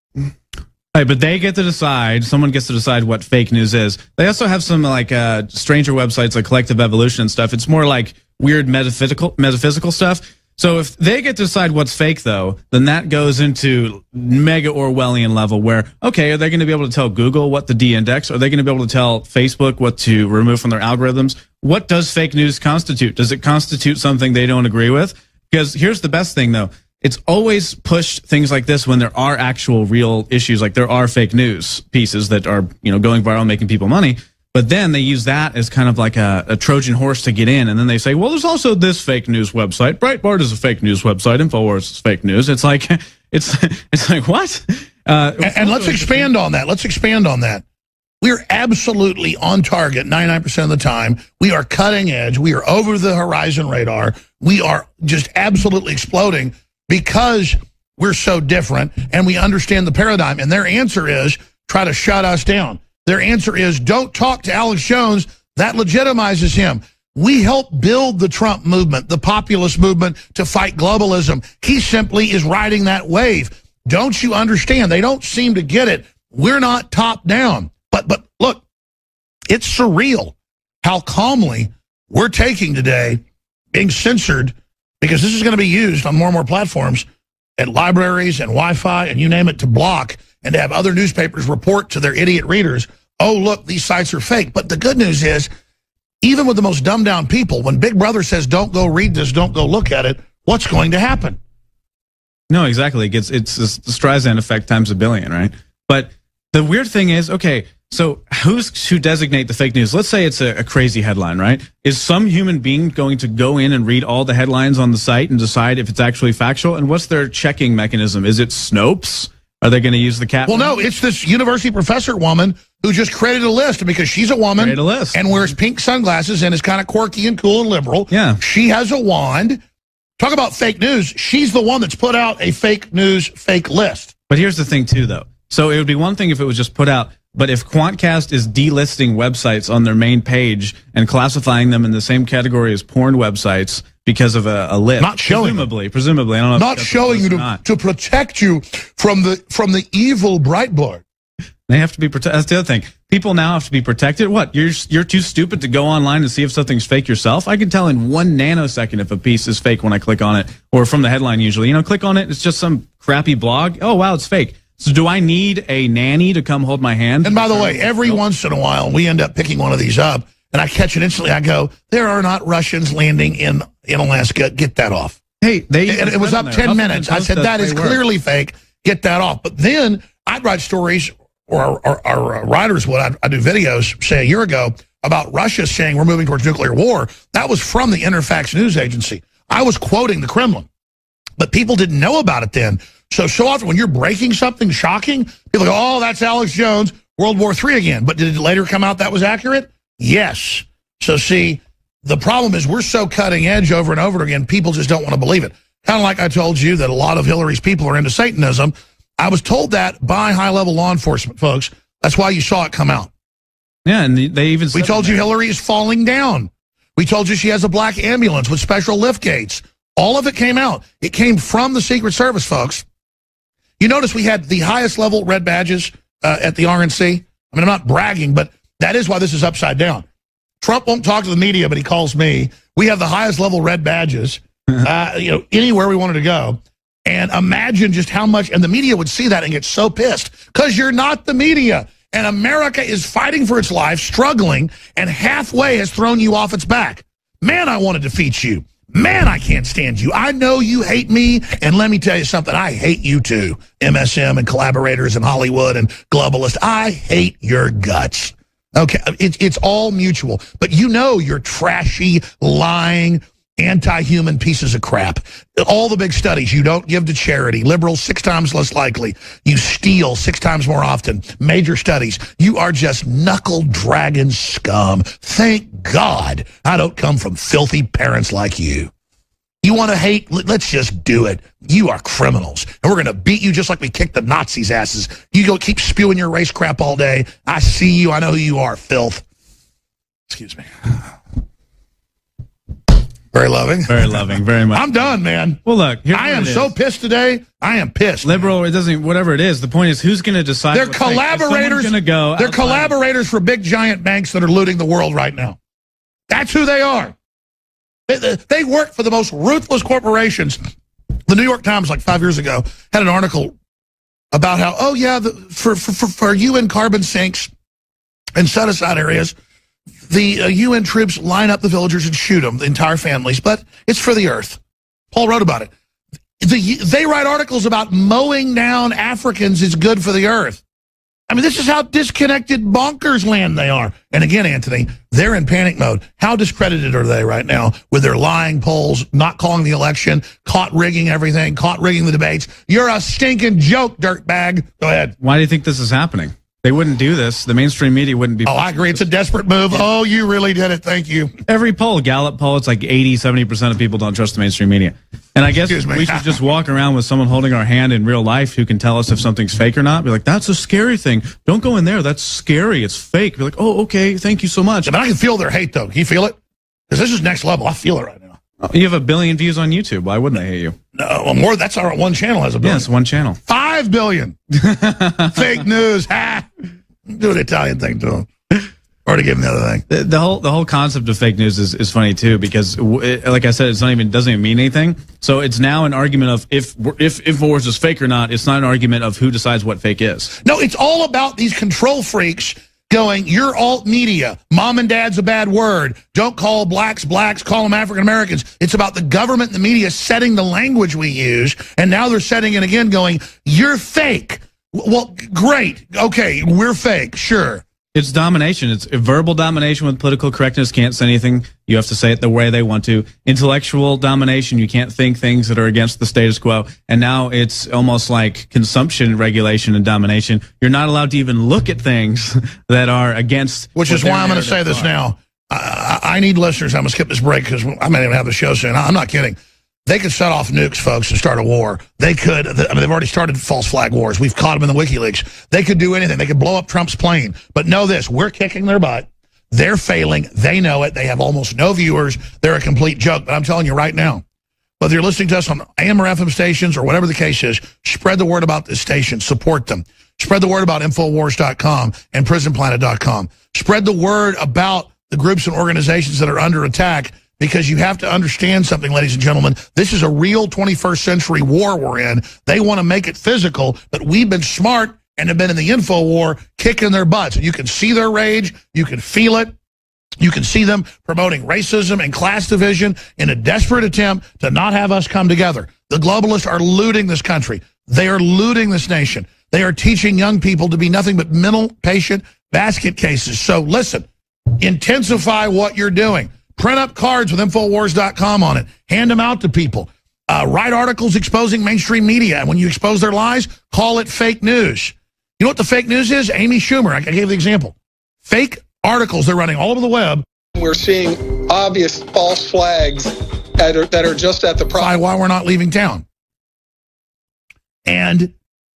Right, but they get to decide, someone gets to decide what fake news is. They also have some like uh, stranger websites like Collective Evolution and stuff. It's more like weird metaphysical metaphysical stuff. So if they get to decide what's fake, though, then that goes into mega Orwellian level where, okay, are they going to be able to tell Google what to de-index? Are they going to be able to tell Facebook what to remove from their algorithms? What does fake news constitute? Does it constitute something they don't agree with? Because here's the best thing, though. It's always pushed things like this when there are actual real issues, like there are fake news pieces that are, you know, going viral, making people money. But then they use that as kind of like a, a Trojan horse to get in. And then they say, well, there's also this fake news website. Breitbart is a fake news website. Infowars is fake news. It's like, it's it's like, what? Uh, and, and let's expand on that. Let's expand on that. We're absolutely on target ninety-nine percent of the time. We are cutting edge. We are over the horizon radar. We are just absolutely exploding because we're so different and we understand the paradigm. And their answer is try to shut us down. Their answer is don't talk to Alex Jones. That legitimizes him. We help build the Trump movement, the populist movement to fight globalism. He simply is riding that wave. Don't you understand? They don't seem to get it. We're not top down. But but look, it's surreal how calmly we're taking today being censored, because this is going to be used on more and more platforms at libraries and Wi-Fi and you name it to block and to have other newspapers report to their idiot readers, oh, look, these sites are fake. But the good news is, even with the most dumbed down people, when Big Brother says don't go read this, don't go look at it, what's going to happen? No, exactly. It gets, it's the Streisand effect times a billion, right? But the weird thing is, okay, so who's to designate the fake news? Let's say it's a, a crazy headline, right? Is some human being going to go in and read all the headlines on the site and decide if it's actually factual? And what's their checking mechanism? Is it Snopes? Are they going to use the cat? Well, no, it's this university professor woman who just created a list, because she's a woman Create a list. and wears pink sunglasses and is kind of quirky and cool and liberal. Yeah. She has a wand. Talk about fake news. She's the one that's put out a fake news, fake list. But here's the thing, too, though. So it would be one thing if it was just put out, but if Quantcast is delisting websites on their main page and classifying them in the same category as porn websites because of a, a list, not showing presumably, them. presumably, I don't know. Not if showing you to, to protect you from the from the evil Breitbart. They have to be protected. That's the other thing. People now have to be protected. What? You're you're too stupid to go online and see if something's fake yourself? I can tell in one nanosecond if a piece is fake when I click on it, or from the headline usually. You know, click on it, it's just some crappy blog. Oh, wow, it's fake. So do I need a nanny to come hold my hand? And by the way, every once in a while, we end up picking one of these up, and I catch it instantly. I go, there are not Russians landing in, in Alaska. Get that off. Hey, they it, it was up ten minutes. I said, that is clearly fake. Get that off. But then I'd write stories, or our, our, our writers would. I, I do videos, say a year ago, about Russia saying we're moving towards nuclear war. That was from the Interfax news agency. I was quoting the Kremlin. But people didn't know about it then. So, so often when you're breaking something shocking, people go, oh, that's Alex Jones, World War Three again. But did it later come out that was accurate? Yes. So, see, the problem is we're so cutting edge over and over again, people just don't want to believe it. Kind of like I told you that a lot of Hillary's people are into Satanism. I was told that by high-level law enforcement folks. That's why you saw it come out. Yeah, and they even We told you Hillary is falling down. We told you she has a black ambulance with special lift gates. All of it came out. It came from the Secret Service, folks. You notice we had the highest level red badges uh, at the R N C. I mean, I'm not bragging, but that is why this is upside down. Trump won't talk to the media, but he calls me. We have the highest level red badges, uh, you know, anywhere we wanted to go. And imagine just how much, and the media would see that and get so pissed, because you're not the media. And America is fighting for its life, struggling, and halfway has thrown you off its back. Man, I want to defeat you. Man, I can't stand you. I know you hate me, and let me tell you something. I hate you too, M S M and collaborators and Hollywood and globalists. I hate your guts. Okay, it's it's all mutual. But you know you're trashy, lying, anti-human pieces of crap. All the big studies, you don't give to charity. Liberals, six times less likely. You steal six times more often. Major studies. You are just knuckle-dragging scum. Thank God I don't come from filthy parents like you. You want to hate? Let's just do it. You are criminals. And we're going to beat you just like we kicked the Nazis' asses. You go keep spewing your race crap all day. I see you. I know who you are, filth. Excuse me. Very loving. Very loving, very much. I'm done, man. Well, look, I am so pissed today. I am pissed. Liberal, it doesn't, whatever it is. The point is, who's going to decide? They're collaborators. Going to go. They're collaborators for big giant banks that are looting the world right now. That's who they are. They, they work for the most ruthless corporations. The New York Times, like five years ago, had an article about how, oh yeah, the, for, for for U N carbon sinks and set aside areas, the uh, U N troops line up the villagers and shoot them, the entire families, but it's for the earth. Paul wrote about it. The, they write articles about mowing down Africans is good for the earth. I mean, this is how disconnected bonkers land they are. And again, Anthony, they're in panic mode. How discredited are they right now with their lying polls, not calling the election, caught rigging everything, caught rigging the debates? You're a stinking joke, dirtbag. Go ahead. Why do you think this is happening? They wouldn't do this. The mainstream media wouldn't be. Oh, I agree. It's a desperate move. Yeah. Oh, you really did it. Thank you. Every poll, Gallup poll, it's like eighty, seventy percent of people don't trust the mainstream media. And I guess we should just walk around with someone holding our hand in real life who can tell us if something's fake or not. Be like, that's a scary thing. Don't go in there. That's scary. It's fake. Be like, oh, okay. Thank you so much. But I can feel their hate, though. Can you feel it? Because this is next level. I feel it right now. You have a billion views on YouTube. Why wouldn't they hate you? No, well, more. That's our one channel has a billion. Yes, one channel. Five billion. Fake news. Ha! Do an Italian thing to them. Or to give them the other thing. The, the whole the whole concept of fake news is, is funny too because, it, like I said, it's not even doesn't even mean anything. So it's now an argument of if if InfoWars is fake or not. It's not an argument of who decides what fake is. No, it's all about these control freaks going, you're alt media. Mom and dad's a bad word. Don't call blacks blacks. Call them African Americans. It's about the government and the media setting the language we use, and now they're setting it again, going, you're fake. Well, great. Okay, we're fake. Sure. It's domination. It's verbal domination with political correctness. Can't say anything. You have to say it the way they want to. Intellectual domination. You can't think things that are against the status quo. And now it's almost like consumption regulation and domination. You're not allowed to even look at things that are against. Which is why I'm going to say this now. I, I need listeners. I'm going to skip this break because I may even have the show soon. I'm not kidding. They could set off nukes, folks, and start a war. They could. I mean, they've already started false flag wars. We've caught them in the WikiLeaks. They could do anything. They could blow up Trump's plane. But know this, we're kicking their butt. They're failing. They know it. They have almost no viewers. They're a complete joke. But I'm telling you right now, whether you're listening to us on A M or F M stations or whatever the case is, spread the word about this station. Support them. Spread the word about Infowars dot com and Prison Planet dot com. Spread the word about the groups and organizations that are under attack. Because you have to understand something, ladies and gentlemen. This is a real twenty-first century war we're in. They want to make it physical, but we've been smart and have been in the info war kicking their butts. And you can see their rage. You can feel it. You can see them promoting racism and class division in a desperate attempt to not have us come together. The globalists are looting this country. They are looting this nation. They are teaching young people to be nothing but mental patient basket cases. So listen, intensify what you're doing. Print up cards with Infowars dot com on it. Hand them out to people. Uh, write articles exposing mainstream media. And when you expose their lies, call it fake news. You know what the fake news is? Amy Schumer, I gave the example. Fake articles they're running all over the web. We're seeing obvious false flags that are, that are just at the problem. Why we're not leaving town. And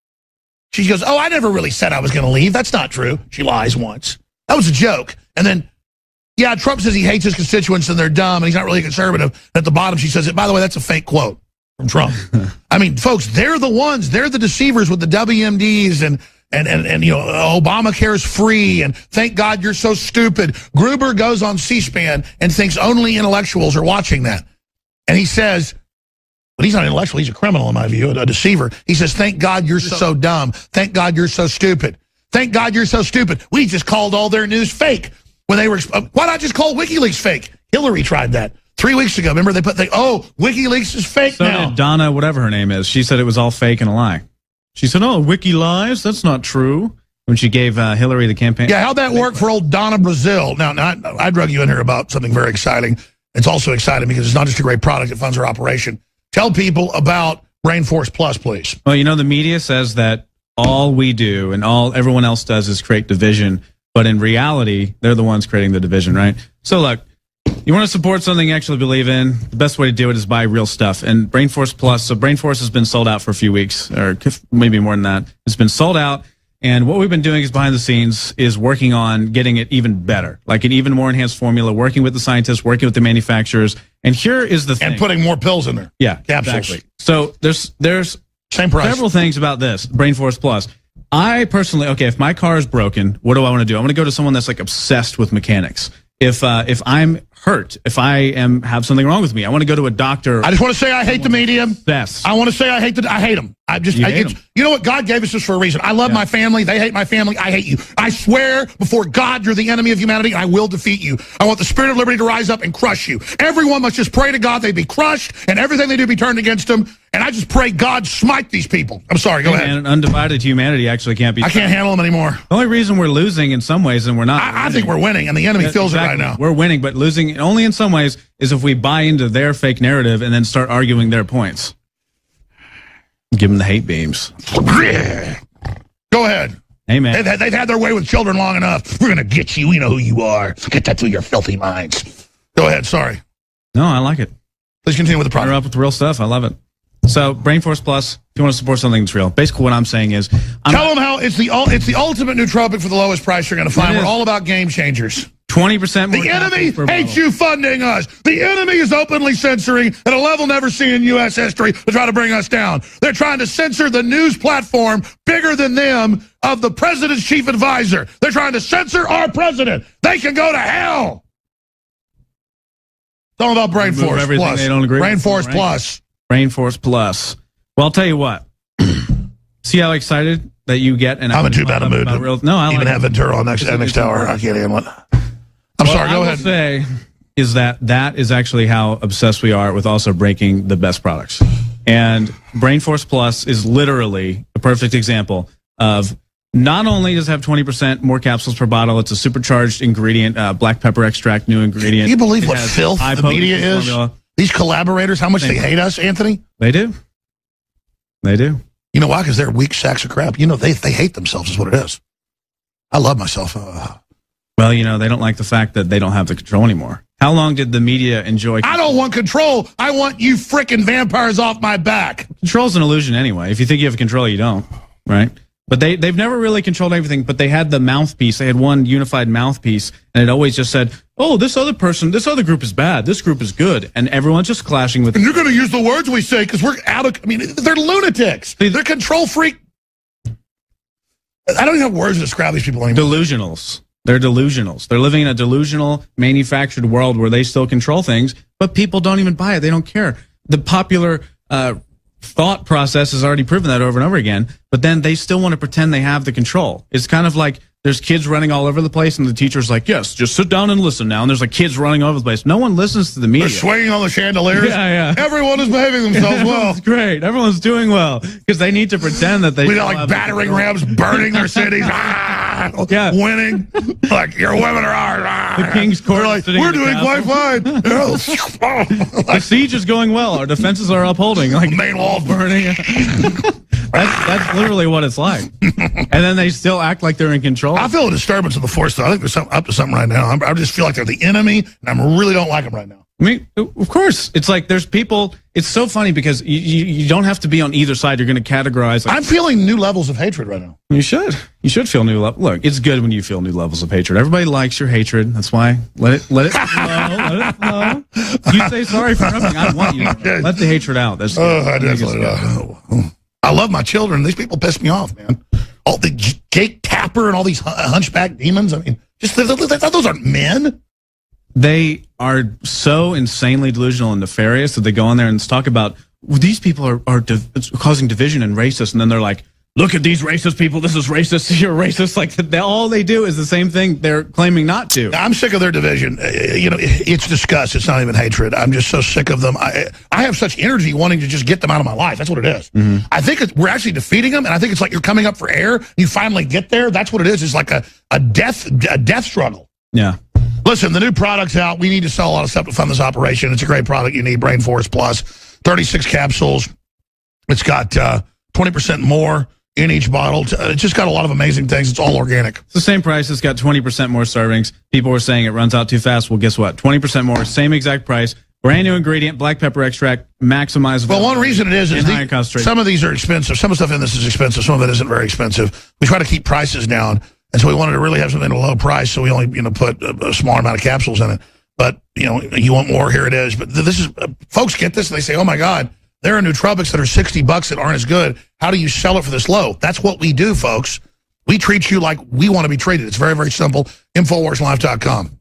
she goes, oh, I never really said I was going to leave. That's not true. She lies once. That was a joke. And then yeah, Trump says he hates his constituents and they're dumb and he's not really a conservative. And at the bottom, she says it. By the way, that's a fake quote from Trump. I mean, folks, they're the ones. They're the deceivers with the W M Ds and, and, and, and you know, Obamacare is free and thank God you're so stupid. Gruber goes on C-SPAN and thinks only intellectuals are watching that. And he says, but he's not intellectual. He's a criminal in my view, a deceiver. He says, thank God you're so, so dumb. Thank God you're so stupid. Thank God you're so stupid. We just called all their news fake. When they were, why not just call WikiLeaks fake? Hillary tried that three weeks ago. Remember they put the, oh, WikiLeaks is fake so now. Did Donna, whatever her name is, she said it was all fake and a lie. She said, oh, Wiki lies? That's not true. When she gave uh, Hillary the campaign. Yeah, how'd that work for old Donna Brazil? Now, now I, I drug you in here about something very exciting. It's also exciting because it's not just a great product, it funds our operation. Tell people about Brain Force Plus, please. Well, you know, the media says that all we do and all everyone else does is create division. But in reality, they're the ones creating the division, right? So look, you want to support something you actually believe in, the best way to do it is buy real stuff. And Brain Force Plus, so Brain Force has been sold out for a few weeks, or maybe more than that. It's been sold out. And what we've been doing is behind the scenes is working on getting it even better, like an even more enhanced formula, working with the scientists, working with the manufacturers. And here is the thing. And putting more pills in there. Yeah, capsules. Exactly. So there's, there's Same price. several things about this, Brain Force Plus. I personally, okay, if my car is broken, what do I want to do? I want to go to someone that's like obsessed with mechanics. If uh, if I'm hurt, if I am have something wrong with me, I want to go to a doctor. I just want to say I hate the media. Best. I want to say I hate the. I hate them. I just. You, I, hate them. You know what? God gave us this for a reason. I love yeah. my family. They hate my family. I hate you. I swear before God, you're the enemy of humanity, and I will defeat you. I want the spirit of liberty to rise up and crush you. Everyone must just pray to God they be crushed, and everything they do be turned against them. And I just pray God smite these people. I'm sorry. Go and, ahead. And undivided humanity actually can't be. I can't handle them anymore. The only reason we're losing in some ways, and we're not. I, I think we're winning, and the enemy yeah, feels exactly. it right now. We're winning, but losing only in some ways is if we buy into their fake narrative and then start arguing their points. Give them the hate beams. Go ahead. Amen. They've, they've had their way with children long enough. We're going to get you. We know who you are. Get that through your filthy minds. Go ahead. Sorry. No, I like it. Please continue with the product. You're up with the real stuff. I love it. So, Brainforce Plus, if you want to support something that's real, basically what I'm saying is... I'm Tell them how it's the it's the ultimate nootropic for the lowest price you're going to find. We're all about game changers. twenty percent more... The enemy hates you funding us. The enemy is openly censoring at a level never seen in U S history to try to bring us down. They're trying to censor the news platform bigger than them of the president's chief advisor. They're trying to censor our president. They can go to hell. It's all about Brainforce Plus. They don't agree Brainforce with, right? Plus. Brainforce Plus. Well, I'll tell you what. See how excited that you get? And I'm in too bad a mood. Real, no, I even like have Ventura on next, next hour. I can't handle it. I'm well, sorry, go I ahead. Will say is that that is actually how obsessed we are with also breaking the best products. And Brainforce Plus is literally a perfect example of not only does it have twenty percent more capsules per bottle, it's a supercharged ingredient, uh, black pepper extract, new ingredient. Can you believe it what filth the media is? Formula. These collaborators, how much they hate us, Anthony? They do. They do. You know why? Because they're weak sacks of crap. You know, they they hate themselves is what it is. I love myself. Uh, well, you know, they don't like the fact that they don't have the control anymore. How long did the media enjoy control? I don't want control. I want you frickin' vampires off my back. Control's an illusion anyway. If you think you have control, you don't, right? But they, they've never really controlled everything, but they had the mouthpiece. They had one unified mouthpiece, and it always just said, oh, this other person, this other group is bad, this group is good, and everyone's just clashing with... And you're going to use the words we say because we're out of... I mean, they're lunatics. They're control freak... I don't even have words to describe these people anymore. Delusionals. They're delusionals. They're living in a delusional, manufactured world where they still control things, but people don't even buy it. They don't care. The popular... Uh, thought process has already proven that over and over again, but then they still want to pretend they have the control. It's kind of like there's kids running all over the place, and the teacher's like, yes, just sit down and listen now. And there's like kids running all over the place. No one listens to the media. They're swinging on the chandeliers. Yeah, yeah. Everyone is behaving themselves well. It's great. Everyone's doing well because they need to pretend that they... We got like battering rams burning their cities. Ah, yeah. Winning. Like, your women are ours. Ah. The King's Court. Like, we're doing quite fine. The siege is going well. Our defenses are upholding. Like, main wall burning. That's, that's literally what it's like. And then they still act like they're in control. I feel a disturbance of the force, though. I think there's something up to something right now. I'm, I just feel like they're the enemy, and I really don't like them right now. I mean, of course. It's like there's people. It's so funny because you, you, you don't have to be on either side. You're going to categorize. Like, I'm feeling new levels of hatred right now. You should. You should feel new levels. Look, it's good when you feel new levels of hatred. Everybody likes your hatred. That's why. Let it let it flow. Let it flow. You say sorry for nothing. I want you to let the hatred out. That's oh, I definitely. Uh, I love my children. These people piss me off, man. All the Jake Tapper and all these hunchback demons. I mean, just those aren't men. They are so insanely delusional and nefarious that they go on there and talk about well, these people are, are div causing division and racist, and then they're like, look at these racist people. This is racist. You're racist. Like they, all they do is the same thing they're claiming not to. I'm sick of their division. You know, it's disgust. It's not even hatred. I'm just so sick of them. I I have such energy wanting to just get them out of my life. That's what it is. Mm-hmm. I think it's, we're actually defeating them, and I think it's like you're coming up for air. You finally get there. That's what it is. It's like a a death a death struggle. Yeah. Listen, the new product's out. We need to sell a lot of stuff to fund this operation. It's a great product you need. Brainforce Plus, thirty-six capsules. It's got uh, twenty percent more in each bottle. It's just got a lot of amazing things. It's all organic. It's the same price. It's got twenty percent more servings. People were saying it runs out too fast. Well, guess what? twenty percent more, same exact price. Brand new ingredient, black pepper extract, maximize. Well, one reason it is is the, some of these are expensive. Some of the stuff in this is expensive. Some of it isn't very expensive. We try to keep prices down. And so we wanted to really have something at a low price, so we only, you know, put a, a small amount of capsules in it. But, you know, you want more, here it is. But this is, uh, folks get this, and they say, oh, my God, there are nootropics that are sixty bucks that aren't as good. How do you sell it for this low? That's what we do, folks. We treat you like we want to be treated. It's very, very simple. Infowars Life dot com.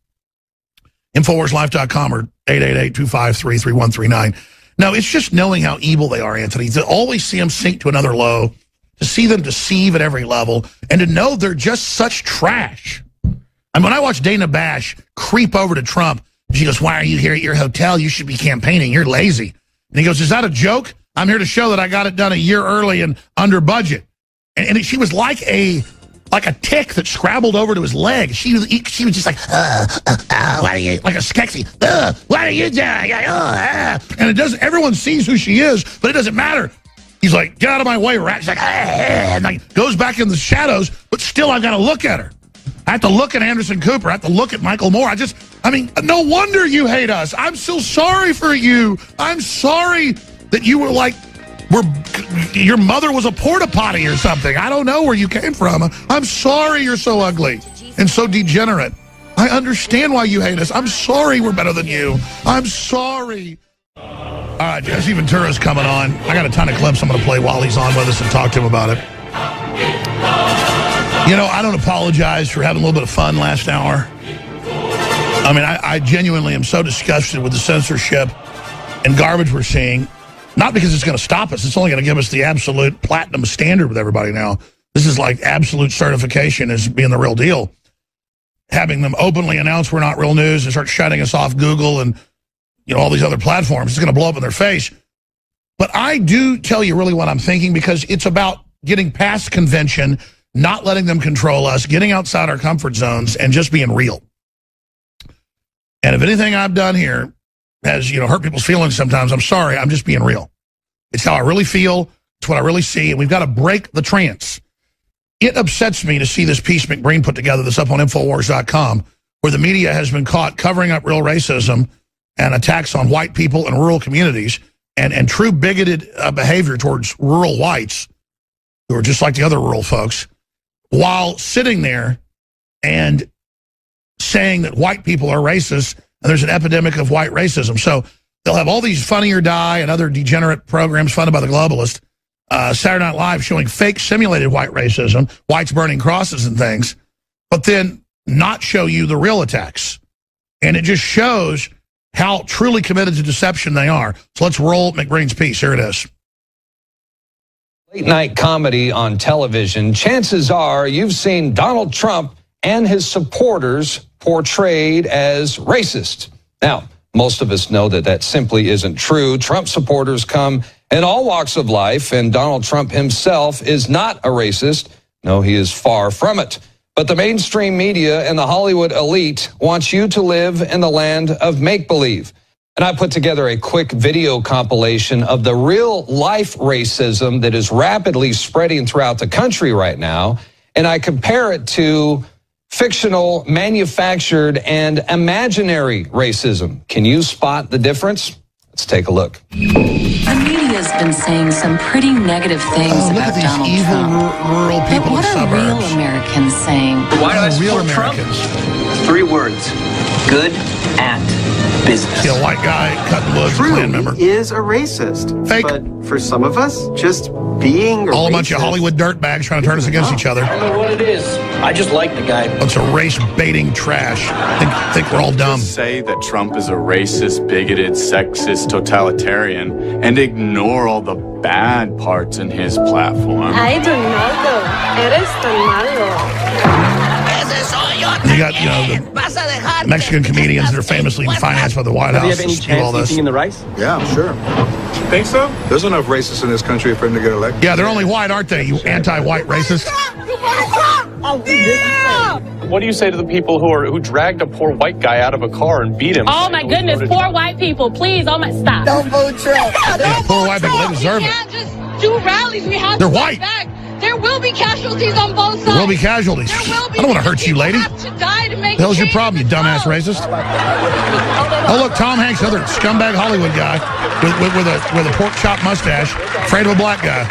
Infowars Life dot com or eight eight eight, two five three, three one three nine. No, it's just knowing how evil they are, Anthony. To always see them sink to another low, to see them deceive at every level, and to know they're just such trash. And when I watch Dana Bash creep over to Trump, she goes, why are you here at your hotel? You should be campaigning. You're lazy. And he goes, is that a joke? I'm here to show that I got it done a year early and under budget. And, and she was like a like a tick that scrabbled over to his leg. She was she was just like, uh, uh, uh, why are you, like a skexy, uh, what are you doing? Uh, uh. And it doesn't, everyone sees who she is, but it doesn't matter. He's like, get out of my way, rat. He's like, ah, and like goes back in the shadows, but still I've got to look at her. I have to look at Anderson Cooper. I have to look at Michael Moore. I just, I mean, no wonder you hate us. I'm so sorry for you. I'm sorry that you were like, were, your mother was a porta potty or something. I don't know where you came from. I'm sorry you're so ugly and so degenerate. I understand why you hate us. I'm sorry we're better than you. I'm sorry. All right, Jesse Ventura's coming on. I got a ton of clips I'm going to play while he's on with us and talk to him about it. You know, I don't apologize for having a little bit of fun last hour. I mean, I, I genuinely am so disgusted with the censorship and garbage we're seeing. Not because it's going to stop us. It's only going to give us the absolute platinum standard with everybody now. This is like absolute certification as being the real deal. Having them openly announce we're not real news and start shutting us off Google and, you know, all these other platforms. It's going to blow up in their face. But I do tell you really what I'm thinking, because it's about getting past convention, not letting them control us, getting outside our comfort zones, and just being real. And if anything I've done here has, you know, hurt people's feelings sometimes, I'm sorry. I'm just being real. It's how I really feel. It's what I really see. And we've got to break the trance. It upsets me to see this piece McBreen put together that's up on Infowars dot com, where the media has been caught covering up real racism and attacks on white people in rural communities and, and true bigoted uh, behavior towards rural whites who are just like the other rural folks, while sitting there and saying that white people are racist and there's an epidemic of white racism. So they'll have all these Funny or Die and other degenerate programs funded by the globalists, uh, Saturday Night Live showing fake simulated white racism, whites burning crosses and things, but then not show you the real attacks. And it just shows how truly committed to deception they are. So let's roll McBreen's piece. Here it is. Late night comedy on television, chances are you've seen Donald Trump and his supporters portrayed as racist. Now, most of us know that that simply isn't true. Trump supporters come in all walks of life, and Donald Trump himself is not a racist. No, he is far from it. But the mainstream media and the Hollywood elite wants you to live in the land of make-believe. And I put together a quick video compilation of the real-life racism that is rapidly spreading throughout the country right now, and I compare it to fictional, manufactured, and imaginary racism. Can you spot the difference? Let's take a look. The media's been saying some pretty negative things oh, look about at these Donald evil Trump. rural people but what in are suburbs. real Americans saying? Why do I real support Trump? Americans? Three words. Good at business. See a white guy cutting wood, True, Klan member. he is a racist. Fake. But for some of us, just being a All racist, a bunch of Hollywood dirtbags trying to turn us against each other. I don't know what it is. I just like the guy. Bunch of race-baiting trash. Think, think we're all dumb. Just say that Trump is a racist, bigoted, sexist, totalitarian, and ignore all the bad parts in his platform. Ay, Donaldo, eres tan malo. And you got, you know, the Mexican comedians that are famously financed by the White Do you House have any to do all chance this. eating in the rice? Yeah, I'm sure. Think so? There's enough racists in this country for him to get elected. Yeah, they're only white, aren't they, you anti-white racist? What do you say to the people who are who dragged a poor white guy out of a car and beat him? Oh my goodness, poor white people. Please, oh my, stop. Don't vote Trump. Yeah, poor white people, they deserve we it. can't just do rallies. We have They're to white. Back. There will be casualties on both sides. There will be casualties. There will be. I don't want to hurt you, lady. Have to die to make The hell's your change problem, you in the dumbass world. racist? Oh, look, Tom Hanks, other scumbag Hollywood guy with, with, with, a, with a pork chop mustache, afraid of a black guy.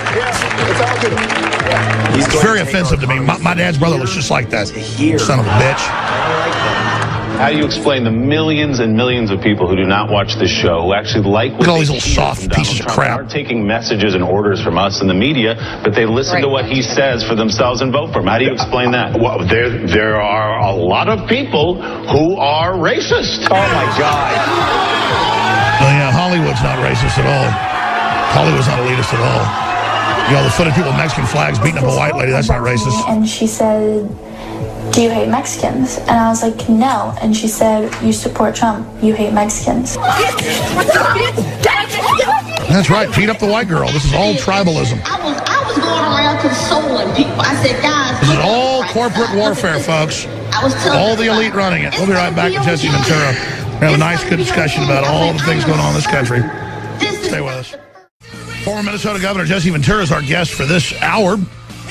It's very offensive to me. My, my dad's brother looks just like that. Son of a bitch. How do you explain the millions and millions of people who do not watch this show, who actually like what Look at all they these little hear soft from Donald pieces of Trump, crap. aren't taking messages and orders from us in the media, but they listen to what he says for themselves and vote for him? How do you explain that? Well, there there are a lot of people who are racist. Oh my God. Oh, yeah, Hollywood's not racist at all. Hollywood's not elitist at all. You know, the footage of people with Mexican flags beating up a white lady, that's not racist. And she said, do you hate Mexicans? And I was like, no. And she said, you support Trump, you hate Mexicans. That's right, beat up the white girl. This is all tribalism. I was, I was going around consoling people. I said, guys. This is all corporate warfare, folks. I was telling All the elite running it. We'll be right back with Jesse Ventura. We're going to have a nice, good discussion about all the things going on in this country. Stay with us. Former Minnesota Governor Jesse Ventura is our guest for this hour.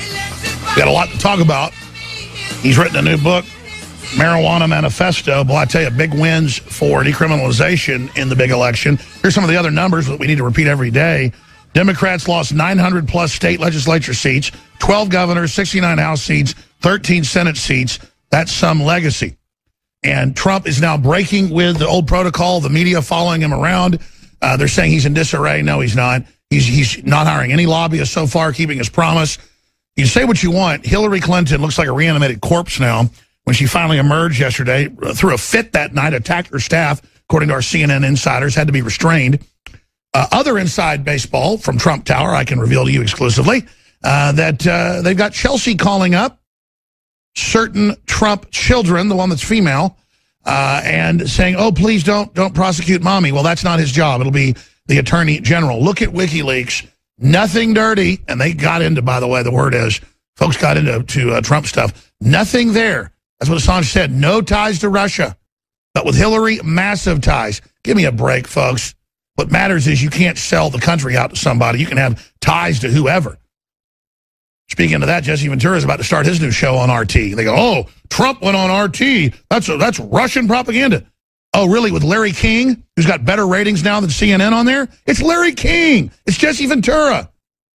We got a lot to talk about. He's written a new book, Marijuana Manifesto. Boy, I tell you, big wins for decriminalization in the big election. Here's some of the other numbers that we need to repeat every day. Democrats lost nine hundred plus state legislature seats, twelve governors, sixty-nine House seats, thirteen Senate seats. That's some legacy. And Trump is now breaking with the old protocol, the media following him around. Uh, they're saying he's in disarray. No, he's not. He's, he's not hiring any lobbyists so far, keeping his promise. You say what you want. Hillary Clinton looks like a reanimated corpse now. When she finally emerged yesterday, threw a fit that night, attacked her staff, according to our C N N insiders, had to be restrained. Uh, other inside baseball from Trump Tower, I can reveal to you exclusively, uh, that uh, they've got Chelsea calling up certain Trump children, the one that's female, uh, and saying, oh, please don't don't prosecute mommy. Well, that's not his job. It'll be the attorney general. Look at WikiLeaks. Nothing dirty. And they got into, by the way, the word is, folks got into to, uh, Trump stuff. Nothing there. That's what Assange said. No ties to Russia. But with Hillary, massive ties. Give me a break, folks. What matters is you can't sell the country out to somebody. You can have ties to whoever. Speaking of that, Jesse Ventura is about to start his new show on R T. They go, oh, Trump went on R T. That's, a, that's Russian propaganda. Oh, really? With Larry King, who's got better ratings now than C N N on there? It's Larry King. It's Jesse Ventura.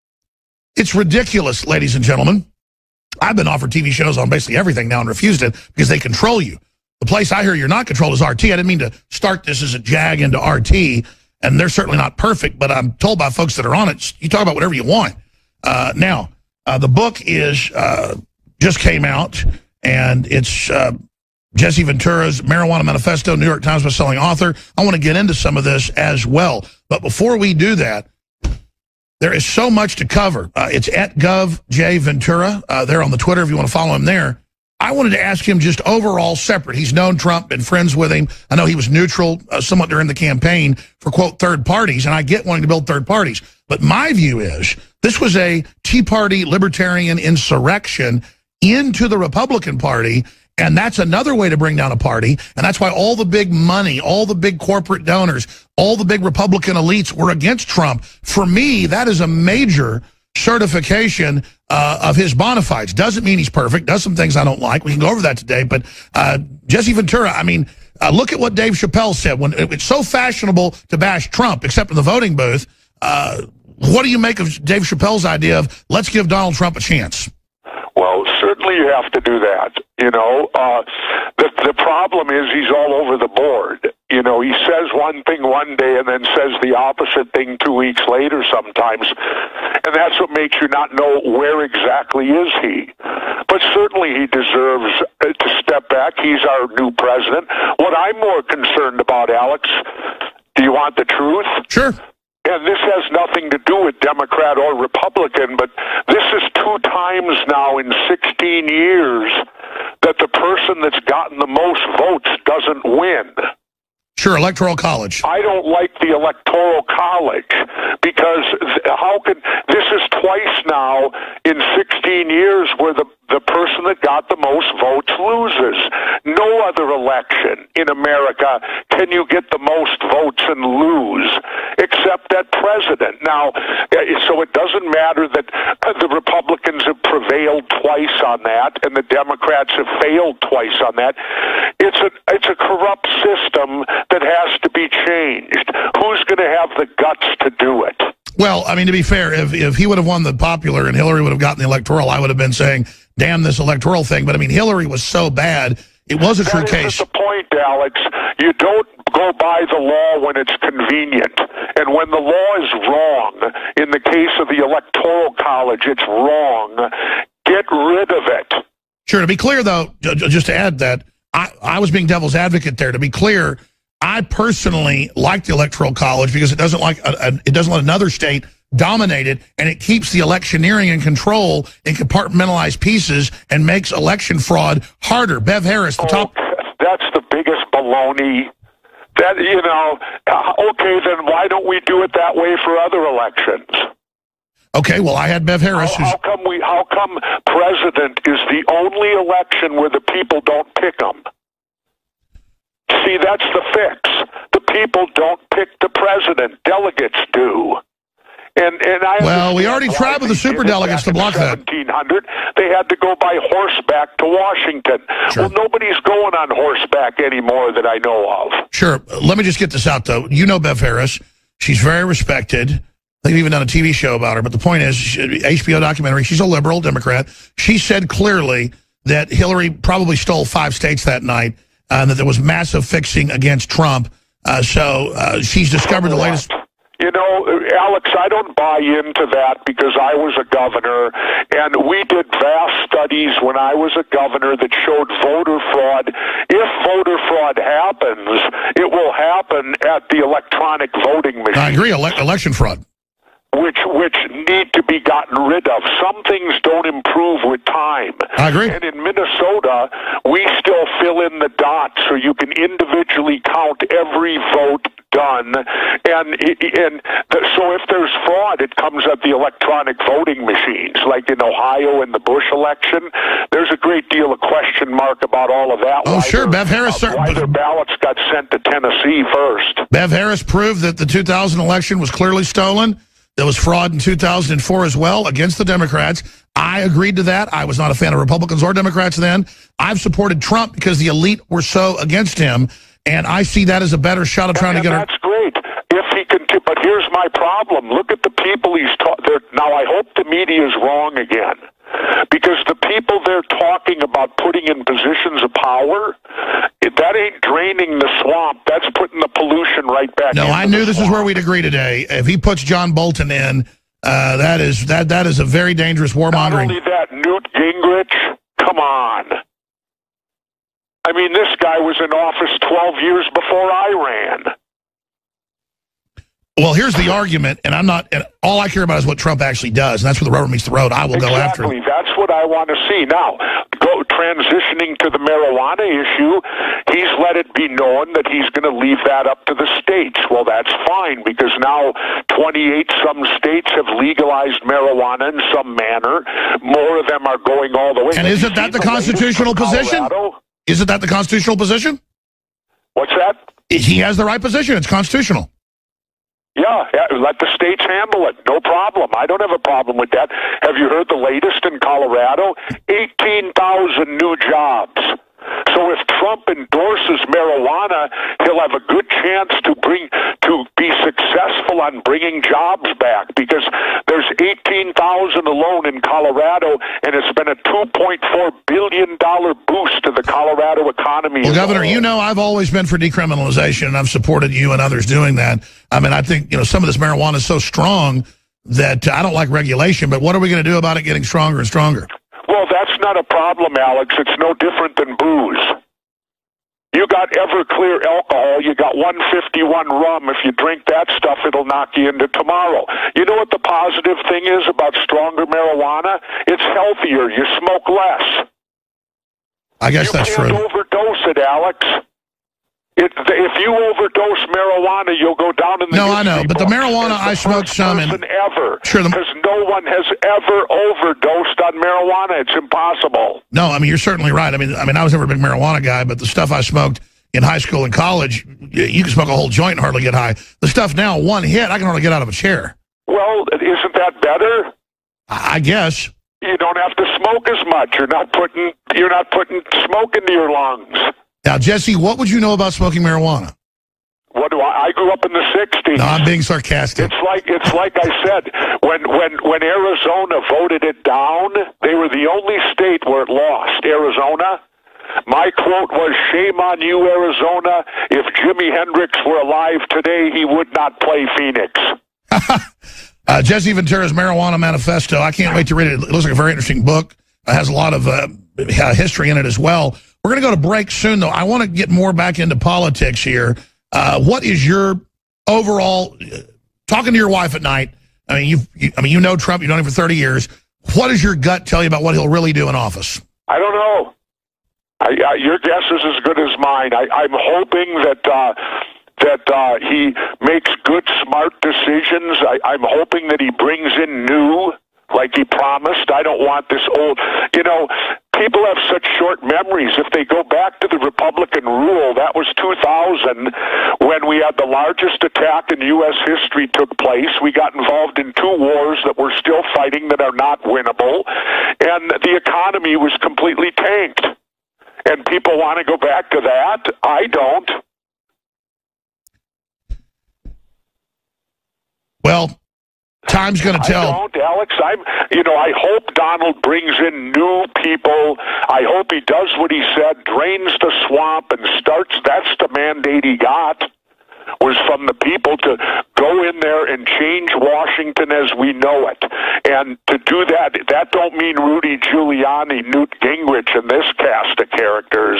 It's ridiculous, ladies and gentlemen. I've been offered T V shows on basically everything now and refused it because they control you. The place I hear you're not controlled is R T. I didn't mean to start this as a jag into R T, and they're certainly not perfect, but I'm told by folks that are on it, you talk about whatever you want. Uh, now, uh, the book is uh, just came out, and it's uh, Jesse Ventura's Marijuana Manifesto, New York Times bestselling author. I want to get into some of this as well. But before we do that, there is so much to cover. Uh, it's at GovJVentura. Uh, there on the Twitter if you want to follow him there. I wanted to ask him just overall separate. He's known Trump, been friends with him. I know he was neutral uh, somewhat during the campaign for, quote, third parties, and I get wanting to build third parties. But my view is this was a Tea Party libertarian insurrection into the Republican Party, and that's another way to bring down a party, and that's why all the big money, all the big corporate donors, all the big Republican elites were against Trump. For me, that is a major certification uh, of his bona fides. Doesn't mean he's perfect, does some things I don't like. We can go over that today, but uh, Jesse Ventura, I mean, uh, look at what Dave Chappelle said. When it's so fashionable to bash Trump, except in the voting booth, uh, what do you make of Dave Chappelle's idea of let's give Donald Trump a chance? Well, certainly you have to do that. You know, uh, the the problem is he's all over the board. You know, he says one thing one day and then says the opposite thing two weeks later sometimes, and that's what makes you not know where exactly is he. But certainly he deserves to step back. He's our new president. What I'm more concerned about, Alex, do you want the truth? Sure. And this has nothing to do with Democrat or Republican, but this is two times now in sixteen years that the person that's gotten the most votes doesn't win. Sure, Electoral College. I don't like the Electoral College because how can this is twice now in sixteen years where the the person that got the most votes loses. No other election in America can you get the most votes and lose except that president. Now, so it doesn't matter that the Republicans have prevailed twice on that and the Democrats have failed twice on that. It's a it's a corrupt system that has to be changed. Who's going to have the guts to do it? Well, I mean, to be fair, if if he would have won the popular and Hillary would have gotten the electoral, I would have been saying, damn this electoral thing. But, I mean, Hillary was so bad, it was a true that case. That's the point, Alex. You don't go by the law when it's convenient. And when the law is wrong, in the case of the Electoral College, it's wrong. Get rid of it. Sure. To be clear, though, just to add that, I, I was being devil's advocate there. To be clear, I personally like the Electoral College because it doesn't like a, a, it doesn't let another state dominate it, and it keeps the electioneering in control in compartmentalized pieces and makes election fraud harder. Bev Harris, the oh, top. That's the biggest baloney. That you know. Okay, then why don't we do it that way for other elections? Okay, well, I had Bev Harris. How, how come we? How come president is the only election where the people don't pick them? See, that's the fix. The people don't pick the president. Delegates do. And and I well, we already tried with the superdelegates to block that. seventeen hundred, they had to go by horseback to Washington. Sure. Well, nobody's going on horseback anymore that I know of. Sure. Let me just get this out, though. You know Bev Harris. She's very respected. They've even done a T V show about her. But the point is, she, H B O documentary, she's a liberal Democrat. She said clearly that Hillary probably stole five states that night, uh, and that there was massive fixing against Trump. Uh, so uh, she's discovered the latest... You know, Alex, I don't buy into that because I was a governor, and we did vast studies when I was a governor that showed voter fraud. If voter fraud happens, it will happen at the electronic voting machine. I agree, ele election fraud. Which which need to be gotten rid of. Some things don't improve with time. I agree. And in Minnesota, we still fill in the dots so you can individually count every vote done. And and the, so if there's fraud, it comes at the electronic voting machines. Like in Ohio in the Bush election, there's a great deal of question mark about all of that. Oh, why sure. their, Bev Harris. uh, why their ballots got sent to Tennessee first. Bev Harris proved that the two thousand election was clearly stolen. There was fraud in two thousand four as well against the Democrats. I agreed to that. I was not a fan of Republicans or Democrats then. I've supported Trump because the elite were so against him, and I see that as a better shot of trying and, to get... And that's great. If he can, but here's my problem. Look at the people he's talking... Now, I hope the media is wrong again. Because the people they're talking about putting in positions of power, that ain't draining the swamp. That's putting the pollution right back. No, I knew this is where we'd agree today. If he puts John Bolton in, uh, that is that that is a very dangerous warmongering. Not only that, Newt Gingrich, come on. I mean, this guy was in office twelve years before I ran. Well, here's the argument, and I'm not. And all I care about is what Trump actually does, and that's where the rubber meets the road. I will exactly. go after him. That's what I want to see. Now, go transitioning to the marijuana issue, he's let it be known that he's going to leave that up to the states. Well, that's fine, because now twenty-eight some states have legalized marijuana in some manner. More of them are going all the way. And isn't that the constitutional position? Isn't that the constitutional position? What's that? He has the right position. It's constitutional. Yeah, yeah, let the states handle it. No problem. I don't have a problem with that. Have you heard the latest in Colorado? eighteen thousand new jobs. So if Trump endorses marijuana, he'll have a good chance to bring to be successful on bringing jobs back, because there's eighteen thousand alone in Colorado, and it's been a two point four billion dollar boost to the Colorado economy. Well, Governor, you know I've always been for decriminalization, and I've supported you and others doing that. I mean, I think, you know, some of this marijuana is so strong that I don't like regulation, but what are we going to do about it getting stronger and stronger? Well, that's not a problem, Alex. It's no different than booze. You got Everclear alcohol, you got one fifty-one rum. If you drink that stuff, it'll knock you into tomorrow. You know what the positive thing is about stronger marijuana? It's healthier. You smoke less. I guess that's true. You can't overdose it, Alex. It, if you overdose marijuana, you'll go down in the No, I know, but the marijuana, I smoked some, and ever, sure, because no one has ever overdosed on marijuana. It's impossible. No, I mean, you're certainly right. I mean, I mean, I was never a big marijuana guy, but the stuff I smoked in high school and college, you can smoke a whole joint and hardly get high. The stuff now, one hit, I can hardly get out of a chair. Well, isn't that better? I guess. You don't have to smoke as much. You're not putting you're not putting smoke into your lungs. Now, Jesse, what would you know about smoking marijuana? What do I? I grew up in the sixties. No, I'm being sarcastic. It's like it's like I said when when when Arizona voted it down, they were the only state where it lost. Arizona. My quote was, "Shame on you, Arizona. If Jimi Hendrix were alive today, he would not play Phoenix." uh, Jesse Ventura's Marijuana Manifesto. I can't wait to read it. It looks like a very interesting book. It has a lot of uh, history in it as well. We're going to go to break soon, though. I want to get more back into politics here. Uh, what is your overall, uh, talking to your wife at night, I mean, you've, you I mean, you know Trump, you've known him for thirty years. What does your gut tell you about what he'll really do in office? I don't know. I, I, your guess is as good as mine. I, I'm hoping that uh, that uh, he makes good, smart decisions. I, I'm hoping that he brings in new, like he promised. I don't want this old, you know, people have such short memories. If they go back to the Republican rule, that was two thousand when we had the largest attack in U S history took place. We got involved in two wars that we're still fighting that are not winnable, and the economy was completely tanked. And people want to go back to that? I don't. Well, time's going to tell. I don't, Alex. I'm, you know, I hope Donald brings in new people. I hope he does what he said, drains the swamp and starts. That's the mandate he got, was from the people to go in there and change Washington as we know it. And to do that, that don't mean Rudy Giuliani, Newt Gingrich, and this cast of characters.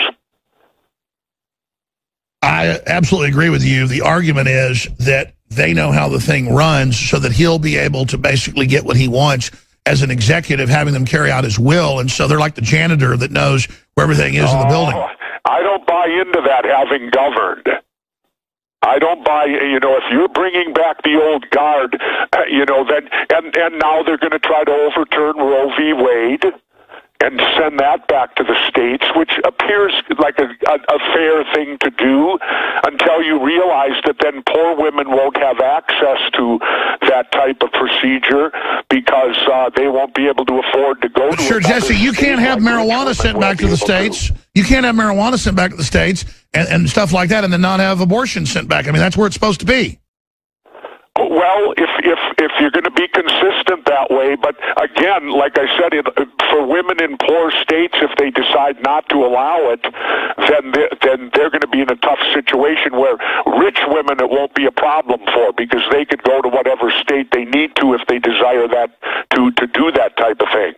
I absolutely agree with you. The argument is that they know how the thing runs so that he'll be able to basically get what he wants as an executive, having them carry out his will. And so they're like the janitor that knows where everything is oh, in the building. I don't buy into that, having governed. I don't buy, you know, if you're bringing back the old guard, you know, then, and, and now they're going to try to overturn Roe v. Wade and send that back to the states, which appears like a, a, a fair thing to do until you realize that then poor women won't have access to that type of procedure because uh, they won't be able to afford to go but to Sure, Jesse, you can't have like marijuana sent back to the states. To. You can't have marijuana sent back to the states and, and stuff like that and then not have abortion sent back. I mean, that's where it's supposed to be. Well, if if if you're going to be consistent that way, but again, like I said, it, for women in poor states, if they decide not to allow it, then they, then they're going to be in a tough situation. Where rich women, it won't be a problem for because they could go to whatever state they need to if they desire that to to do that type of thing.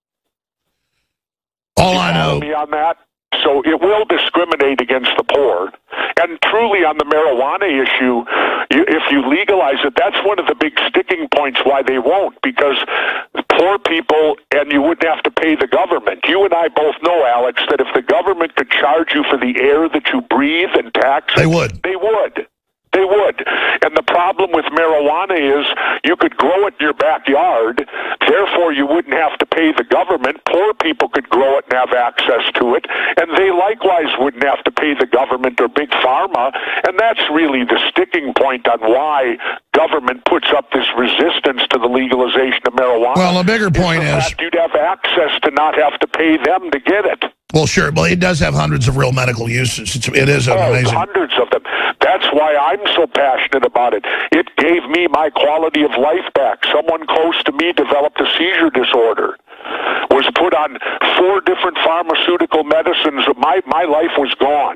All I know. Me on that. So it will discriminate against the poor. And truly on the marijuana issue, you, if you legalize it, that's one of the big sticking points why they won't, because poor people, and you wouldn't have to pay the government. You and I both know, Alex, that if the government could charge you for the air that you breathe and tax they it, would. They would. They would. And the problem with marijuana is you could grow it in your backyard, therefore you wouldn't have to pay the government. Poor people could grow it and have access to it, and they likewise wouldn't have to pay the government or big pharma, and that's really the sticking point on why government puts up this resistance to the legalization of marijuana. Well, a bigger point is... is you'd have access to not have to pay them to get it. Well, sure, but it does have hundreds of real medical uses. It's, it is oh, amazing. Hundreds of them. That's why I'm so passionate about it. It gave me my quality of life back. Someone close to me developed a seizure disorder, was put on four different pharmaceutical medicines. My, my life was gone.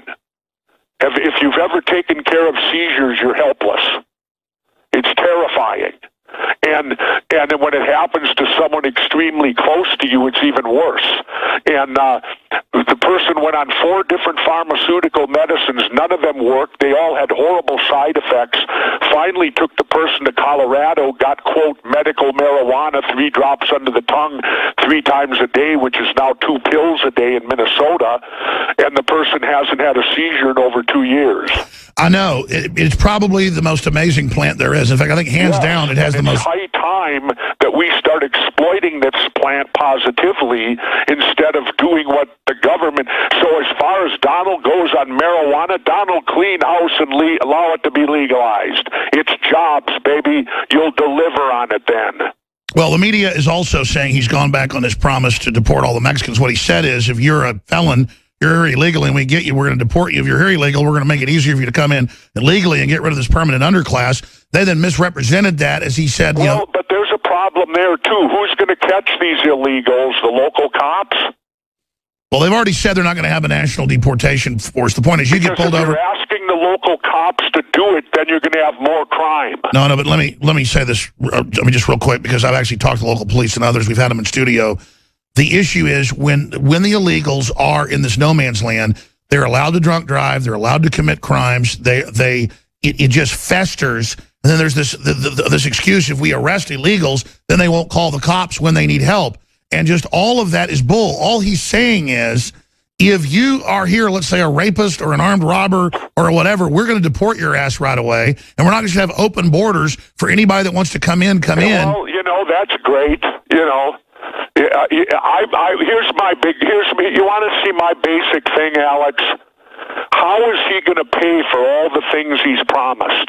If, if you've ever taken care of seizures, you're helpless. It's terrifying. And and when it happens to someone extremely close to you, it's even worse. And uh, the person went on four different pharmaceutical medicines. None of them worked. They all had horrible side effects. Finally took the person to Colorado, got, quote, medical marijuana, three drops under the tongue three times a day, which is now two pills a day in Minnesota. And the person hasn't had a seizure in over two years. I know. It, it's probably the most amazing plant there is. In fact, I think hands yes, down it has the most... It's high time that we start exploiting this plant positively instead of doing what the government... So as far as Donald goes on marijuana, Donald clean house and le allow it to be legalized. It's jobs, baby. You'll deliver on it then. Well, the media is also saying he's gone back on his promise to deport all the Mexicans. What he said is if you're a felon... you're here illegally and we get you, we're going to deport you. If you're here illegal, we're going to make it easier for you to come in illegally and get rid of this permanent underclass. They then misrepresented that, as he said. Well, you know, but there's a problem there, too. Who's going to catch these illegals? The local cops? Well, they've already said they're not going to have a national deportation force. The point is you because get pulled if over. You're asking the local cops to do it, then you're going to have more crime. No, no, but let me, let me say this I mean, just real quick, because I've actually talked to local police and others. We've had them in studio. The issue is when when the illegals are in this no man's land, they're allowed to drunk drive, they're allowed to commit crimes. They they it, it just festers, and then there's this the, the, this excuse: if we arrest illegals, then they won't call the cops when they need help, and just all of that is bull. All he's saying is, if you are here, let's say a rapist or an armed robber or whatever, we're going to deport your ass right away, and we're not just going to have open borders for anybody that wants to come in, come well, in. Well, you know that's great, you know. Yeah, I, I, here's my big. Here's me. You want to see my basic thing, Alex? How is he going to pay for all the things he's promised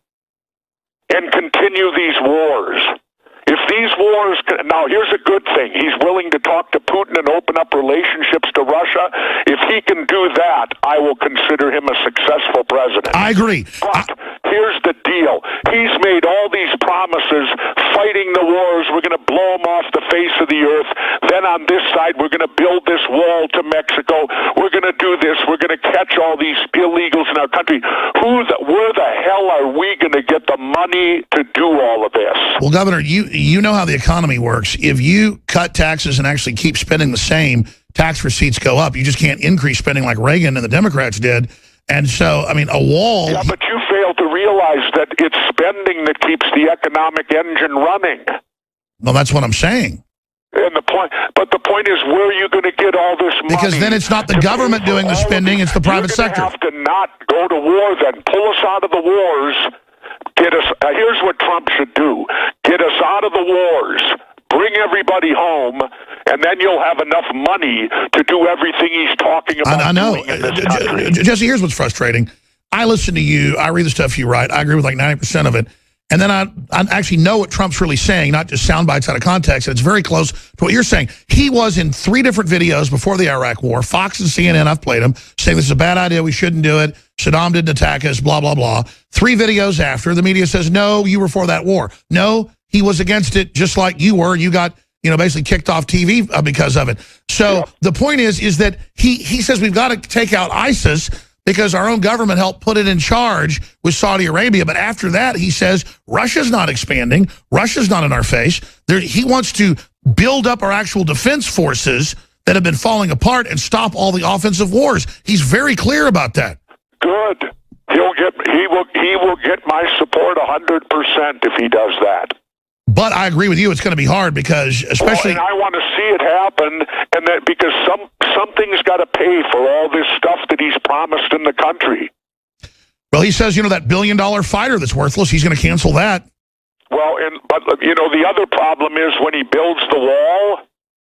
and continue these wars? If these wars, now here's a good thing. He's willing to talk to Putin and open up relationships to Russia. If he can do that, I will consider him a successful president. I agree. But here's the deal. He's made all these promises, fighting the wars. We're going to blow them off the face of the earth. Then on this side, we're going to build this wall to Mexico. We're going to do this. We're going to catch all these illegals in our country. Who the, where the hell are we going to get the money to do all of this? Well, Governor, you you know how the economy works. If you cut taxes and actually keep spending the same, tax receipts go up. You just can't increase spending like Reagan and the Democrats did. And so, I mean, a wall... Yeah, but you fail to realize that it's spending that keeps the economic engine running. Well, that's what I'm saying. And the point, but the point is, where are you going to get all this money? Because then it's not the government doing the spending, it's the private sector. You're going to have to not go to war then. Pull us out of the wars. Get us. Uh, here's what Trump should do. Get us out of the wars. Bring everybody home, and then you'll have enough money to do everything he's talking about. I, I know. Doing in this country. Jesse, here's what's frustrating. I listen to you. I read the stuff you write. I agree with like ninety percent of it. And then I, I actually know what Trump's really saying, not just sound bites out of context. And it's very close to what you're saying. He was in three different videos before the Iraq war. Fox and C N N, I've played them, saying this is a bad idea. We shouldn't do it. Saddam didn't attack us, blah, blah, blah. Three videos after, the media says, no, you were for that war. No, he was against it just like you were. You got, you know, basically kicked off T V because of it. So yeah. The point is, is that he, he says we've got to take out ISIS because our own government helped put it in charge with Saudi Arabia. But after that, he says, Russia's not expanding. Russia's not in our face. There, he wants to build up our actual defense forces that have been falling apart and stop all the offensive wars. He's very clear about that. Good. He'll get, he will, he will get my support one hundred percent if he does that. But I agree with you, it's going to be hard because especially... Well, and I want to see it happen, and that because some something's got to pay for all this stuff that he's promised in the country. Well, he says, you know, that billion-dollar fighter that's worthless, he's going to cancel that. Well, and but, you know, the other problem is when he builds the wall,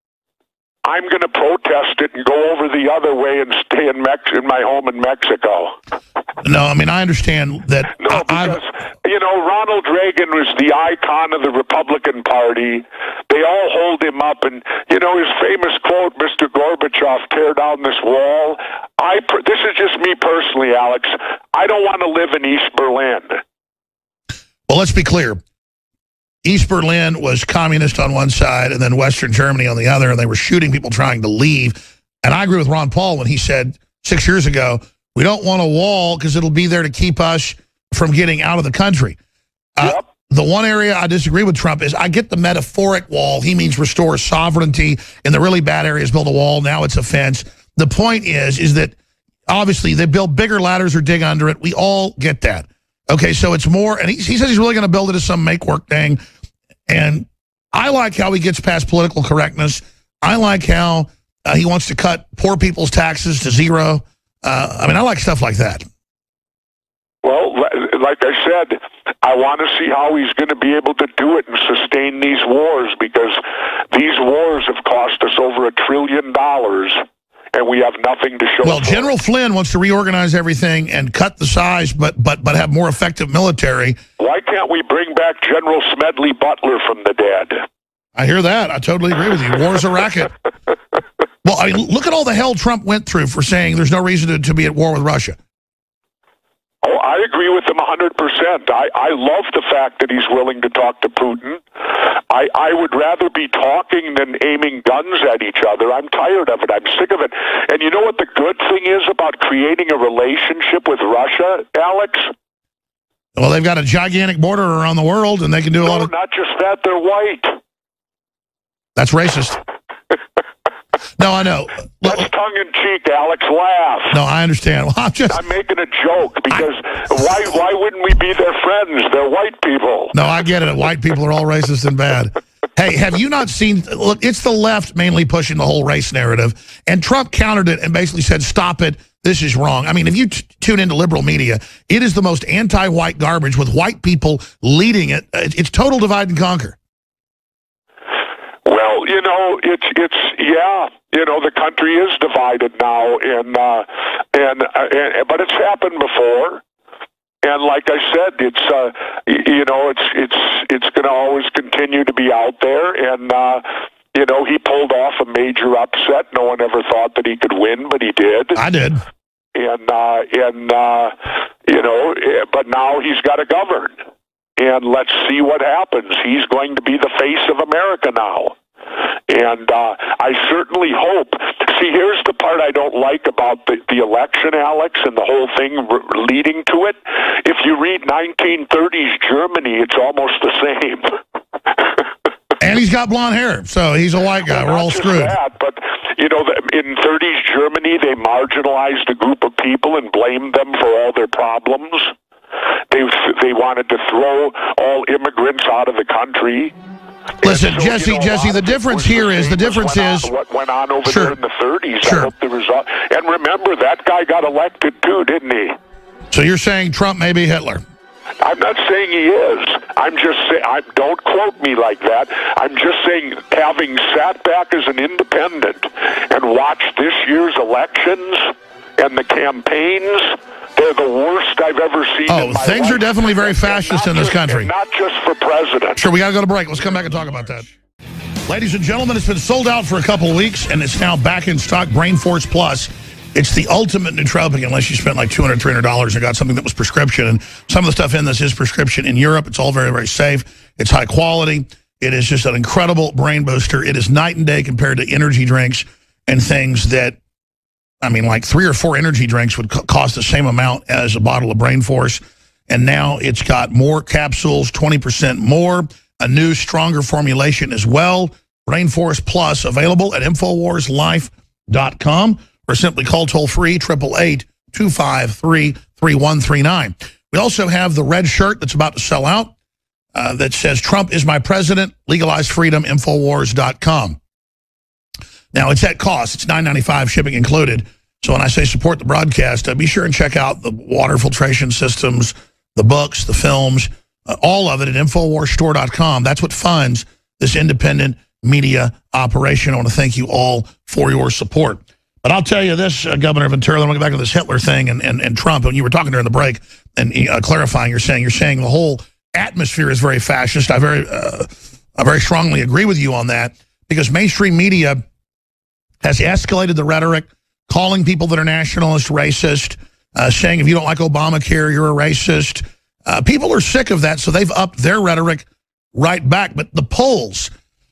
I'm going to protest it and go over the other way and stay in, Mex in my home in Mexico. No, I mean, I understand that... No, because, you know, Ronald Reagan was the icon of the Republican Party. They all hold him up. And, you know, his famous quote, Mister Gorbachev, tear down this wall. I. This is just me personally, Alex. I don't want to live in East Berlin. Well, let's be clear. East Berlin was communist on one side and then Western Germany on the other, and they were shooting people trying to leave. And I agree with Ron Paul when he said six years ago, we don't want a wall because it'll be there to keep us from getting out of the country. Uh, yep. The one area I disagree with Trump is I get the metaphoric wall. He means restore sovereignty. In the really bad areas, build a wall. Now it's a fence. The point is, is that obviously they build bigger ladders or dig under it. We all get that. Okay, so it's more, and he, he says he's really going to build it as some make-work thing. And I like how he gets past political correctness. I like how uh, he wants to cut poor people's taxes to zero. Uh, I mean, I like stuff like that. Well, like I said, I want to see how he's going to be able to do it and sustain these wars, because these wars have cost us over a trillion dollars, and we have nothing to show Well, for General it. Flynn wants to reorganize everything and cut the size, but but but have more effective military. Why can't we bring back General Smedley Butler from the dead? I hear that. I totally agree with you. War's a racket. Well, I mean, look at all the hell Trump went through for saying there's no reason to, to be at war with Russia. Oh, I agree with him one hundred percent. I, I love the fact that he's willing to talk to Putin. I, I would rather be talking than aiming guns at each other. I'm tired of it. I'm sick of it. And you know what the good thing is about creating a relationship with Russia, Alex? Well, they've got a gigantic border around the world, and they can do a no, lot of... not just that, they're white. That's racist. No, I know. That's tongue-in-cheek, Alex. Laugh. No, I understand. Well, I'm just... I'm making a joke, because I, why why wouldn't we be their friends? They're white people. No, I get it. White people are all racist and bad. Hey, have you not seen... Look, it's the left mainly pushing the whole race narrative, and Trump countered it and basically said, stop it. This is wrong. I mean, if you t tune into liberal media, it is the most anti-white garbage with white people leading it. It's total divide and conquer. Well, you you know, it's it's yeah, you know, the country is divided now, and uh, and, uh, and but it's happened before. And like I said, it's uh, you know, it's it's it's going to always continue to be out there. And uh, you know, he pulled off a major upset. No one ever thought that he could win, but he did. I did. And uh, and uh, you know, but now he's got to govern. And let's see what happens. He's going to be the face of America now. And uh, I certainly hope. See, here's the part I don't like about the, the election, Alex, and the whole thing re- leading to it. If you read nineteen thirties Germany, it's almost the same. And he's got blonde hair, so he's a white guy. Well, We're all screwed. That, but, you know, in thirties Germany, they marginalized a group of people and blamed them for all their problems. They, they wanted to throw all immigrants out of the country. Listen, so, Jesse, you know, Jesse, the difference here is, the difference went is... On, what went on over sure. there in the thirties. Sure. I hope the result. And remember, that guy got elected too, didn't he? So you're saying Trump may be Hitler? I'm not saying he is. I'm just saying, I, don't quote me like that. I'm just saying, having sat back as an independent and watched this year's elections and the campaigns, they're the worst I've ever seen. Oh, in my things life. are definitely very fascist in this just, country. Not just for president. Sure, we got to go to break. Let's come back and talk about that. Ladies and gentlemen, it's been sold out for a couple of weeks, and it's now back in stock. Brain Force Plus. It's the ultimate nootropic, unless you spent like two hundred dollars, three hundred dollars and got something that was prescription. And some of the stuff in this is prescription. In Europe, it's all very, very safe. It's high quality. It is just an incredible brain booster. It is night and day compared to energy drinks and things that, I mean, like three or four energy drinks would co cost the same amount as a bottle of Brain Force. And now it's got more capsules, twenty percent more, a new, stronger formulation as well. Brain Force Plus, available at Infowars Life dot com, or simply call toll-free, eight eight eight, two five three, three one three nine. We also have the red shirt that's about to sell out uh, that says, Trump is my president, legalize freedom, Infowars dot com. Now, it's at cost. It's nine ninety-five, shipping included. So when I say support the broadcast, uh, be sure and check out the water filtration systems, the books, the films, uh, all of it at Infowars store dot com. That's what funds this independent media operation. I want to thank you all for your support. But I'll tell you this, uh, Governor Ventura, then we'll get back to this Hitler thing and, and, and Trump. And you were talking during the break and uh, clarifying, you're saying, you're saying the whole atmosphere is very fascist. I very, uh, I very strongly agree with you on that, because mainstream media has escalated the rhetoric, calling people that are nationalist racist, uh, saying if you don't like Obamacare, you're a racist. Uh, people are sick of that, so they've upped their rhetoric right back. But the polls,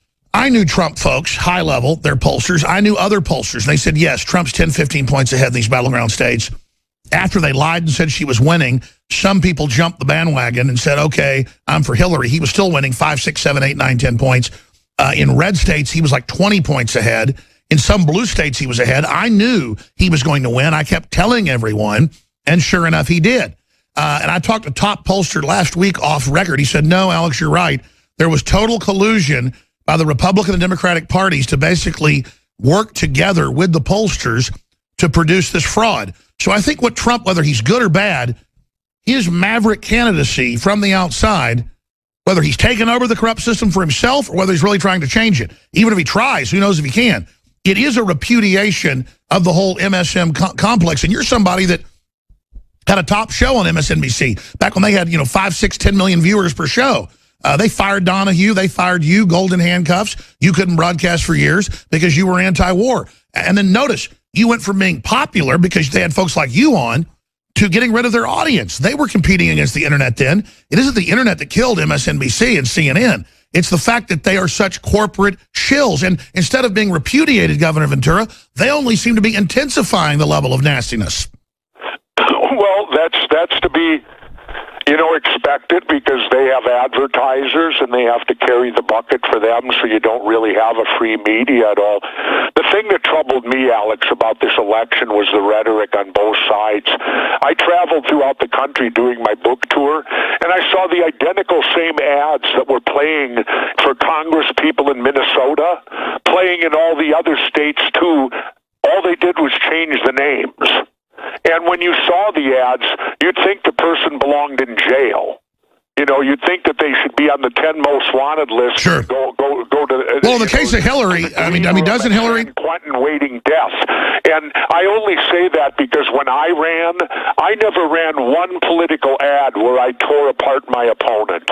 I knew Trump folks, high level, they're pollsters. I knew other pollsters, and they said, yes, Trump's ten, fifteen points ahead in these battleground states. After they lied and said she was winning, some people jumped the bandwagon and said, okay, I'm for Hillary. He was still winning five, six, seven, eight, nine, ten points. Uh, in red states, he was like twenty points ahead. In some blue states, he was ahead. I knew he was going to win. I kept telling everyone, and sure enough, he did. Uh, and I talked to top pollster last week off record. He said, no, Alex, you're right. There was total collusion by the Republican and Democratic parties to basically work together with the pollsters to produce this fraud. So I think what Trump, whether he's good or bad, his maverick candidacy from the outside, whether he's taken over the corrupt system for himself or whether he's really trying to change it, even if he tries, who knows if he can, it is a repudiation of the whole M S M co complex. And you're somebody that had a top show on M S N B C back when they had, you know, five, six, ten million viewers per show. Uh, they fired Donahue. They fired you, golden handcuffs. You couldn't broadcast for years because you were anti-war. And then notice, you went from being popular because they had folks like you on to getting rid of their audience. They were competing against the internet then. It isn't the internet that killed M S N B C and C N N. It's the fact that they are such corporate shills. And instead of being repudiated, Governor Ventura, they only seem to be intensifying the level of nastiness. Well, that's that's to be, you know, expected, because they have advertisers and they have to carry the bucket for them, so you don't really have a free media at all. The thing that troubled me, Alex, about this election was the rhetoric on both sides. I traveled throughout the country doing my book tour, and I saw the identical same ads that were playing for Congress people in Minnesota, playing in all the other states too. All they did was change the names. And when you saw the ads, you'd think the person belonged in jail. You know, you'd think that they should be on the ten most wanted list. Sure. Go, go, go to. Uh, well, in the case know, of Hillary, I mean, I mean, doesn't Hillary? Clinton waiting death, and I only say that because when I ran, I never ran one political ad where I tore apart my opponent.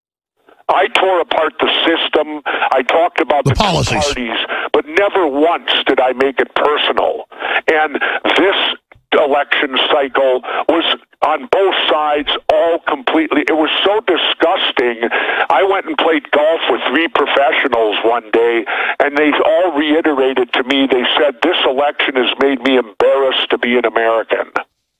I tore apart the system. I talked about the, the policies, parties, but never once did I make it personal. And this election cycle was on both sides all completely. It was so disgusting. I went and played golf with three professionals one day, and they all reiterated to me, they said, this election has made me embarrassed to be an American.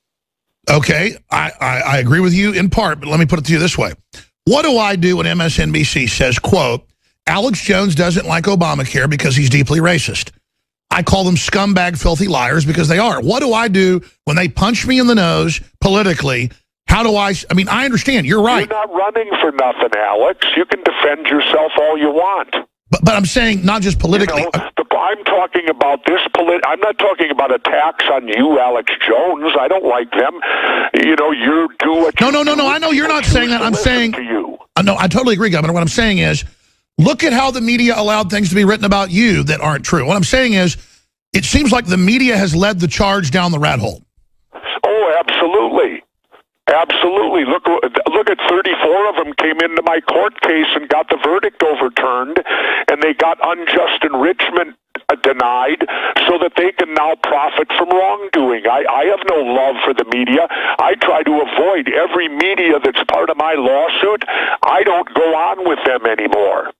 Okay, I, I, I agree with you in part, but let me put it to you this way. What do I do when M S N B C says, quote, Alex Jones doesn't like Obamacare because he's deeply racist? I call them scumbag, filthy liars because they are. What do I do when they punch me in the nose politically? How do I, I mean, I understand, you're right. You're not running for nothing, Alex. You can defend yourself all you want. But, but I'm saying not just politically. You know, the, I'm talking about this polit. I'm not talking about attacks on you, Alex Jones. I don't like them. You know, you do what. No, you no, no, do. no. I know you're not saying that. I'm saying. To you. I know. I totally agree, Governor. What I'm saying is, look at how the media allowed things to be written about you that aren't true. What I'm saying is, it seems like the media has led the charge down the rat hole. Oh, absolutely. Absolutely. Look, look at thirty-four of them came into my court case and got the verdict overturned, and they got unjust enrichment denied so that they can now profit from wrongdoing. I, I have no love for the media. I try to avoid every media that's part of my lawsuit. I don't go on with them anymore.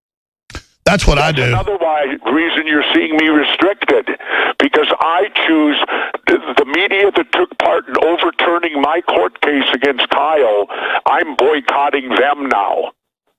That's what That's I do. Another why, reason you're seeing me restricted, because I choose the, the media that took part in overturning my court case against Kyle. I'm boycotting them now.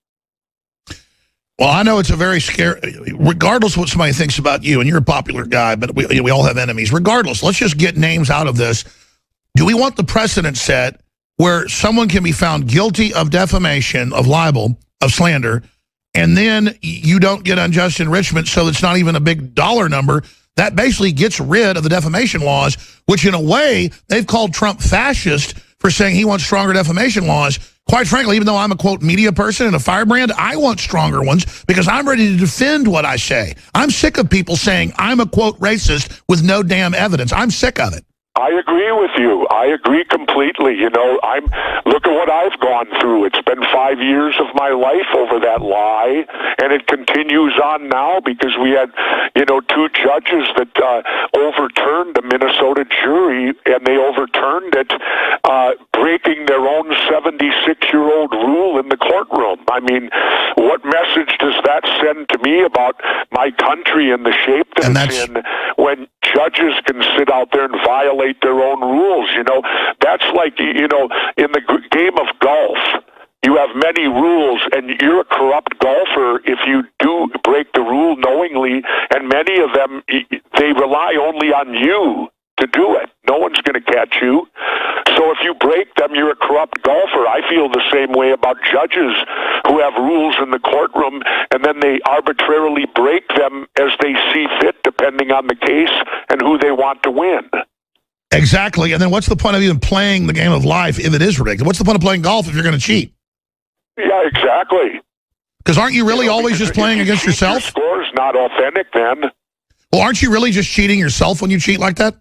Well, I know it's a very scary, regardless of what somebody thinks about you, and you're a popular guy, but we, we all have enemies. Regardless, let's just get names out of this. Do we want the precedent set where someone can be found guilty of defamation, of libel, of slander, and then you don't get unjust enrichment, so it's not even a big dollar number? That basically gets rid of the defamation laws, which in a way, they've called Trump fascist for saying he wants stronger defamation laws. Quite frankly, even though I'm a, quote, media person and a firebrand, I want stronger ones because I'm ready to defend what I say. I'm sick of people saying I'm a, quote, racist with no damn evidence. I'm sick of it. I agree with you. I agree completely. You know, I'm look at what I've gone through. It's been five years of my life over that lie, and it continues on now because we had, you know, two judges that uh, overturned the Minnesota jury, and they overturned it, uh, breaking their own seventy-six-year-old rule in the courtroom. I mean, what message does that send to me about my country and the shape that and it's in when judges can sit out there and violate their own rules? You know, that's like, you know, in the game of golf, you have many rules, and you're a corrupt golfer if you do break the rule knowingly, and many of them, they rely only on you to do it. No one's going to catch you. So if you break them, you're a corrupt golfer. I feel the same way about judges who have rules in the courtroom, and then they arbitrarily break them as they see fit, depending on the case and who they want to win. Exactly. And then what's the point of even playing the game of life if it is rigged? What's the point of playing golf if you're going to cheat? Yeah, exactly. Because aren't you really you know, always just playing you against yourself? Your score's not authentic then. Well, aren't you really just cheating yourself when you cheat like that?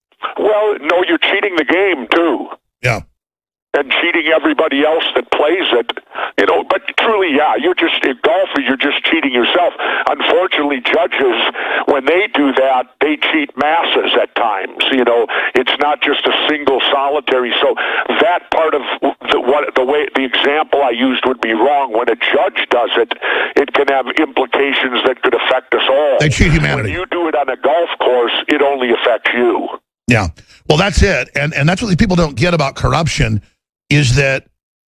Well, no, you're cheating the game, too. Yeah. And cheating everybody else that plays it. You know, but truly, yeah, you're just, a golfer, you're just cheating yourself. Unfortunately, judges, when they do that, they cheat masses at times. You know, it's not just a single solitary. So that part of the, what, the way, the example I used would be wrong. When a judge does it, it can have implications that could affect us all. They cheat humanity. When you do it on a golf course, it only affects you. Yeah. Well, that's it. And and that's what these people don't get about corruption is that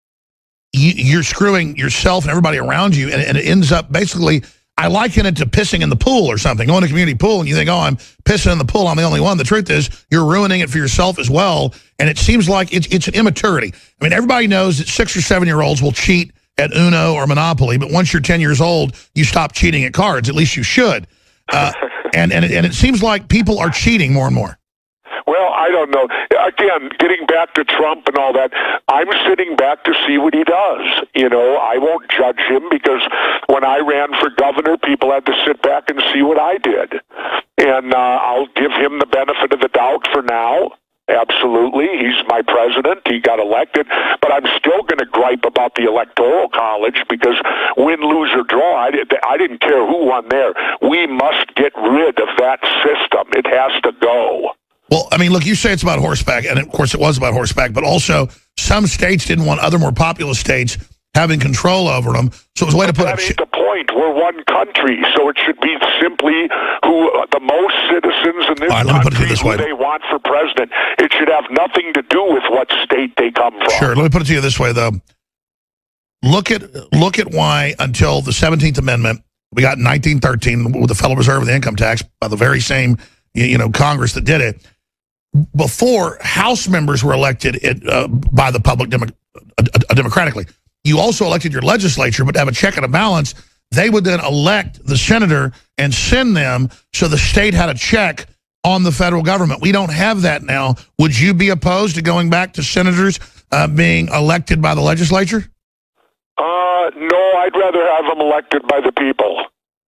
you, you're screwing yourself and everybody around you, and, and it ends up basically, I liken it to pissing in the pool or something. Going to a community pool and you think, oh, I'm pissing in the pool, I'm the only one. The truth is you're ruining it for yourself as well, and it seems like it's, it's an immaturity. I mean, everybody knows that six or seven-year-olds will cheat at Uno or Monopoly, but once you're ten years old, you stop cheating at cards. At least you should. Uh, and, and, it, and it seems like people are cheating more and more. Well, I don't know. Again, getting back to Trump and all that, I'm sitting back to see what he does. You know, I won't judge him because when I ran for governor, people had to sit back and see what I did. And uh, I'll give him the benefit of the doubt for now. Absolutely. He's my president. He got elected. But I'm still going to gripe about the Electoral College because win, lose, or draw, I, did, I didn't care who won there. We must get rid of that system. It has to go. Well, I mean, look, you say it's about horseback, and of course it was about horseback, but also some states didn't want other more populous states having control over them, so it was a way to put that a... ain't the point. We're one country, so it should be simply who uh, the most citizens in this All right, let me put it to country you this who way. they want for president. It should have nothing to do with what state they come from. Sure, let me put it to you this way, though. Look at, look at why, until the seventeenth Amendment, we got in nineteen thirteen with the Federal Reserve and the income tax by the very same you know, Congress that did it. Before, House members were elected it, uh, by the public demo uh, uh, democratically. You also elected your legislature, but to have a check and a balance, they would then elect the senator and send them so the state had a check on the federal government. We don't have that now. Would you be opposed to going back to senators uh, being elected by the legislature? Uh, no, I'd rather have them elected by the people.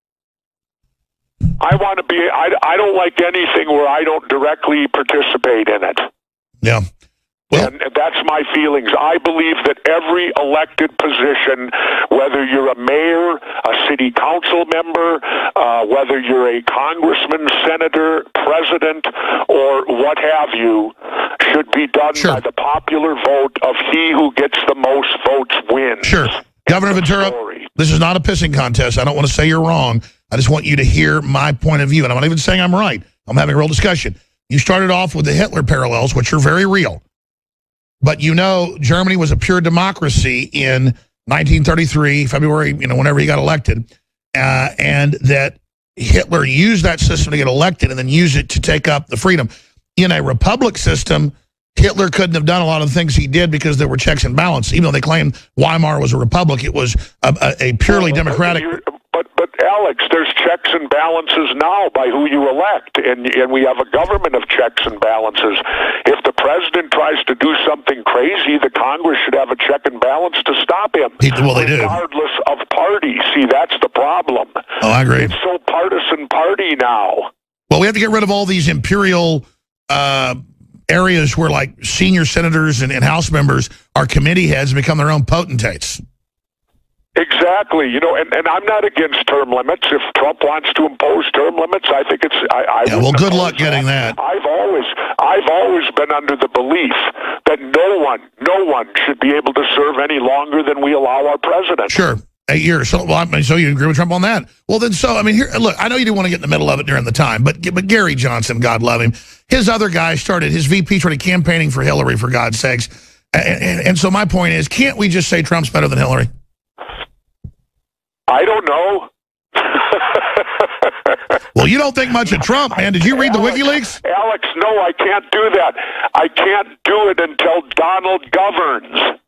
I want to be, I, I don't like anything where I don't directly participate in it. Yeah. Well, and that's my feelings. I believe that every elected position, whether you're a mayor, a city council member, uh, whether you're a congressman, senator, president, or what have you, should be done sure. by the popular vote of he who gets the most votes wins. Sure. Governor Ventura, this is not a pissing contest. I don't want to say you're wrong. I just want you to hear my point of view. And I'm not even saying I'm right. I'm having a real discussion. You started off with the Hitler parallels, which are very real. But you know, Germany was a pure democracy in nineteen thirty-three, February, you know, whenever he got elected. Uh, and that Hitler used that system to get elected and then use it to take up the freedom. In a republic system, Hitler couldn't have done a lot of the things he did because there were checks and balances. Even though they claimed Weimar was a republic, it was a, a, a purely well, democratic... But, but Alex, there's checks and balances now by who you elect, and, and we have a government of checks and balances. If the president tries to do something crazy, the Congress should have a check and balance to stop him. He, well, they do. Regardless of party. See, that's the problem. Oh, I agree. It's so partisan party now. Well, we have to get rid of all these imperial uh, areas where, like, senior senators and, and House members are committee heads and become their own potentates. Exactly, you know, and, and I'm not against term limits. If Trump wants to impose term limits, I think it's. I, I yeah, well, good luck getting that. that. I've always, I've always been under the belief that no one, no one should be able to serve any longer than we allow our president. Sure, eight years. So, well, I mean, so you agree with Trump on that? Well, then, so I mean, here, look, I know you didn't want to get in the middle of it during the time, but but Gary Johnson, God love him, his other guy started, his V P started campaigning for Hillary, for God's sakes, and, and, and so my point is, can't we just say Trump's better than Hillary? I don't know. Well, you don't think much of Trump, man. Did you read Alex, the WikiLeaks? Alex, no, I can't do that. I can't do it until Donald governs.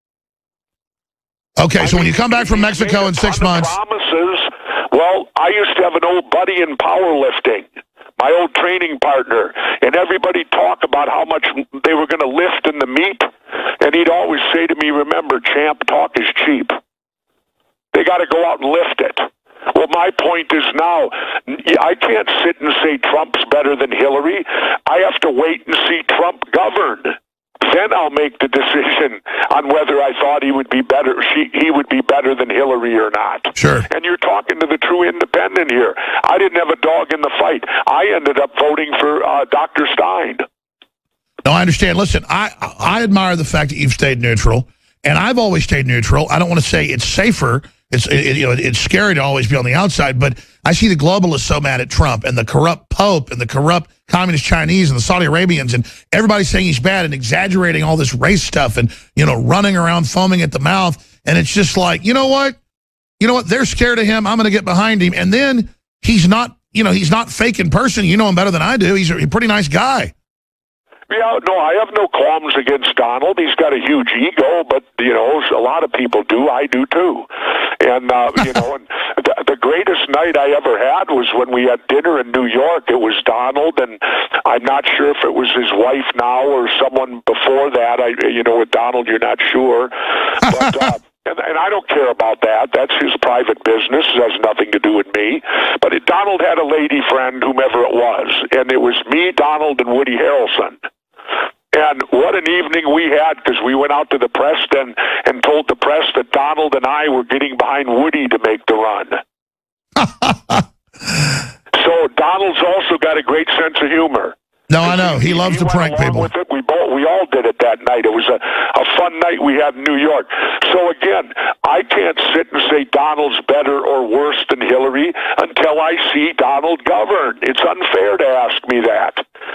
Okay, I so mean, when you come back from Mexico in six months... Promises. Well, I used to have an old buddy in powerlifting, my old training partner, and everybody talk about how much they were going to lift in the meet, and he'd always say to me, remember, champ, talk is cheap. They got to go out and lift it. Well, my point is now, I can't sit and say Trump's better than Hillary. I have to wait and see Trump govern. Then I'll make the decision on whether I thought he would be better, she, he would be better than Hillary or not. Sure. And you're talking to the true independent here. I didn't have a dog in the fight. I ended up voting for uh, Doctor Stein. No, I understand. Listen, I, I admire the fact that you've stayed neutral, and I've always stayed neutral. I don't want to say it's safer. It's it, you know it's scary to always be on the outside, but I see the globalists so mad at Trump and the corrupt Pope and the corrupt communist Chinese and the Saudi Arabians and everybody saying he's bad and exaggerating all this race stuff and you know running around foaming at the mouth, and it's just like, you know what, you know what, they're scared of him. I'm going to get behind him, and then he's not you know he's not fake in person. You know him better than I do. He's a pretty nice guy. Yeah, no, I have no qualms against Donald. He's got a huge ego, but, you know, a lot of people do. I do, too. And, uh, you know, and the, the greatest night I ever had was when we had dinner in New York. It was Donald, and I'm not sure if it was his wife now or someone before that. I, you know, with Donald, you're not sure. But, uh, and, and I don't care about that. That's his private business. It has nothing to do with me. But it, Donald had a lady friend, whomever it was, and it was me, Donald, and Woody Harrelson. And what an evening we had, because we went out to the press and, and told the press that Donald and I were getting behind Woody to make the run. So Donald's also got a great sense of humor. No, I know. He, he loves he to prank people. With it. We, both, we all did it that night. It was a, a fun night we had in New York. So again, I can't sit and say Donald's better or worse than Hillary until I see Donald govern. It's unfair to ask me that.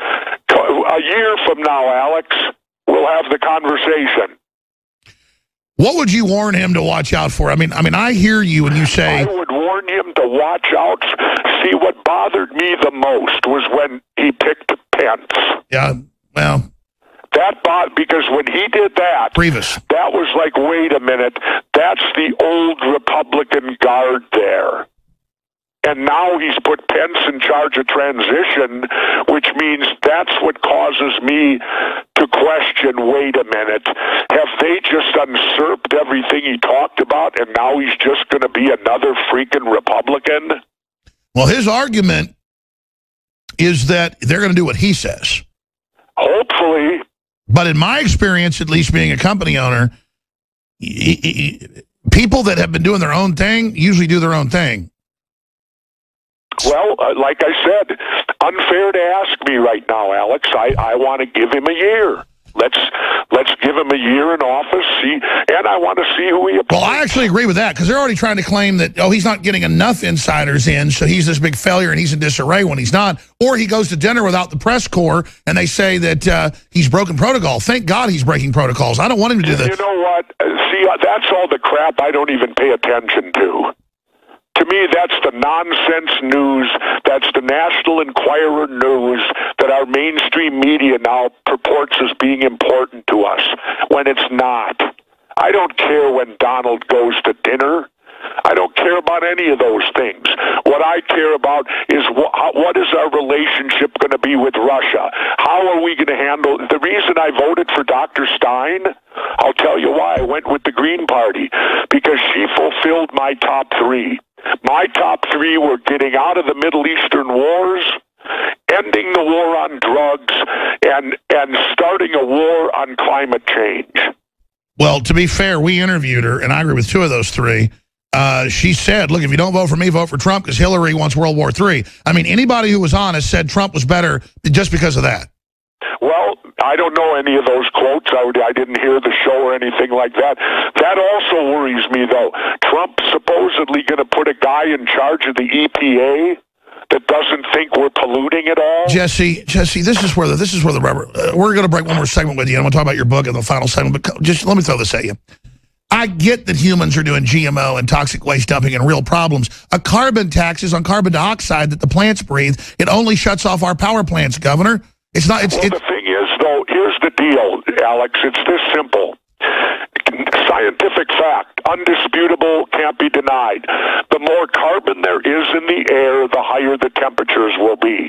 A year from now, Alex, we'll have the conversation. What would you warn him to watch out for? I mean, I mean, I hear you when you say... I would warn him to watch out. See, what bothered me the most was when he picked Pence. Yeah, well... That bot because when he did that, Grievous. That was like, wait a minute, that's the old Republican guard there. And now he's put Pence in charge of transition, which means that's what causes me to question, wait a minute, have they just usurped everything he talked about and now he's just going to be another freaking Republican? Well, his argument is that they're going to do what he says. Hopefully. But in my experience, at least being a company owner, he, he, people that have been doing their own thing usually do their own thing. Well, uh, like I said, unfair to ask me right now, Alex. I, I want to give him a year. Let's let's give him a year in office, see, and I want to see who he appoints. Well, I actually agree with that, because they're already trying to claim that, oh, he's not getting enough insiders in, so he's this big failure and he's in disarray when he's not. Or he goes to dinner without the press corps, and they say that uh, he's broken protocol. Thank God he's breaking protocols. I don't want him to do that. You know what? See, that's all the crap I don't even pay attention to. To me, that's the nonsense news, that's the National Enquirer news that our mainstream media now purports as being important to us, when it's not. I don't care when Donald goes to dinner. I don't care about any of those things. What I care about is wh what is our relationship going to be with Russia? How are we going to handle... The reason I voted for Doctor Stein, I'll tell you why. I went with the Green Party, because she fulfilled my top three. My top three were getting out of the Middle Eastern wars, ending the war on drugs, and, and starting a war on climate change. Well, to be fair, we interviewed her, and I agree with two of those three. Uh, she said, look, if you don't vote for me, vote for Trump, because Hillary wants World War Three. I mean, anybody who was honest said Trump was better just because of that. Well, I don't know any of those quotes. I, would, I didn't hear the show or anything like that. That also worries me, though. Trump's supposedly going to put a guy in charge of the E P A that doesn't think we're polluting at all. Jesse, Jesse, this is where the, this is where the rubber... Uh, we're going to break one more segment with you, and I'm going to talk about your book in the final segment, but just let me throw this at you. I get that humans are doing G M O and toxic waste dumping and real problems. A carbon tax is on carbon dioxide that the plants breathe. It only shuts off our power plants, Governor. It's not... It's, well, it, the thing is, though, here's the deal, Alex. It's this simple. Scientific fact, undisputable, can't be denied. The more carbon there is in the air, the higher the temperatures will be.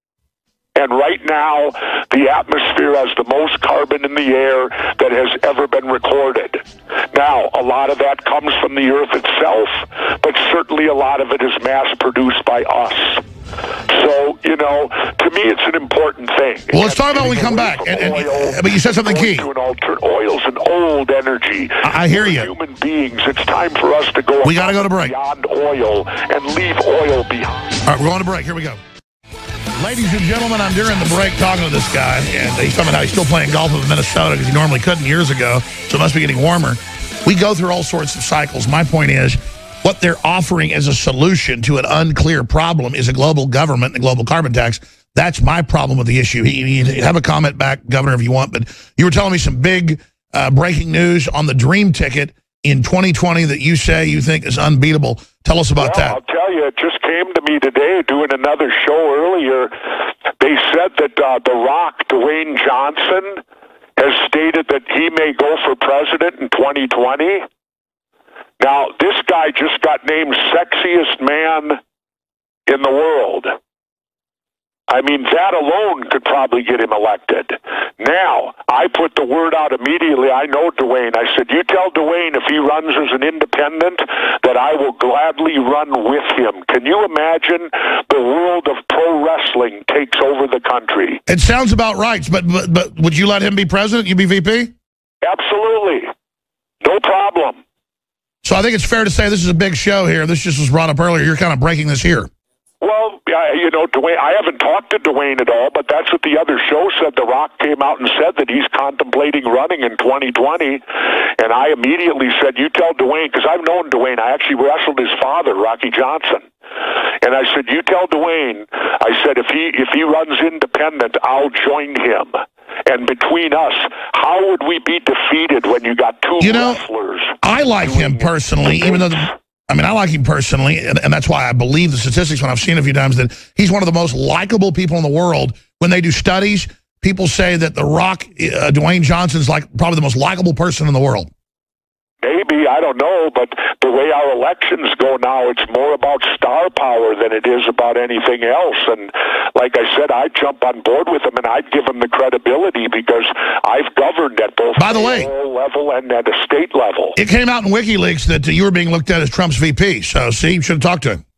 And right now, the atmosphere has the most carbon in the air that has ever been recorded. Now, a lot of that comes from the Earth itself, but certainly a lot of it is mass-produced by us. So, you know, to me, it's an important thing. Well, let's talk about when we come back. And, and, oil, but you said something key. To an alter, oil's an old energy. I, I hear We're you. Human beings, it's time for us to go. We got to go to break. Beyond oil and leave oil behind. All right, we're going to break. Here we go. Ladies and gentlemen, I'm during the break talking to this guy, and he's talking about how he's still playing golf in Minnesota because he normally couldn't years ago, so it must be getting warmer. We go through all sorts of cycles. My point is, what they're offering as a solution to an unclear problem is a global government and a global carbon tax. That's my problem with the issue. He, he, have a comment back, Governor, if you want, but you were telling me some big uh, breaking news on the Dream Ticket in twenty twenty that you say you think is unbeatable. Tell us about well, that. I'll tell you, it just came to me today doing another show earlier. They said that uh, The Rock, Dwayne Johnson, has stated that he may go for president in twenty twenty. Now, this guy just got named sexiest man in the world. I mean, that alone could probably get him elected. Now, I put the word out immediately. I know Dwayne. I said, you tell Dwayne if he runs as an independent that I will gladly run with him. Can you imagine the world of pro wrestling takes over the country? It sounds about right, but, but, but would you let him be president? You be V P? Absolutely. No problem. So I think it's fair to say this is a big show here. This just was brought up earlier. You're kind of breaking this here. Well, uh, you know, Dwayne, I haven't talked to Dwayne at all, but that's what the other show said. The Rock came out and said that he's contemplating running in twenty twenty, and I immediately said, you tell Dwayne, because I've known Dwayne. I actually wrestled his father, Rocky Johnson. And I said, you tell Dwayne, I said, if he if he runs independent, I'll join him. And between us, how would we be defeated when you got two you know, wrestlers? I like him personally, even though... The, I mean, I like him personally, and, and that's why I believe the statistics when I've seen it a few times that he's one of the most likable people in the world. When they do studies, people say that The Rock, uh, Dwayne Johnson's like probably the most likable person in the world. Maybe, I don't know, but the way our elections go now, it's more about star power than it is about anything else. And like I said, I'd jump on board with him, and I'd give him the credibility because I've governed at both By the way, level and at a state level. It came out in WikiLeaks that uh, you were being looked at as Trump's V P. So, see, you should have talked to him.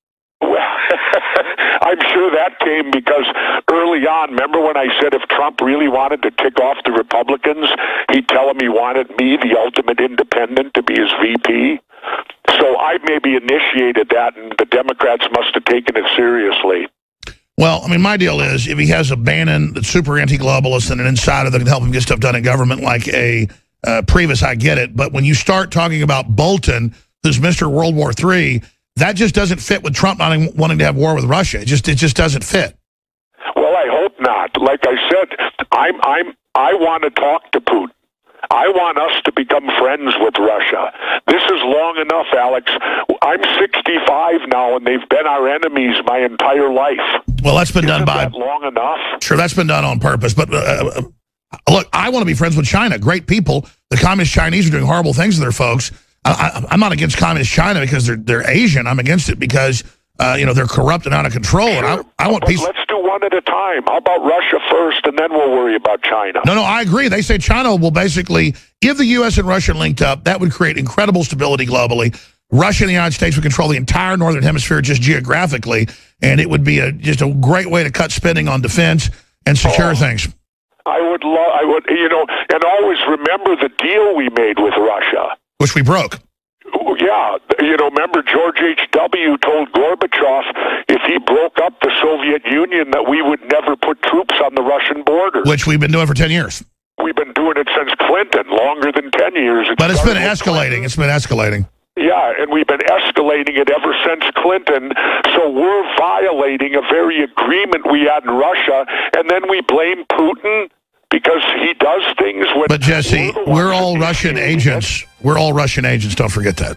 I'm sure that came because early on, remember when I said if Trump really wanted to tick off the Republicans, he'd tell them he wanted me, the ultimate independent, to be his V P? So I maybe initiated that, and the Democrats must have taken it seriously. Well, I mean, my deal is if he has a Bannon that's super anti-globalist and an insider that can help him get stuff done in government like a uh, Priebus, I get it. But when you start talking about Bolton, who's Mister World War Three, that just doesn't fit with Trump not wanting to have war with Russia. It just it just doesn't fit. Well, I hope not. Like I said, I'm I'm I want to talk to Putin. I want us to become friends with Russia. This is long enough, Alex. I'm sixty-five now, and they've been our enemies my entire life. Well, that's been Isn't done by that long enough. Sure, that's been done on purpose. But uh, look, I want to be friends with China. Great people. The communist Chinese are doing horrible things to their folks. I, I'm not against communist China because they're they're Asian. I'm against it because uh, you know they're corrupt and out of control. Sure. And I, I want but peace. Let's do one at a time. How about Russia first, and then we'll worry about China? No, no, I agree. They say China will basically, if the U S and Russia linked up, that would create incredible stability globally. Russia and the United States would control the entire northern hemisphere just geographically, and it would be a, just a great way to cut spending on defense and secure oh. things. I would love, I would, you know, and always remember the deal we made with Russia. Which we broke. Yeah, you know, remember George H W told Gorbachev if he broke up the Soviet Union that we would never put troops on the Russian border. Which we've been doing for ten years. We've been doing it since Clinton, longer than ten years. It but it's been escalating. Clinton. It's been escalating. Yeah, and we've been escalating it ever since Clinton. So we're violating a very agreement we had in Russia, and then we blame Putin because he does things when... But, Jesse, we're, we're all Russian agents. It. We're all Russian agents. Don't forget that.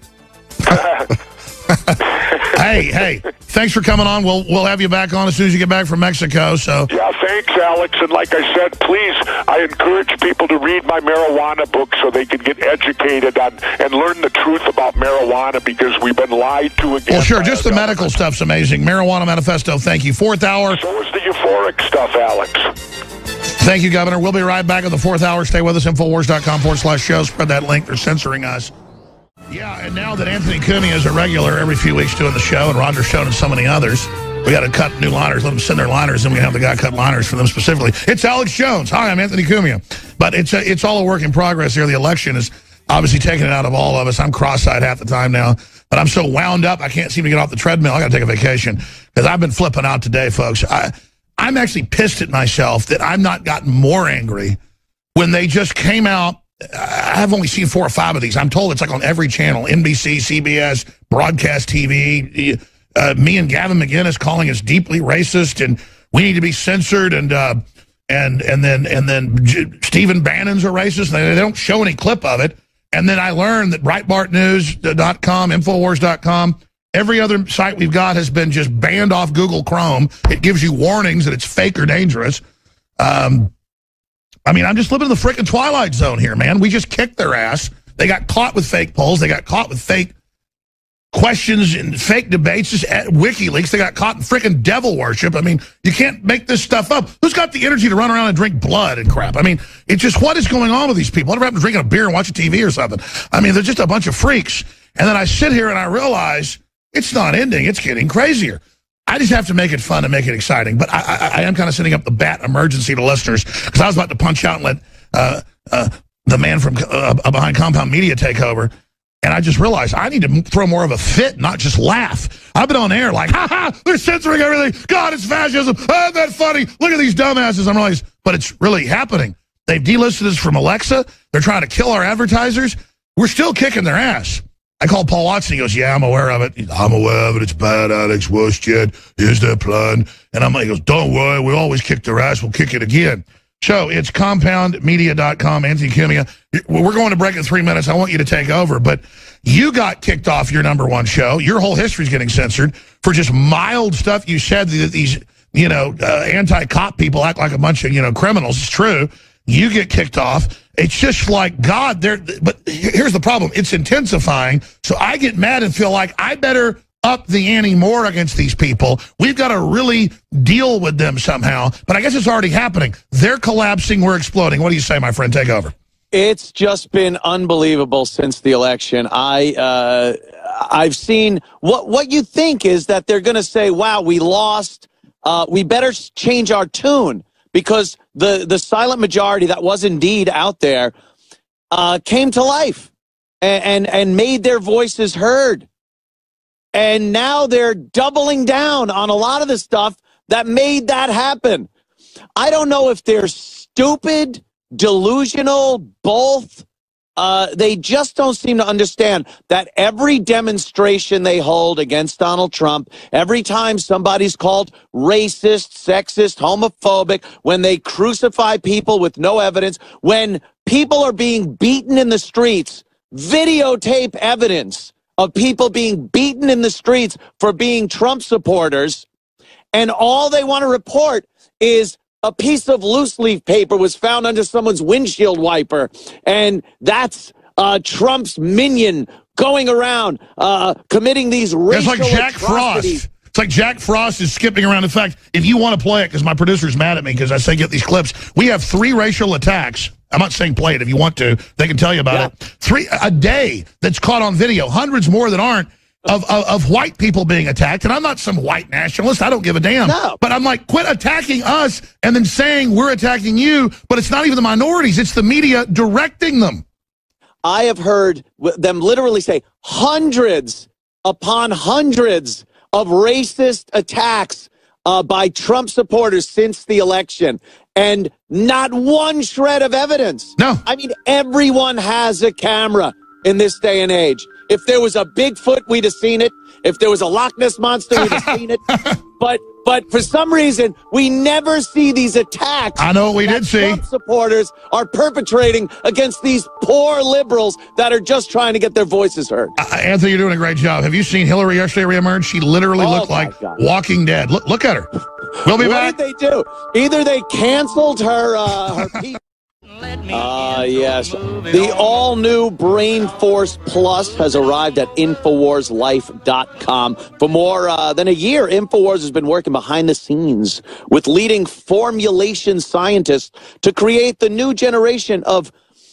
hey, hey, thanks for coming on. We'll we'll have you back on as soon as you get back from Mexico. So yeah, thanks, Alex. And like I said, please, I encourage people to read my marijuana book so they can get educated on and learn the truth about marijuana because we've been lied to again. Well, sure, just the government. Medical stuff's amazing. Marijuana Manifesto, thank you. Fourth hour. So is the euphoric stuff, Alex. Thank you, Governor. We'll be right back at the fourth hour. Stay with us, Infowars.com forward slash show. Spread that link. They're censoring us. Yeah, and now that Anthony Cumia is a regular every few weeks doing the show, and Roger Stone and so many others, we got to cut new liners, let them send their liners, and we can have the guy cut liners for them specifically. It's Alex Jones. Hi, I'm Anthony Cumia. But it's a, it's all a work in progress here. The election is obviously taking it out of all of us. I'm cross-eyed half the time now, but I'm so wound up I can't seem to get off the treadmill. I got to take a vacation because I've been flipping out today, folks. I, I'm actually pissed at myself that I've not gotten more angry when they just came out. I've only seen four or five of these. I'm told it's like on every channel, N B C, C B S, broadcast T V. Uh, me and Gavin McInnes calling us deeply racist, and we need to be censored. And uh, and and then and then J Stephen Bannon's a racist. They, they don't show any clip of it. And then I learned that Breitbart News dot com, Infowars dot com, every other site we've got has been just banned off Google Chrome. It gives you warnings that it's fake or dangerous. Um, I mean, I'm just living in the frickin' Twilight Zone here, man. We just kicked their ass. They got caught with fake polls. They got caught with fake questions and fake debates just at WikiLeaks. They got caught in freaking devil worship. I mean, you can't make this stuff up. Who's got the energy to run around and drink blood and crap? I mean, it's just, what is going on with these people? What happened to drinking a beer and watching T V or something? I mean, they're just a bunch of freaks. And then I sit here and I realize it's not ending. It's getting crazier. I just have to make it fun and make it exciting. But I, I, I am kind of setting up the bat emergency to listeners, because I was about to punch out and let uh, uh, the man from uh, behind Compound Media take over. And I just realized I need to throw more of a fit, not just laugh. I've been on air like, ha ha, they're censoring everything. God, it's fascism. Oh, isn't that funny? Look at these dumbasses. I'm realizing, but it's really happening. They've delisted us from Alexa. They're trying to kill our advertisers. We're still kicking their ass. I called Paul Watson. He goes, yeah, I'm aware of it. He's, I'm aware of it. It's bad, Alex. Worsted. Here's their plan. And I'm like, he goes, don't worry. We always kick their ass. We'll kick it again. So it's compound media dot com, Anthony Cumia. We're going to break in three minutes. I want you to take over. But you got kicked off your number one show. Your whole history is getting censored for just mild stuff you said that these, you know, uh, anti-cop people act like a bunch of, you know, criminals. It's true. You get kicked off. It's just like, God, there. But here's the problem. It's intensifying. So I get mad and feel like I better up the ante more against these people. We've got to really deal with them somehow. But I guess it's already happening. They're collapsing. We're exploding. What do you say, my friend? Take over. It's just been unbelievable since the election. I, uh, I've seen what, what you think is that they're going to say, wow, we lost. Uh, we better change our tune, because the, the silent majority that was indeed out there uh, came to life and, and, and made their voices heard. And now they're doubling down on a lot of the stuff that made that happen. I don't know if they're stupid, delusional, both. Uh, they just don't seem to understand that every demonstration they hold against Donald Trump, every time somebody's called racist, sexist, homophobic, when they crucify people with no evidence, when people are being beaten in the streets, videotape evidence of people being beaten in the streets for being Trump supporters, and all they want to report is a piece of loose leaf paper was found under someone's windshield wiper, and that's uh, Trump's minion going around uh, committing these racial It's like Jack atrocities. Frost. It's like Jack Frost is skipping around. In fact, if you want to play it, because my producer's mad at me because I say get these clips, we have three racial attacks. I'm not saying play it. If you want to, they can tell you about yeah. it. Three a day that's caught on video, hundreds more that aren't, of, of, of white people being attacked. And I'm not some white nationalist. I don't give a damn. No. But I'm like, quit attacking us and then saying we're attacking you. But it's not even the minorities. It's the media directing them. I have heard them literally say hundreds upon hundreds of racist attacks uh, by Trump supporters since the election, and not one shred of evidence. No. I mean, everyone has a camera in this day and age. If there was a Bigfoot, we'd have seen it. If there was a Loch Ness Monster, we'd have seen it. But but for some reason, we never see these attacks. I know what we did see. Trump supporters are perpetrating against these poor liberals that are just trying to get their voices heard. Uh, Anthony, you're doing a great job. Have you seen Hillary yesterday reemerge? She literally Oh, looked my like God. Walking Dead. Look, look at her. We'll be what back. did they do? Either they canceled her uh, her piece. Ah, uh, yes. The all-new Brain Force Plus has arrived at Infowars Life dot com. For more uh, than a year, Infowars has been working behind the scenes with leading formulation scientists to create the new generation of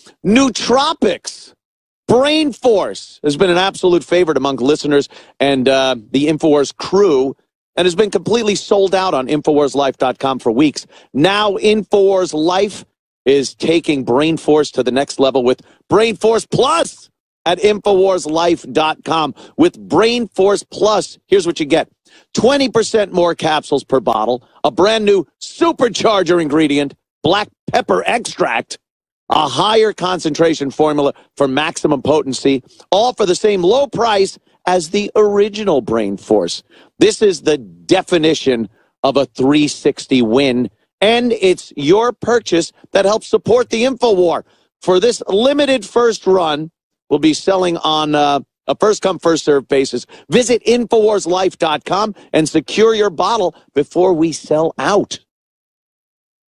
nootropics. Brain Force has been an absolute favorite among listeners and uh, the Infowars crew, and has been completely sold out on Infowars Life dot com for weeks. Now Infowars Life is taking Brain Force to the next level with Brain Force Plus at Infowars Life dot com. With Brain Force Plus, here's what you get. twenty percent more capsules per bottle, a brand new supercharger ingredient, black pepper extract, a higher concentration formula for maximum potency, all for the same low price as the original Brain Force. This is the definition of a three sixty win. And it's your purchase that helps support the InfoWar. For this limited first run, we'll be selling on uh, a first-come, first-served basis. Visit Infowars Life dot com and secure your bottle before we sell out.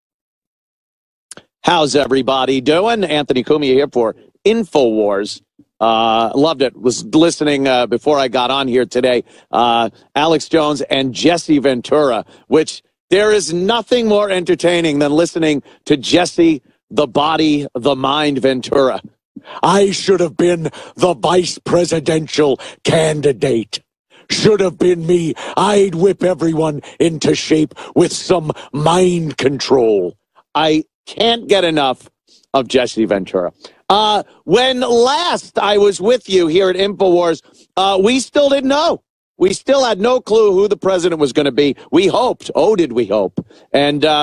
How's everybody doing? Anthony Cumia here for Infowars. Uh, loved it. Was listening uh, before I got on here today. Uh, Alex Jones and Jesse Ventura, which there is nothing more entertaining than listening to Jesse, the body, the mind Ventura. I should have been the vice presidential candidate. Should have been me. I'd whip everyone into shape with some mind control. I can't get enough of Jesse Ventura. Uh, when last I was with you here at InfoWars, uh, we still didn't know. We still had no clue who the president was going to be. We hoped. Oh, did we hope? And, uh,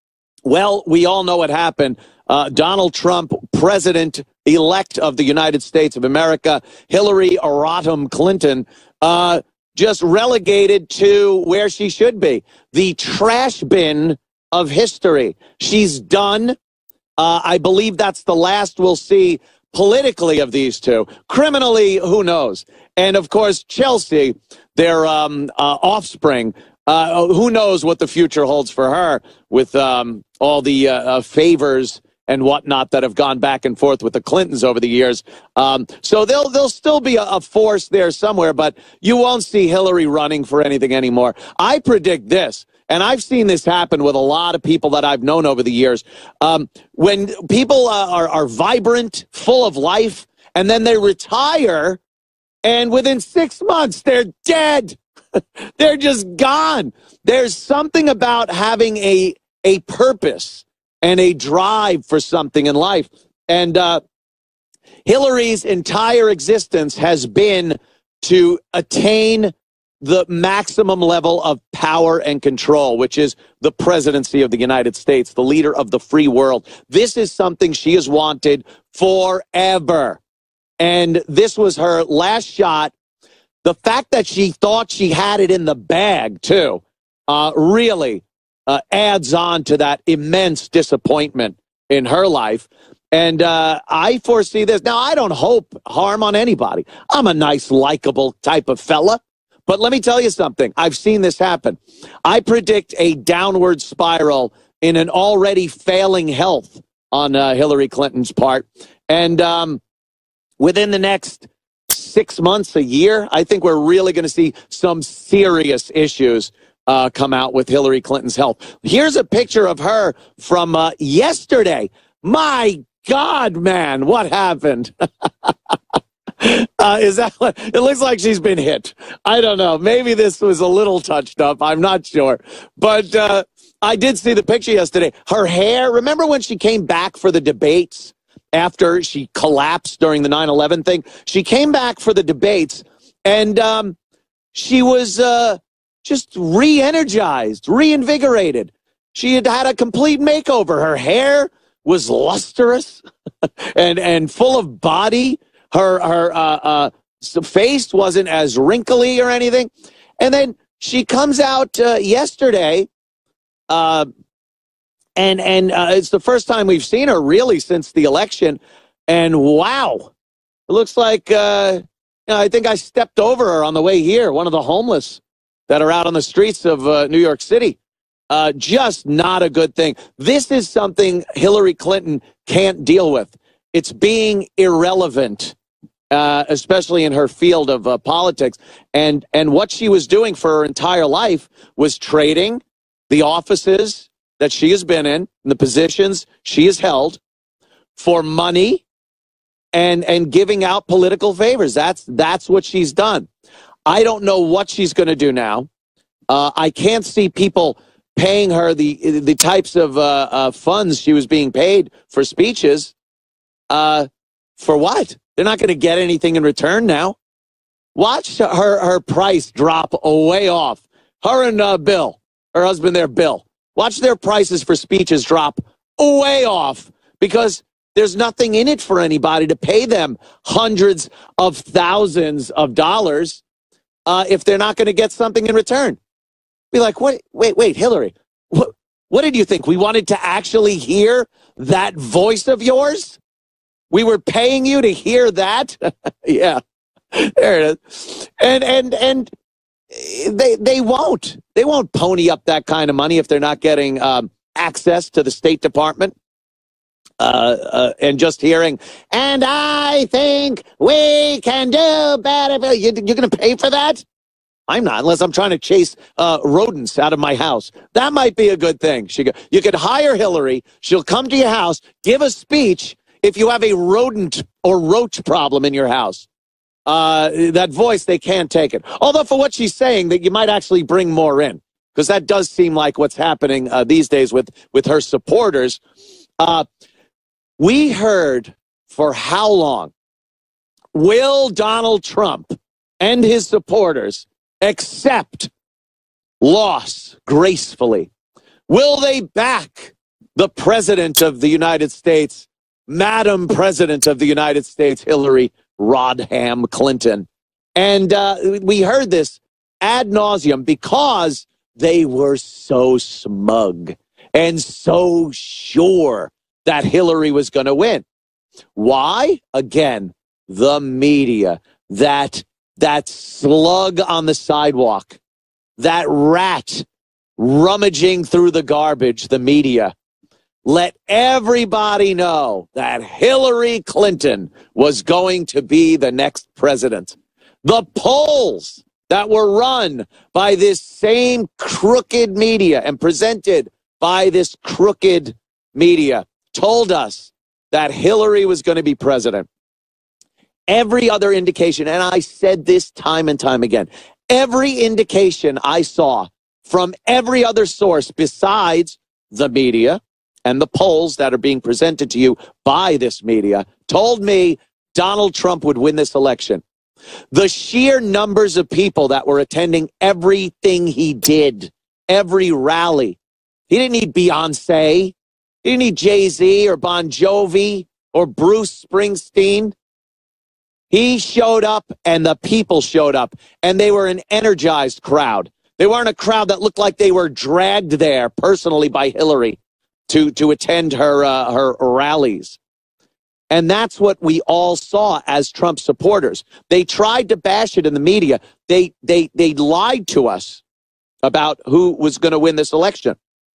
well, we all know what happened. Uh, Donald Trump, president-elect of the United States of America, Hillary Rodham Clinton, uh, just relegated to where she should be, the trash bin of history. She's done. Uh, I believe that's the last we'll see politically of these two. Criminally, who knows? And, of course, Chelsea, their um, uh, offspring, uh, who knows what the future holds for her with um, all the uh, uh, favors and whatnot that have gone back and forth with the Clintons over the years. Um, so there'll, there'll still be a, a force there somewhere, but you won't see Hillary running for anything anymore. I predict this. And I've seen this happen with a lot of people that I've known over the years. Um, when people uh, are, are vibrant, full of life, and then they retire, and within six months, they're dead. They're just gone. There's something about having a, a purpose and a drive for something in life. And uh, Hillary's entire existence has been to attain the maximum level of power and control, which is the presidency of the United States, the leader of the free world. This is something she has wanted forever. And this was her last shot. The fact that she thought she had it in the bag, too, uh, really uh, adds on to that immense disappointment in her life. And uh, I foresee this. Now, I don't hope harm on anybody. I'm a nice, likable type of fella. But let me tell you something. I've seen this happen. I predict a downward spiral in an already failing health on uh, Hillary Clinton's part. And um, within the next six months, a year, I think we're really going to see some serious issues uh, come out with Hillary Clinton's health. Here's a picture of her from uh, yesterday. My God, man, what happened? Uh, is that what it looks like? She's been hit. I don't know. Maybe this was a little touched up. I'm not sure. But uh, I did see the picture yesterday. Her hair. Remember when she came back for the debates after she collapsed during the nine eleven thing? She came back for the debates and um, she was uh, just re-energized, reinvigorated. She had had a complete makeover. Her hair was lustrous and, and full of body. Her her uh, uh, face wasn't as wrinkly or anything. And then she comes out uh, yesterday, uh, and and uh, it's the first time we've seen her really since the election. And wow, it looks like uh, you know, I think I stepped over her on the way here. One of the homeless that are out on the streets of uh, New York City. Uh, just not a good thing. This is something Hillary Clinton can't deal with. It's being irrelevant. Uh, especially in her field of uh, politics. And, and what she was doing for her entire life was trading the offices that she has been in, the positions she has held, for money and, and giving out political favors. That's, that's what she's done. I don't know what she's going to do now. Uh, I can't see people paying her the, the types of uh, uh, funds she was being paid for speeches. Uh, for what? They're not going to get anything in return now. Watch her her price drop way off. Her and uh, Bill, her husband there, Bill. Watch their prices for speeches drop way off because there's nothing in it for anybody to pay them hundreds of thousands of dollars uh, if they're not going to get something in return. Be like, what? Wait, wait, Hillary. What, what did you think? We wanted to actually hear that voice of yours? We were paying you to hear that? Yeah, there it is. And, and, and they, they won't. They won't pony up that kind of money if they're not getting um, access to the State Department. uh, uh, and just hearing, and I think we can do better. You, you're going to pay for that? I'm not, unless I'm trying to chase uh, rodents out of my house. That might be a good thing. She go, you could hire Hillary. She'll come to your house, give a speech if you have a rodent or roach problem in your house. Uh, that voice, they can't take it. Although for what she's saying, that you might actually bring more in, because that does seem like what's happening uh, these days with, with her supporters. Uh, we heard for how long will Donald Trump and his supporters accept loss gracefully? Will they back the President of the United States, Madam President of the United States, Hillary Rodham Clinton? And uh, we heard this ad nauseum because they were so smug and so sure that Hillary was going to win. Why? Again, the media, that that slug on the sidewalk, that rat rummaging through the garbage, the media, let everybody know that Hillary Clinton was going to be the next president. The polls that were run by this same crooked media and presented by this crooked media told us that Hillary was going to be president. Every other indication, and I said this time and time again, every indication I saw from every other source besides the media and the polls that are being presented to you by this media told me Donald Trump would win this election. The sheer numbers of people that were attending everything he did, every rally. He didn't need Beyonce. He didn't need Jay-Z or Bon Jovi or Bruce Springsteen. He showed up and the people showed up, and they were an energized crowd. They weren't a crowd that looked like they were dragged there personally by Hillary to, to attend her, uh, her rallies. And that's what we all saw as Trump supporters. They tried to bash it in the media. They, they, they lied to us about who was going to win this election.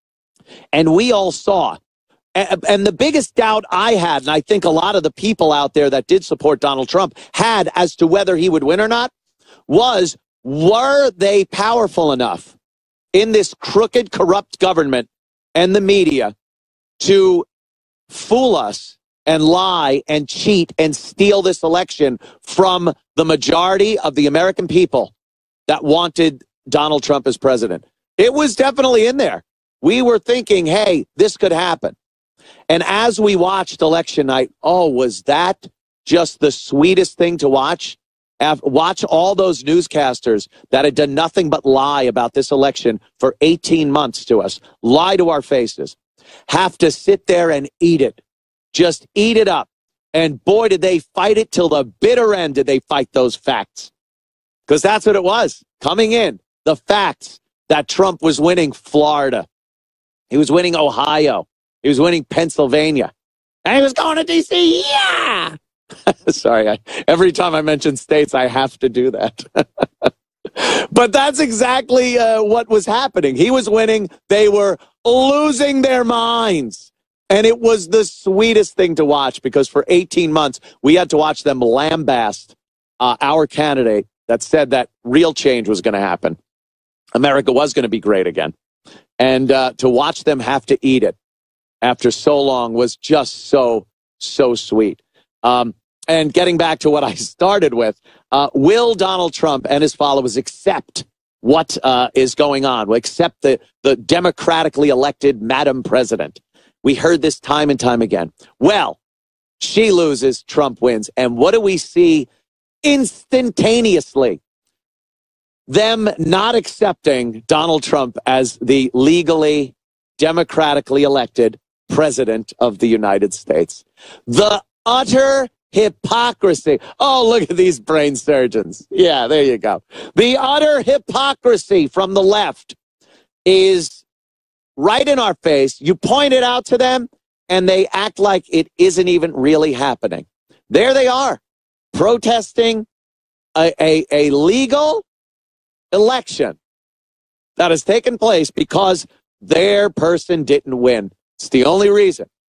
And we all saw. And the biggest doubt I had, and I think a lot of the people out there that did support Donald Trump had as to whether he would win or not, was, were they powerful enough in this crooked, corrupt government and the media to fool us and lie and cheat and steal this election from the majority of the American people that wanted Donald Trump as president? It was definitely in there. We were thinking, hey, this could happen. And as we watched election night, oh, was that just the sweetest thing to watch? Watch all those newscasters that had done nothing but lie about this election for eighteen months to us, lie to our faces, have to sit there and eat it, just eat it up. And boy, did they fight it till the bitter end, did they fight those facts. Because that's what it was. Coming in, the facts that Trump was winning Florida. He was winning Ohio. He was winning Pennsylvania. And he was going to D C. Yeah! Sorry, I, every time I mention states, I have to do that. But that's exactly uh, what was happening. He was winning. They were losing their minds. And it was the sweetest thing to watch, because for eighteen months, we had to watch them lambast uh, our candidate that said that real change was going to happen. America was going to be great again. And uh, to watch them have to eat it after so long was just so, so sweet. Um, and getting back to what I started with, uh, will Donald Trump and his followers accept what uh, is going on? Will accept the, the democratically elected Madam President? We heard this time and time again. Well, she loses, Trump wins. And what do we see instantaneously? Them not accepting Donald Trump as the legally, democratically elected President of the United States. The utter hypocrisy. Oh, look at these brain surgeons. Yeah, there you go. The utter hypocrisy from the left is right in our face. You point it out to them, and they act like it isn't even really happening. There they are, protesting a, a, a legal election that has taken place because their person didn't win. It's the only reason.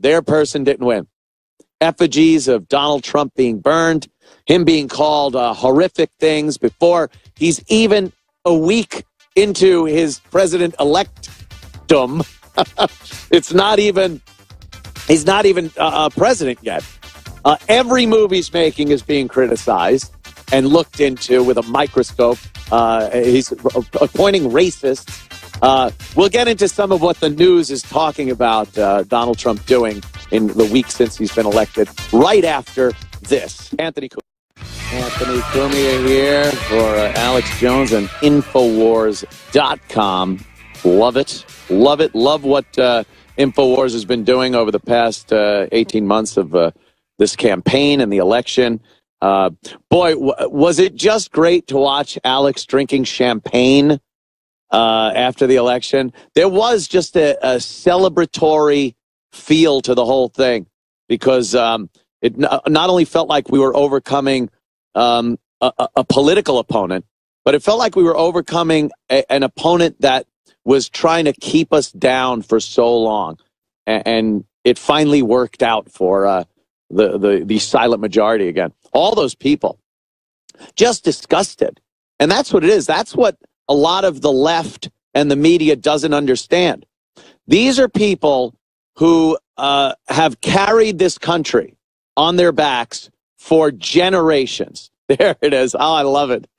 their person didn't win. Effigies of Donald Trump being burned, him being called uh, horrific things before he's even a week into his president-electum. It's not even, he's not even uh, a president yet. Uh, every movie he's making is being criticized and looked into with a microscope. Uh, he's appointing racists. Uh, we'll get into some of what the news is talking about uh, Donald Trump doing in the week since he's been elected, right after this. Anthony Cumia. Anthony Cumia here for uh, Alex Jones and Infowars dot com. Love it. Love it. Love what uh, Infowars has been doing over the past uh, eighteen months of uh, this campaign and the election. Uh, boy, w- was it just great to watch Alex drinking champagne uh, after the election. There was just a, a celebratory feel to the whole thing because um, it n- not only felt like we were overcoming um, a, a political opponent, but it felt like we were overcoming a, an opponent that was trying to keep us down for so long. And, and it finally worked out for uh, the, the, the silent majority again. All those people just disgusted. And that's what it is. That's what a lot of the left and the media doesn't understand. These are people who uh, have carried this country on their backs for generations. There it is. Oh, I love it.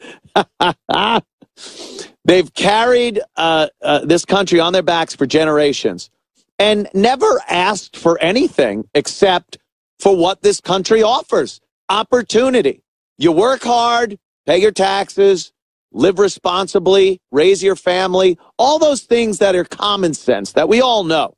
They've carried uh, uh, this country on their backs for generations and never asked for anything except for what this country offers. Opportunity. You work hard, pay your taxes, live responsibly, raise your family, all those things that are common sense that we all know.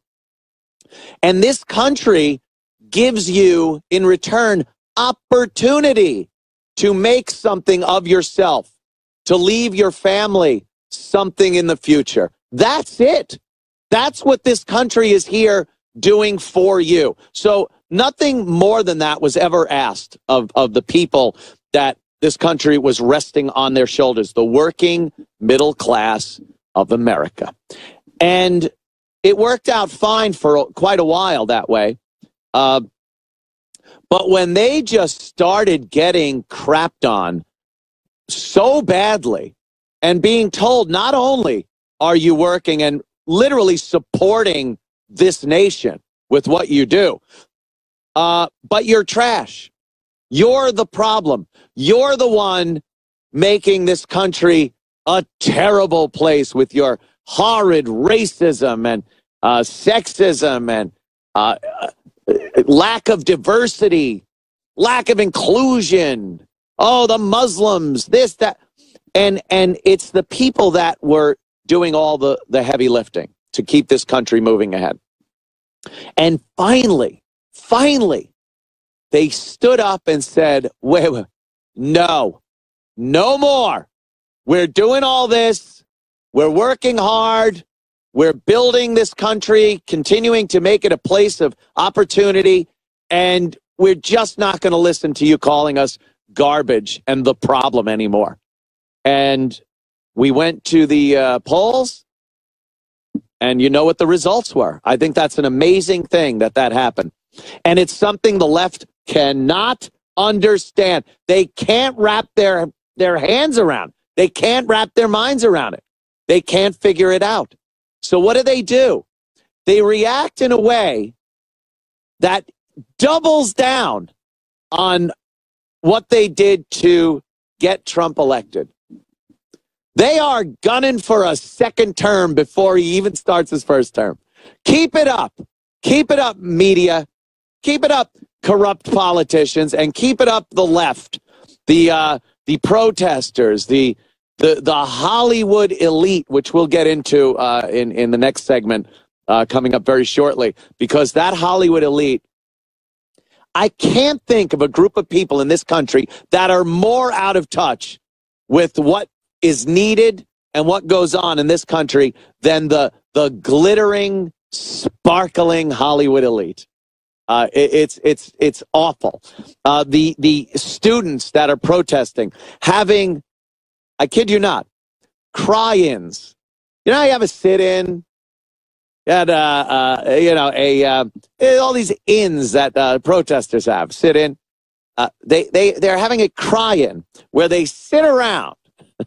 And this country gives you, in return, opportunity to make something of yourself, to leave your family something in the future. That's it. That's what this country is here doing for you. So nothing more than that was ever asked of, of the people that this country was resting on their shoulders, the working middle class of America. And it worked out fine for quite a while that way. Uh, but when they just started getting crapped on so badly and being told not only are you working and literally supporting this nation with what you do, uh, but you're trash. You're the problem. You're the one making this country a terrible place with your horrid racism and uh, sexism and uh, lack of diversity, lack of inclusion. Oh, the Muslims, this, that. And and it's the people that were doing all the, the heavy lifting to keep this country moving ahead. And finally, finally, they stood up and said, wait, wait, no, no more. We're doing all this. We're working hard. We're building this country, continuing to make it a place of opportunity. And we're just not going to listen to you calling us garbage and the problem anymore. And we went to the uh, polls, and you know what the results were. I think that's an amazing thing that that happened. And it's something the left cannot understand. They can't wrap their, their hands around. They can't wrap their minds around it. They can't figure it out. So what do they do? They react in a way that doubles down on what they did to get Trump elected. They are gunning for a second term before he even starts his first term. Keep it up. Keep it up, media. Keep it up, corrupt politicians, and keep it up, the left, the uh, the protesters, the the the Hollywood elite, which we'll get into uh, in in the next segment uh, coming up very shortly, because that Hollywood elite, I can't think of a group of people in this country that are more out of touch with what is needed and what goes on in this country than the the glittering, sparkling Hollywood elite. Uh, it, it's it's it's awful. Uh, the the students that are protesting, having, I kid you not, cry-ins. You know how you have a sit-in You had, uh, uh, you know, a uh, all these inns that uh, protesters have sit in. Uh, they they they're having a cry-in where they sit around.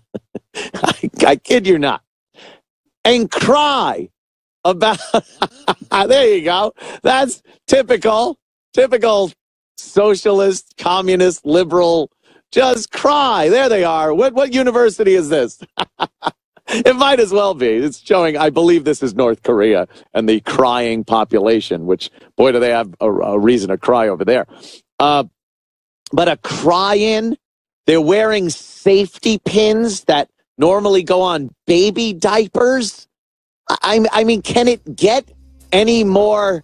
I, I kid you not, and cry about. There you go. That's typical, typical socialist, communist, liberal. Just cry. There they are. What what university is this? It might as well be. It's showing, I believe this is North Korea and the crying population, which, boy, do they have a, a reason to cry over there. Uh, but a cry-in, they're wearing safety pins that normally go on baby diapers. I, I mean, can it get any more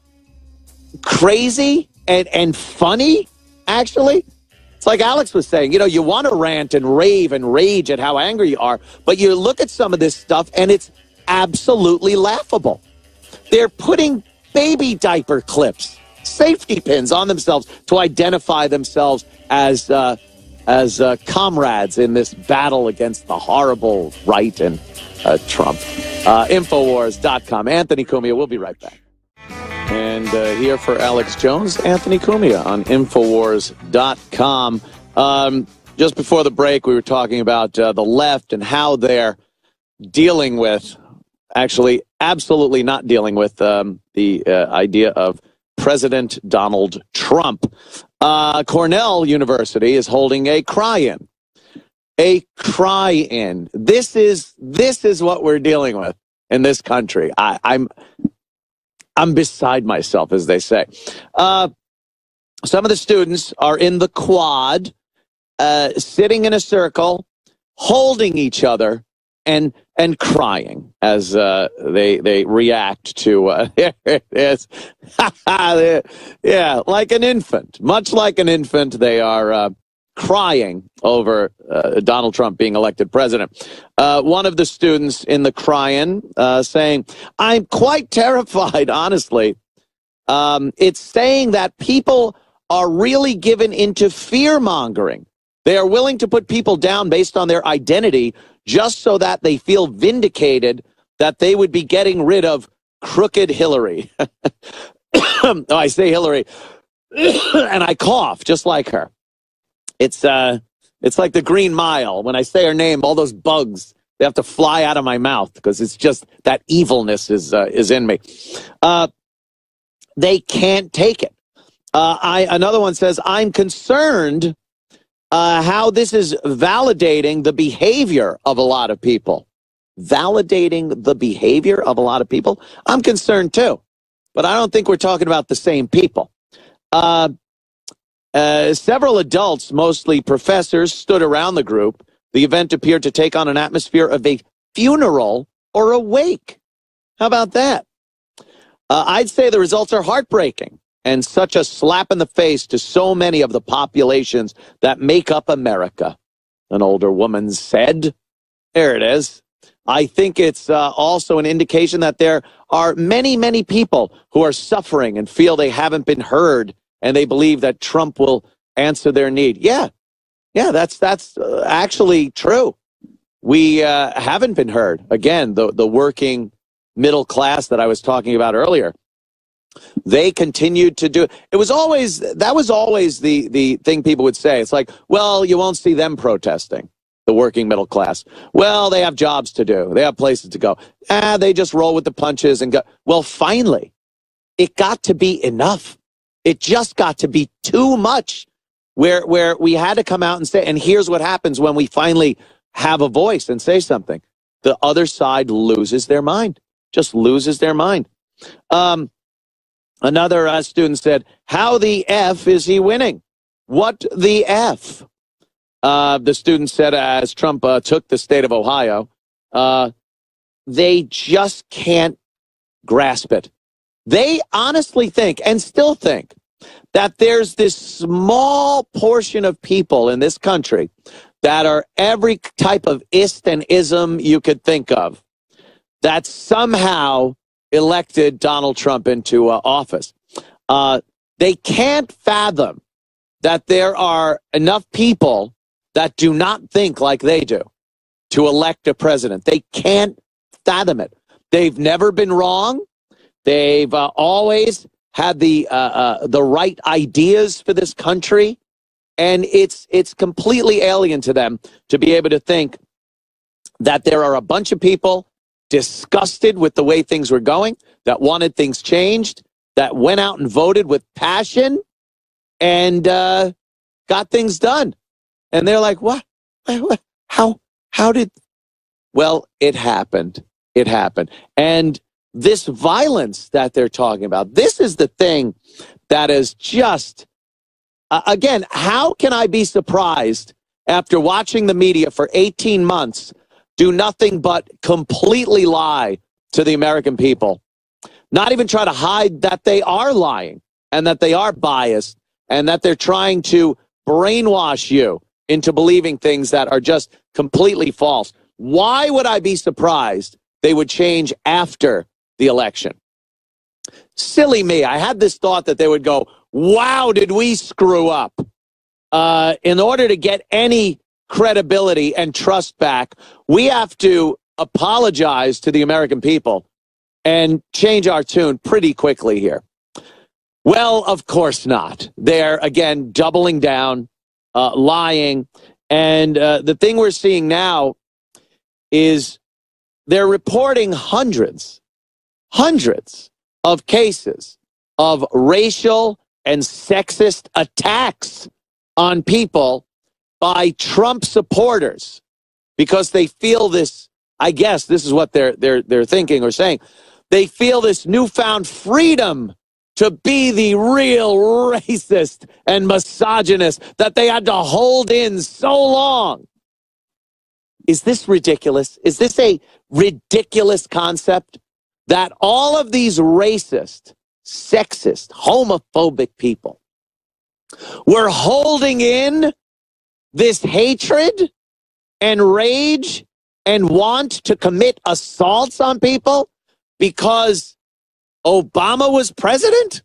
crazy and, and funny, actually? It's like Alex was saying, you know, you want to rant and rave and rage at how angry you are, but you look at some of this stuff and it's absolutely laughable. They're putting baby diaper clips, safety pins on themselves to identify themselves as uh, as uh, comrades in this battle against the horrible right and uh, Trump. Uh, Infowars dot com. Anthony Cumia, we'll be right back. And uh, here for Alex Jones, Anthony Cumia on Infowars dot com. Um, just before the break, we were talking about uh, the left and how they're dealing with, actually absolutely not dealing with um, the uh, idea of President Donald Trump. Uh, Cornell University is holding a cry-in. A cry-in. This is, this is what we're dealing with in this country. I, I'm... I'm beside myself, as they say. Uh, some of the students are in the quad, uh, sitting in a circle, holding each other, and and crying as uh, they they react to. Uh, there it is. Yeah, like an infant, much like an infant, they are uh, crying over uh, Donald Trump being elected president. Uh, one of the students in the cry-in uh, saying, I'm quite terrified, honestly. Um, it's saying that people are really given into fear-mongering. They are willing to put people down based on their identity just so that they feel vindicated that they would be getting rid of crooked Hillary. Oh, I say Hillary, and I cough just like her. It's uh, it's like the Green Mile. When I say her name, all those bugs, they have to fly out of my mouth because it's just that evilness is uh, is in me. Uh, they can't take it. Uh, I another one says, I'm concerned uh, how this is validating the behavior of a lot of people. Validating the behavior of a lot of people? I'm concerned too, but I don't think we're talking about the same people. Uh, Uh, several adults, mostly professors, stood around the group. The event appeared to take on an atmosphere of a funeral or a wake. How about that? Uh, I'd say the results are heartbreaking and such a slap in the face to so many of the populations that make up America, an older woman said. There it is. I think it's uh, also an indication that there are many, many people who are suffering and feel they haven't been heard, and they believe that Trump will answer their need. Yeah, yeah, that's that's uh, actually true. We uh, haven't been heard. Again, the, the working middle class that I was talking about earlier, they continued to do it. It was always, that was always the, the thing people would say. It's like, well, you won't see them protesting, the working middle class. Well, they have jobs to do. They have places to go. Ah, they just roll with the punches and go. Well, finally, it got to be enough. It just got to be too much where where we had to come out and say, and here's what happens when we finally have a voice and say something. The other side loses their mind, just loses their mind. Um, another uh, student said, how the F is he winning? What the F? Uh, the student said as Trump uh, took the state of Ohio, uh, they just can't grasp it. They honestly think, and still think, that there's this small portion of people in this country that are every type of ist and ism you could think of that somehow elected Donald Trump into uh, office. Uh, they can't fathom that there are enough people that do not think like they do to elect a president. They can't fathom it. They've never been wrong. They've uh, always had the uh, uh, the right ideas for this country, and it's it's completely alien to them to be able to think that there are a bunch of people disgusted with the way things were going, that wanted things changed, that went out and voted with passion, and uh, got things done. And they're like, what? How? How did? Well, it happened. It happened. And this violence that they're talking about, this is the thing that is just, uh, again, how can I be surprised after watching the media for eighteen months do nothing but completely lie to the American people? Not even try to hide that they are lying and that they are biased and that they're trying to brainwash you into believing things that are just completely false. Why would I be surprised they would change after the election? Silly me. I had this thought that they would go, wow, did we screw up? Uh, in order to get any credibility and trust back, we have to apologize to the American people and change our tune pretty quickly here. Well, of course not. They're, again, doubling down, uh, lying. And uh, the thing we're seeing now is they're reporting hundreds, hundreds of cases of racial and sexist attacks on people by Trump supporters because they feel this, I guess this is what they're they're they're thinking or saying. They feel this newfound freedom to be the real racist and misogynist that they had to hold in so long. Is this ridiculous? Is this a ridiculous concept that all of these racist, sexist, homophobic people were holding in this hatred and rage and want to commit assaults on people because Obama was president?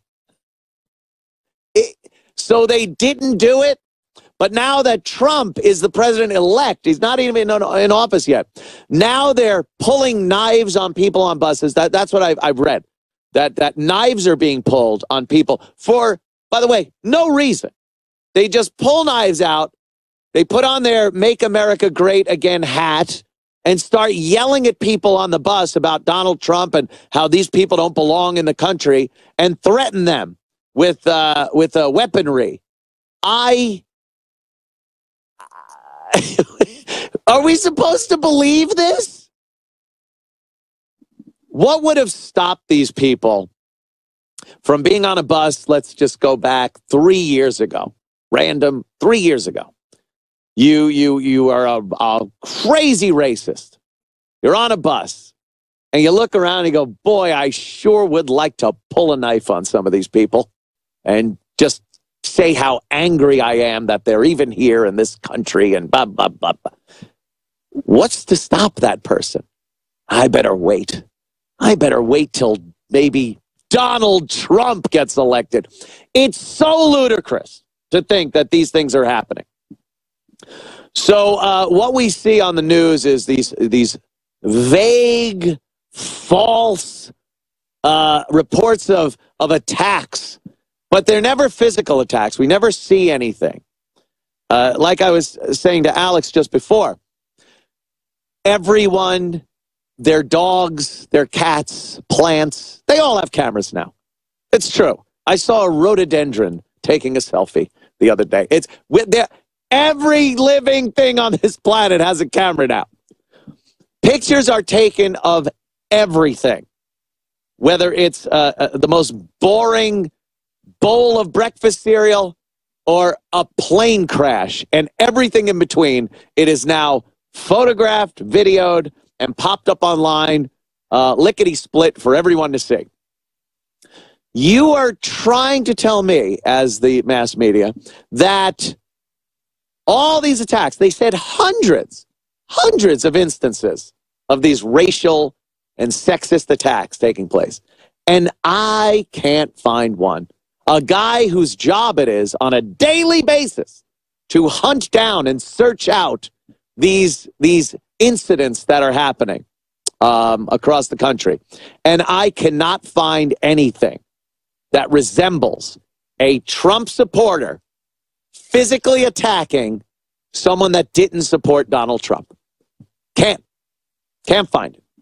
It, so they didn't do it. But now that Trump is the president-elect, he's not even in, in office yet. Now they're pulling knives on people on buses. That, that's what I've, I've read, that, that knives are being pulled on people for, by the way, no reason. They just pull knives out. They put on their Make America Great Again hat and start yelling at people on the bus about Donald Trump and how these people don't belong in the country and threaten them with, uh, with uh, weaponry. I... Are we supposed to believe this? What would have stopped these people from being on a bus? Let's just go back three years ago. Random, three years ago. You, you, you are a, a crazy racist. You're on a bus, and you look around and you go, boy, I sure would like to pull a knife on some of these people and just say how angry I am that they're even here in this country and blah, blah, blah, blah. What's to stop that person? I better wait. I better wait till maybe Donald Trump gets elected. It's so ludicrous to think that these things are happening. So uh, what we see on the news is these, these vague, false uh, reports of, of attacks. But they're never physical attacks. We never see anything. Uh, like I was saying to Alex just before, everyone, their dogs, their cats, plants, they all have cameras now. It's true. I saw a rhododendron taking a selfie the other day. It's every living thing on this planet has a camera now. Pictures are taken of everything, whether it's uh, uh, the most boring bowl of breakfast cereal or a plane crash and everything in between. It is now photographed, videoed, and popped up online, uh, lickety-split for everyone to see. You are trying to tell me, as the mass media, that all these attacks, they said hundreds, hundreds of instances of these racial and sexist attacks taking place. And I can't find one. A guy whose job it is on a daily basis to hunt down and search out these, these incidents that are happening. um, across the country. And I cannot find anything that resembles a Trump supporter physically attacking someone that didn't support Donald Trump. Can't. Can't find it.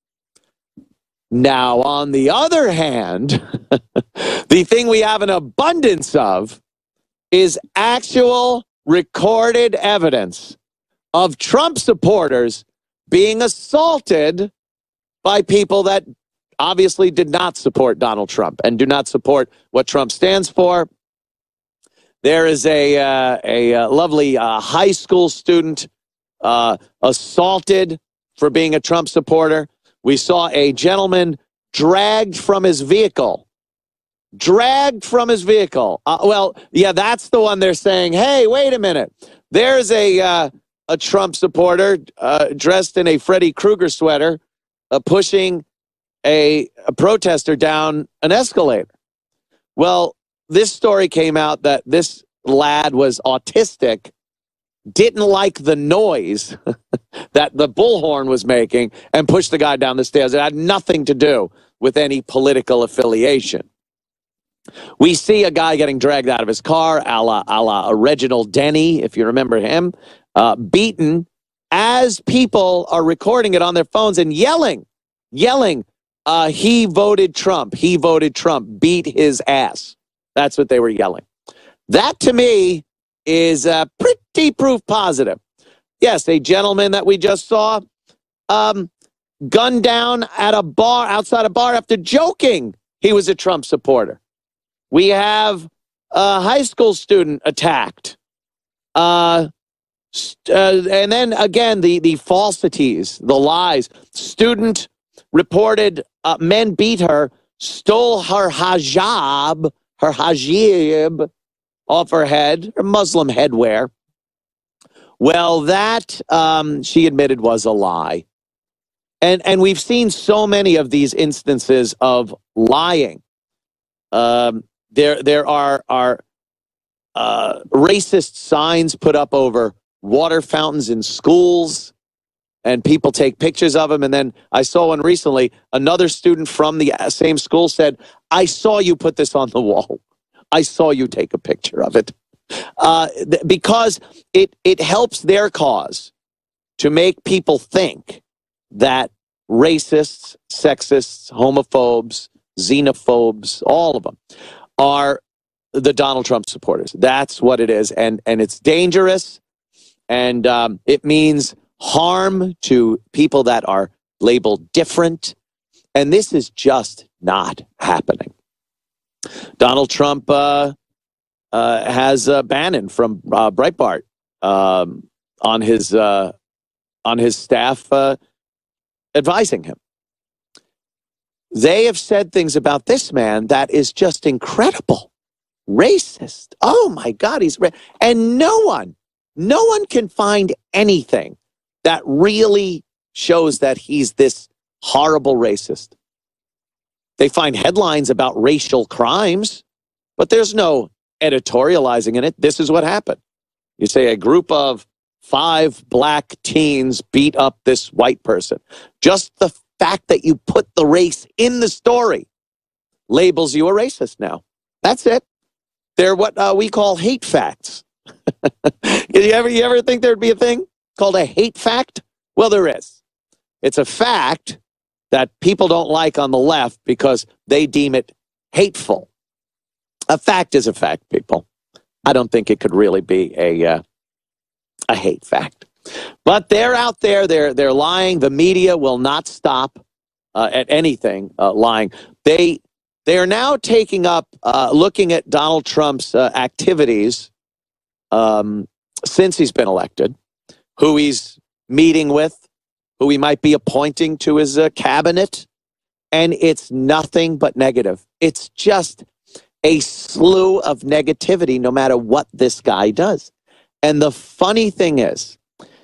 Now, on the other hand, the thing we have an abundance of is actual recorded evidence of Trump supporters being assaulted by people that obviously did not support Donald Trump and do not support what Trump stands for. There is a, uh, a uh, lovely uh, high school student uh, assaulted for being a Trump supporter. We saw a gentleman dragged from his vehicle. Dragged from his vehicle. Uh, well, yeah, that's the one they're saying, hey, wait a minute. There's a uh, a Trump supporter uh, dressed in a Freddy Krueger sweater uh, pushing a, a protester down an escalator. Well, this story came out that this lad was autistic, didn't like the noise that the bullhorn was making, and pushed the guy down the stairs. It had nothing to do with any political affiliation. We see a guy getting dragged out of his car, a la, a la Reginald Denny, if you remember him, uh, beaten, as people are recording it on their phones and yelling, yelling, uh, he voted Trump, he voted Trump, beat his ass. That's what they were yelling. That, to me, is uh, pretty proof positive. Yes, a gentleman that we just saw um, gunned down at a bar, outside a bar, after joking he was a Trump supporter. We have a high school student attacked. Uh, uh, and then, again, the, the falsities, the lies. Student reported uh, men beat her, stole her hijab, her hijab off her head, her Muslim headwear. Well, that, um, she admitted, was a lie. And, and we've seen so many of these instances of lying. Um, there, there are, are uh, racist signs put up over water fountains in schools, and people take pictures of them. And then I saw one recently, another student from the same school said, I saw you put this on the wall. I saw you take a picture of it. Uh, th- because it, it helps their cause to make people think that racists, sexists, homophobes, xenophobes, all of them are the Donald Trump supporters. That's what it is. And, and it's dangerous. And um, it means harm to people that are labeled different. And this is just not happening. Donald Trump uh, uh, has uh, Bannon from uh, Breitbart um, on his uh, on his staff uh, advising him. They have said things about this man that is just incredible. Racist. Oh, my God, he's ra- and no one, no one can find anything that really shows that he's this horrible racist. They find headlines about racial crimes, but there's no editorializing in it. This is what happened. You say a group of five black teens beat up this white person. Just the fact that you put the race in the story labels you a racist now. That's it. They're what uh, we call hate facts. you, ever, you ever think there'd be a thing called a hate fact? Well, there is. It's a fact that people don't like on the left because they deem it hateful. A fact is a fact, people. I don't think it could really be a uh, a hate fact. But they're out there. They're they're lying. The media will not stop uh, at anything uh, lying. They they are now taking up uh, looking at Donald Trump's uh, activities um, since he's been elected, who he's meeting with, who he might be appointing to his uh, cabinet, and it's nothing but negative. It's just a slew of negativity no matter what this guy does. And the funny thing is,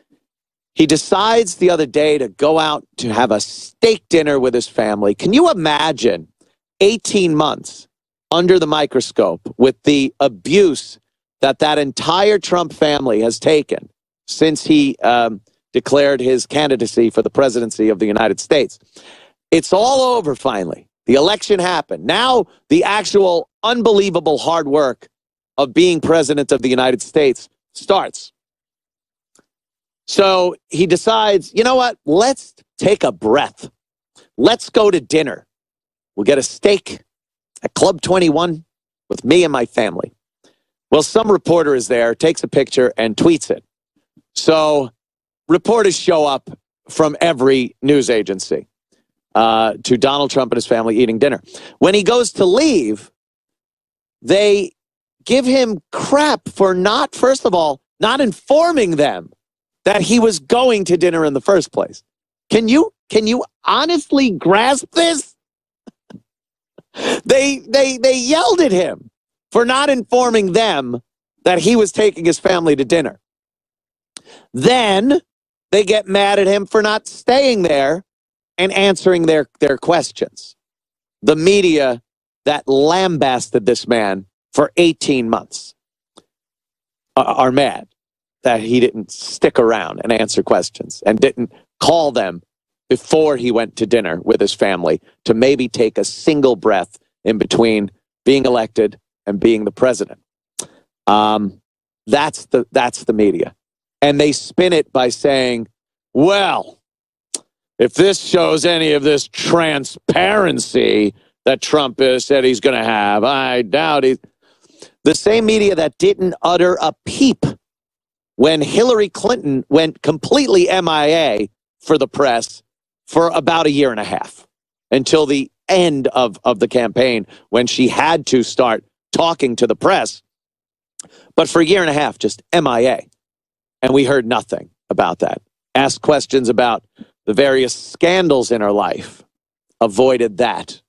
he decides the other day to go out to have a steak dinner with his family. Can you imagine eighteen months under the microscope with the abuse that that entire Trump family has taken since he um, declared his candidacy for the presidency of the United States. It's all over finally. The election happened. Now the actual unbelievable hard work of being president of the United States starts. So he decides, you know what? Let's take a breath. Let's go to dinner. We'll get a steak at Club twenty-one with me and my family. Well, some reporter is there, takes a picture, and tweets it. So reporters show up from every news agency uh, to Donald Trump and his family eating dinner. When he goes to leave, they give him crap for not, first of all, not informing them that he was going to dinner in the first place. Can you can you honestly grasp this? they they they yelled at him for not informing them that he was taking his family to dinner. Then they get mad at him for not staying there and answering their, their questions. The media that lambasted this man for eighteen months are mad that he didn't stick around and answer questions and didn't call them before he went to dinner with his family to maybe take a single breath in between being elected and being the president. Um, that's the that's the media. And they spin it by saying, well, if this shows any of this transparency that Trump has said he's going to have, I doubt it. The same media that didn't utter a peep when Hillary Clinton went completely M I A for the press for about a year and a half until the end of, of the campaign when she had to start talking to the press. But for a year and a half, just M I A. And we heard nothing about that. Asked questions about the various scandals in her life. Avoided that.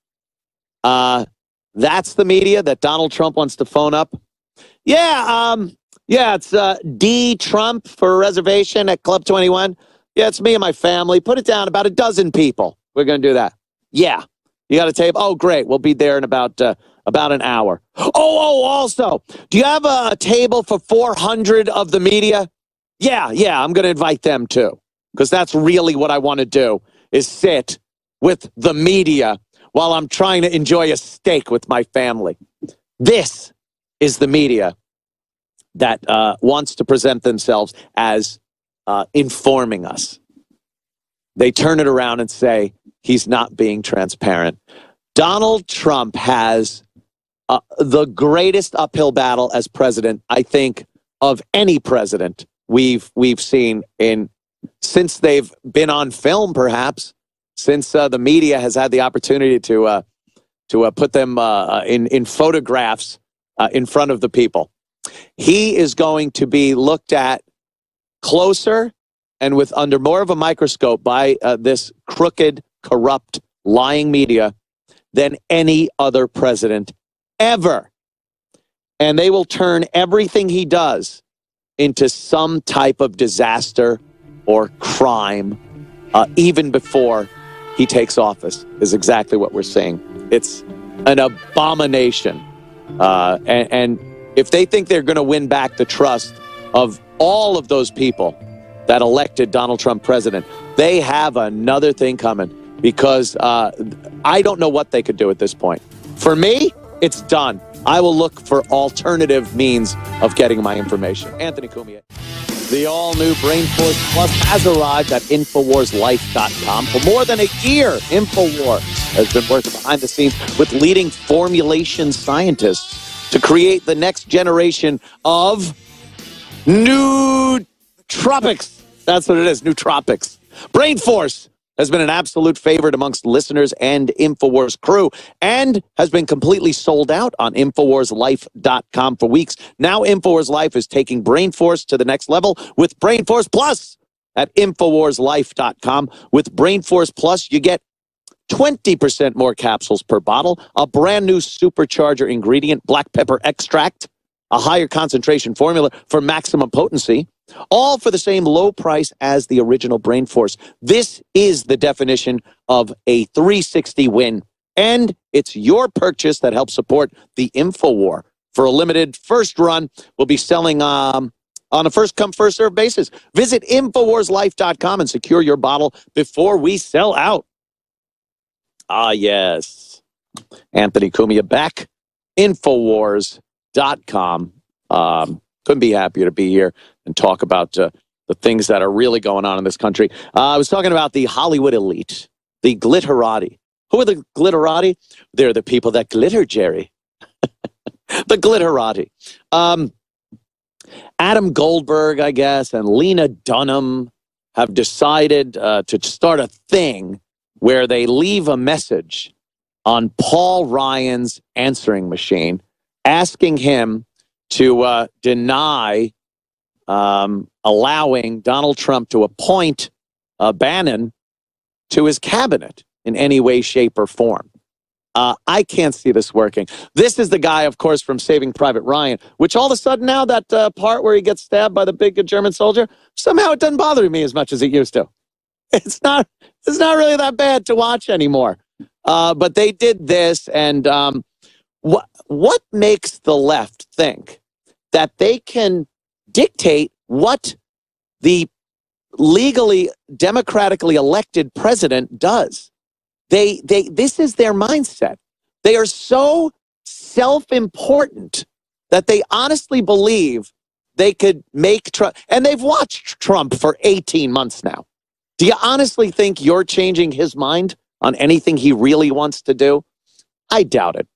Uh, that's the media that Donald Trump wants to phone up. Yeah, um, yeah, it's uh, D Trump for a reservation at Club twenty-one. Yeah, it's me and my family. Put it down, about a dozen people. We're going to do that. Yeah. You got a table? Oh, great. We'll be there in about uh, about an hour. Oh, oh, also, do you have a table for four hundred of the media? Yeah, yeah, I'm going to invite them too. Because that's really what I want to do, is sit with the media while I'm trying to enjoy a steak with my family. This is the media that uh, wants to present themselves as uh, informing us. They turn it around and say he's not being transparent. Donald Trump has uh, the greatest uphill battle as president, I think, of any president we've we've seen in since they've been on film, perhaps since uh, the media has had the opportunity to uh, to uh, put them uh, in in photographs uh, in front of the people. He is going to be looked at closer and with under more of a microscope by uh, this crooked, corrupt, lying media than any other president ever. And they will turn everything he does into some type of disaster or crime, uh, even before he takes office, is exactly what we're seeing. It's an abomination. Uh, and, and if they think they're going to win back the trust of all of those people that elected Donald Trump president, they have another thing coming, because uh, I don't know what they could do at this point. For me, it's done. I will look for alternative means of getting my information. Anthony Cumia. The all-new Brain Force Plus has arrived at Infowars Life dot com. For more than a year, Infowars has been working behind the scenes with leading formulation scientists to create the next generation of nootropics. That's what it is, nootropics. Brain Force has been an absolute favorite amongst listeners and Infowars crew, and has been completely sold out on Infowars Life dot com for weeks. Now Infowars Life is taking Brain Force to the next level with Brain Force Plus at Infowars Life dot com. With Brain Force Plus, you get twenty percent more capsules per bottle, a brand new supercharger ingredient, black pepper extract, a higher concentration formula for maximum potency, all for the same low price as the original Brain Force. This is the definition of a three sixty win, and it's your purchase that helps support the InfoWar. For a limited first run, we'll be selling um, on a first-come, first-served basis. Visit Infowars Life dot com and secure your bottle before we sell out. Ah, yes. Anthony Cumia back. Infowars dot com. Um, couldn't be happier to be here and talk about uh, the things that are really going on in this country. Uh, I was talking about the Hollywood elite, the glitterati. Who are the glitterati? They're the people that glitter, Jerry. The glitterati. Um, Adam Goldberg, I guess, and Lena Dunham have decided uh, to start a thing where they leave a message on Paul Ryan's answering machine, asking him to uh, deny um, allowing Donald Trump to appoint uh, Bannon to his cabinet in any way, shape, or form. Uh, I can't see this working. This is the guy, of course, from Saving Private Ryan, which all of a sudden now, that uh, part where he gets stabbed by the big German soldier, somehow it doesn't bother me as much as it used to. It's not, it's not really that bad to watch anymore. Uh, but they did this, and um, what what makes the left think that they can dictate what the legally, democratically elected president does? They, they, this is their mindset. They are so self-important that they honestly believe they could make Trump, and they've watched Trump for eighteen months now. Do you honestly think you're changing his mind on anything he really wants to do? I doubt it.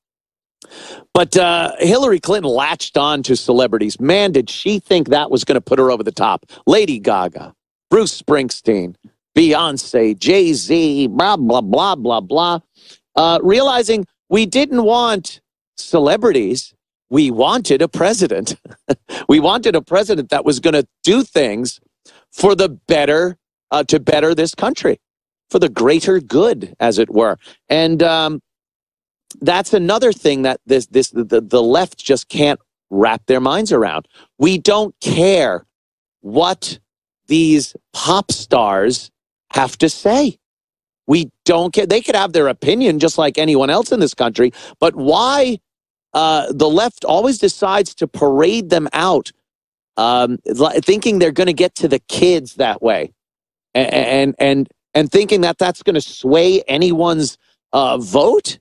But uh, Hillary Clinton latched on to celebrities. Man, did she think that was going to put her over the top. Lady Gaga, Bruce Springsteen, Beyonce, Jay-Z, blah, blah, blah, blah, blah. Uh, realizing we didn't want celebrities. We wanted a president. We wanted a president that was going to do things for the better, uh, to better this country, for the greater good, as it were. And um, that's another thing that this, this, the, the left just can't wrap their minds around. We don't care what these pop stars have to say. We don't care. They could have their opinion just like anyone else in this country, but why uh, the left always decides to parade them out, um, thinking they're going to get to the kids that way, and and and, and thinking that that's going to sway anyone's uh, vote?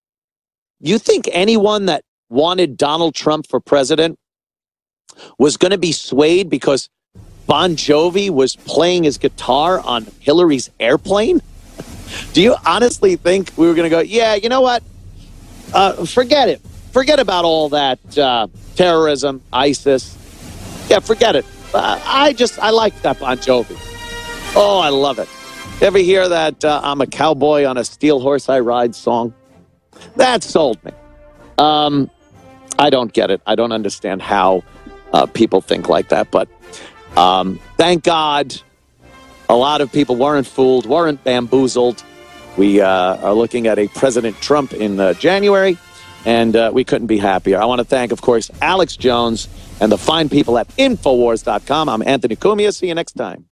You think anyone that wanted Donald Trump for president was going to be swayed because Bon Jovi was playing his guitar on Hillary's airplane? Do you honestly think we were going to go, yeah, you know what? Uh, forget it. Forget about all that uh, terrorism, ISIS. Yeah, forget it. Uh, I just, I like that Bon Jovi. Oh, I love it. Ever hear that uh, I'm a cowboy on a steel horse I ride song? That sold me. Um, I don't get it. I don't understand how uh, people think like that, but Um, thank God a lot of people weren't fooled, weren't bamboozled. We uh, are looking at a President Trump in uh, January, and uh, we couldn't be happier. I want to thank, of course, Alex Jones and the fine people at Infowars dot com. I'm Anthony Cumia. See you next time.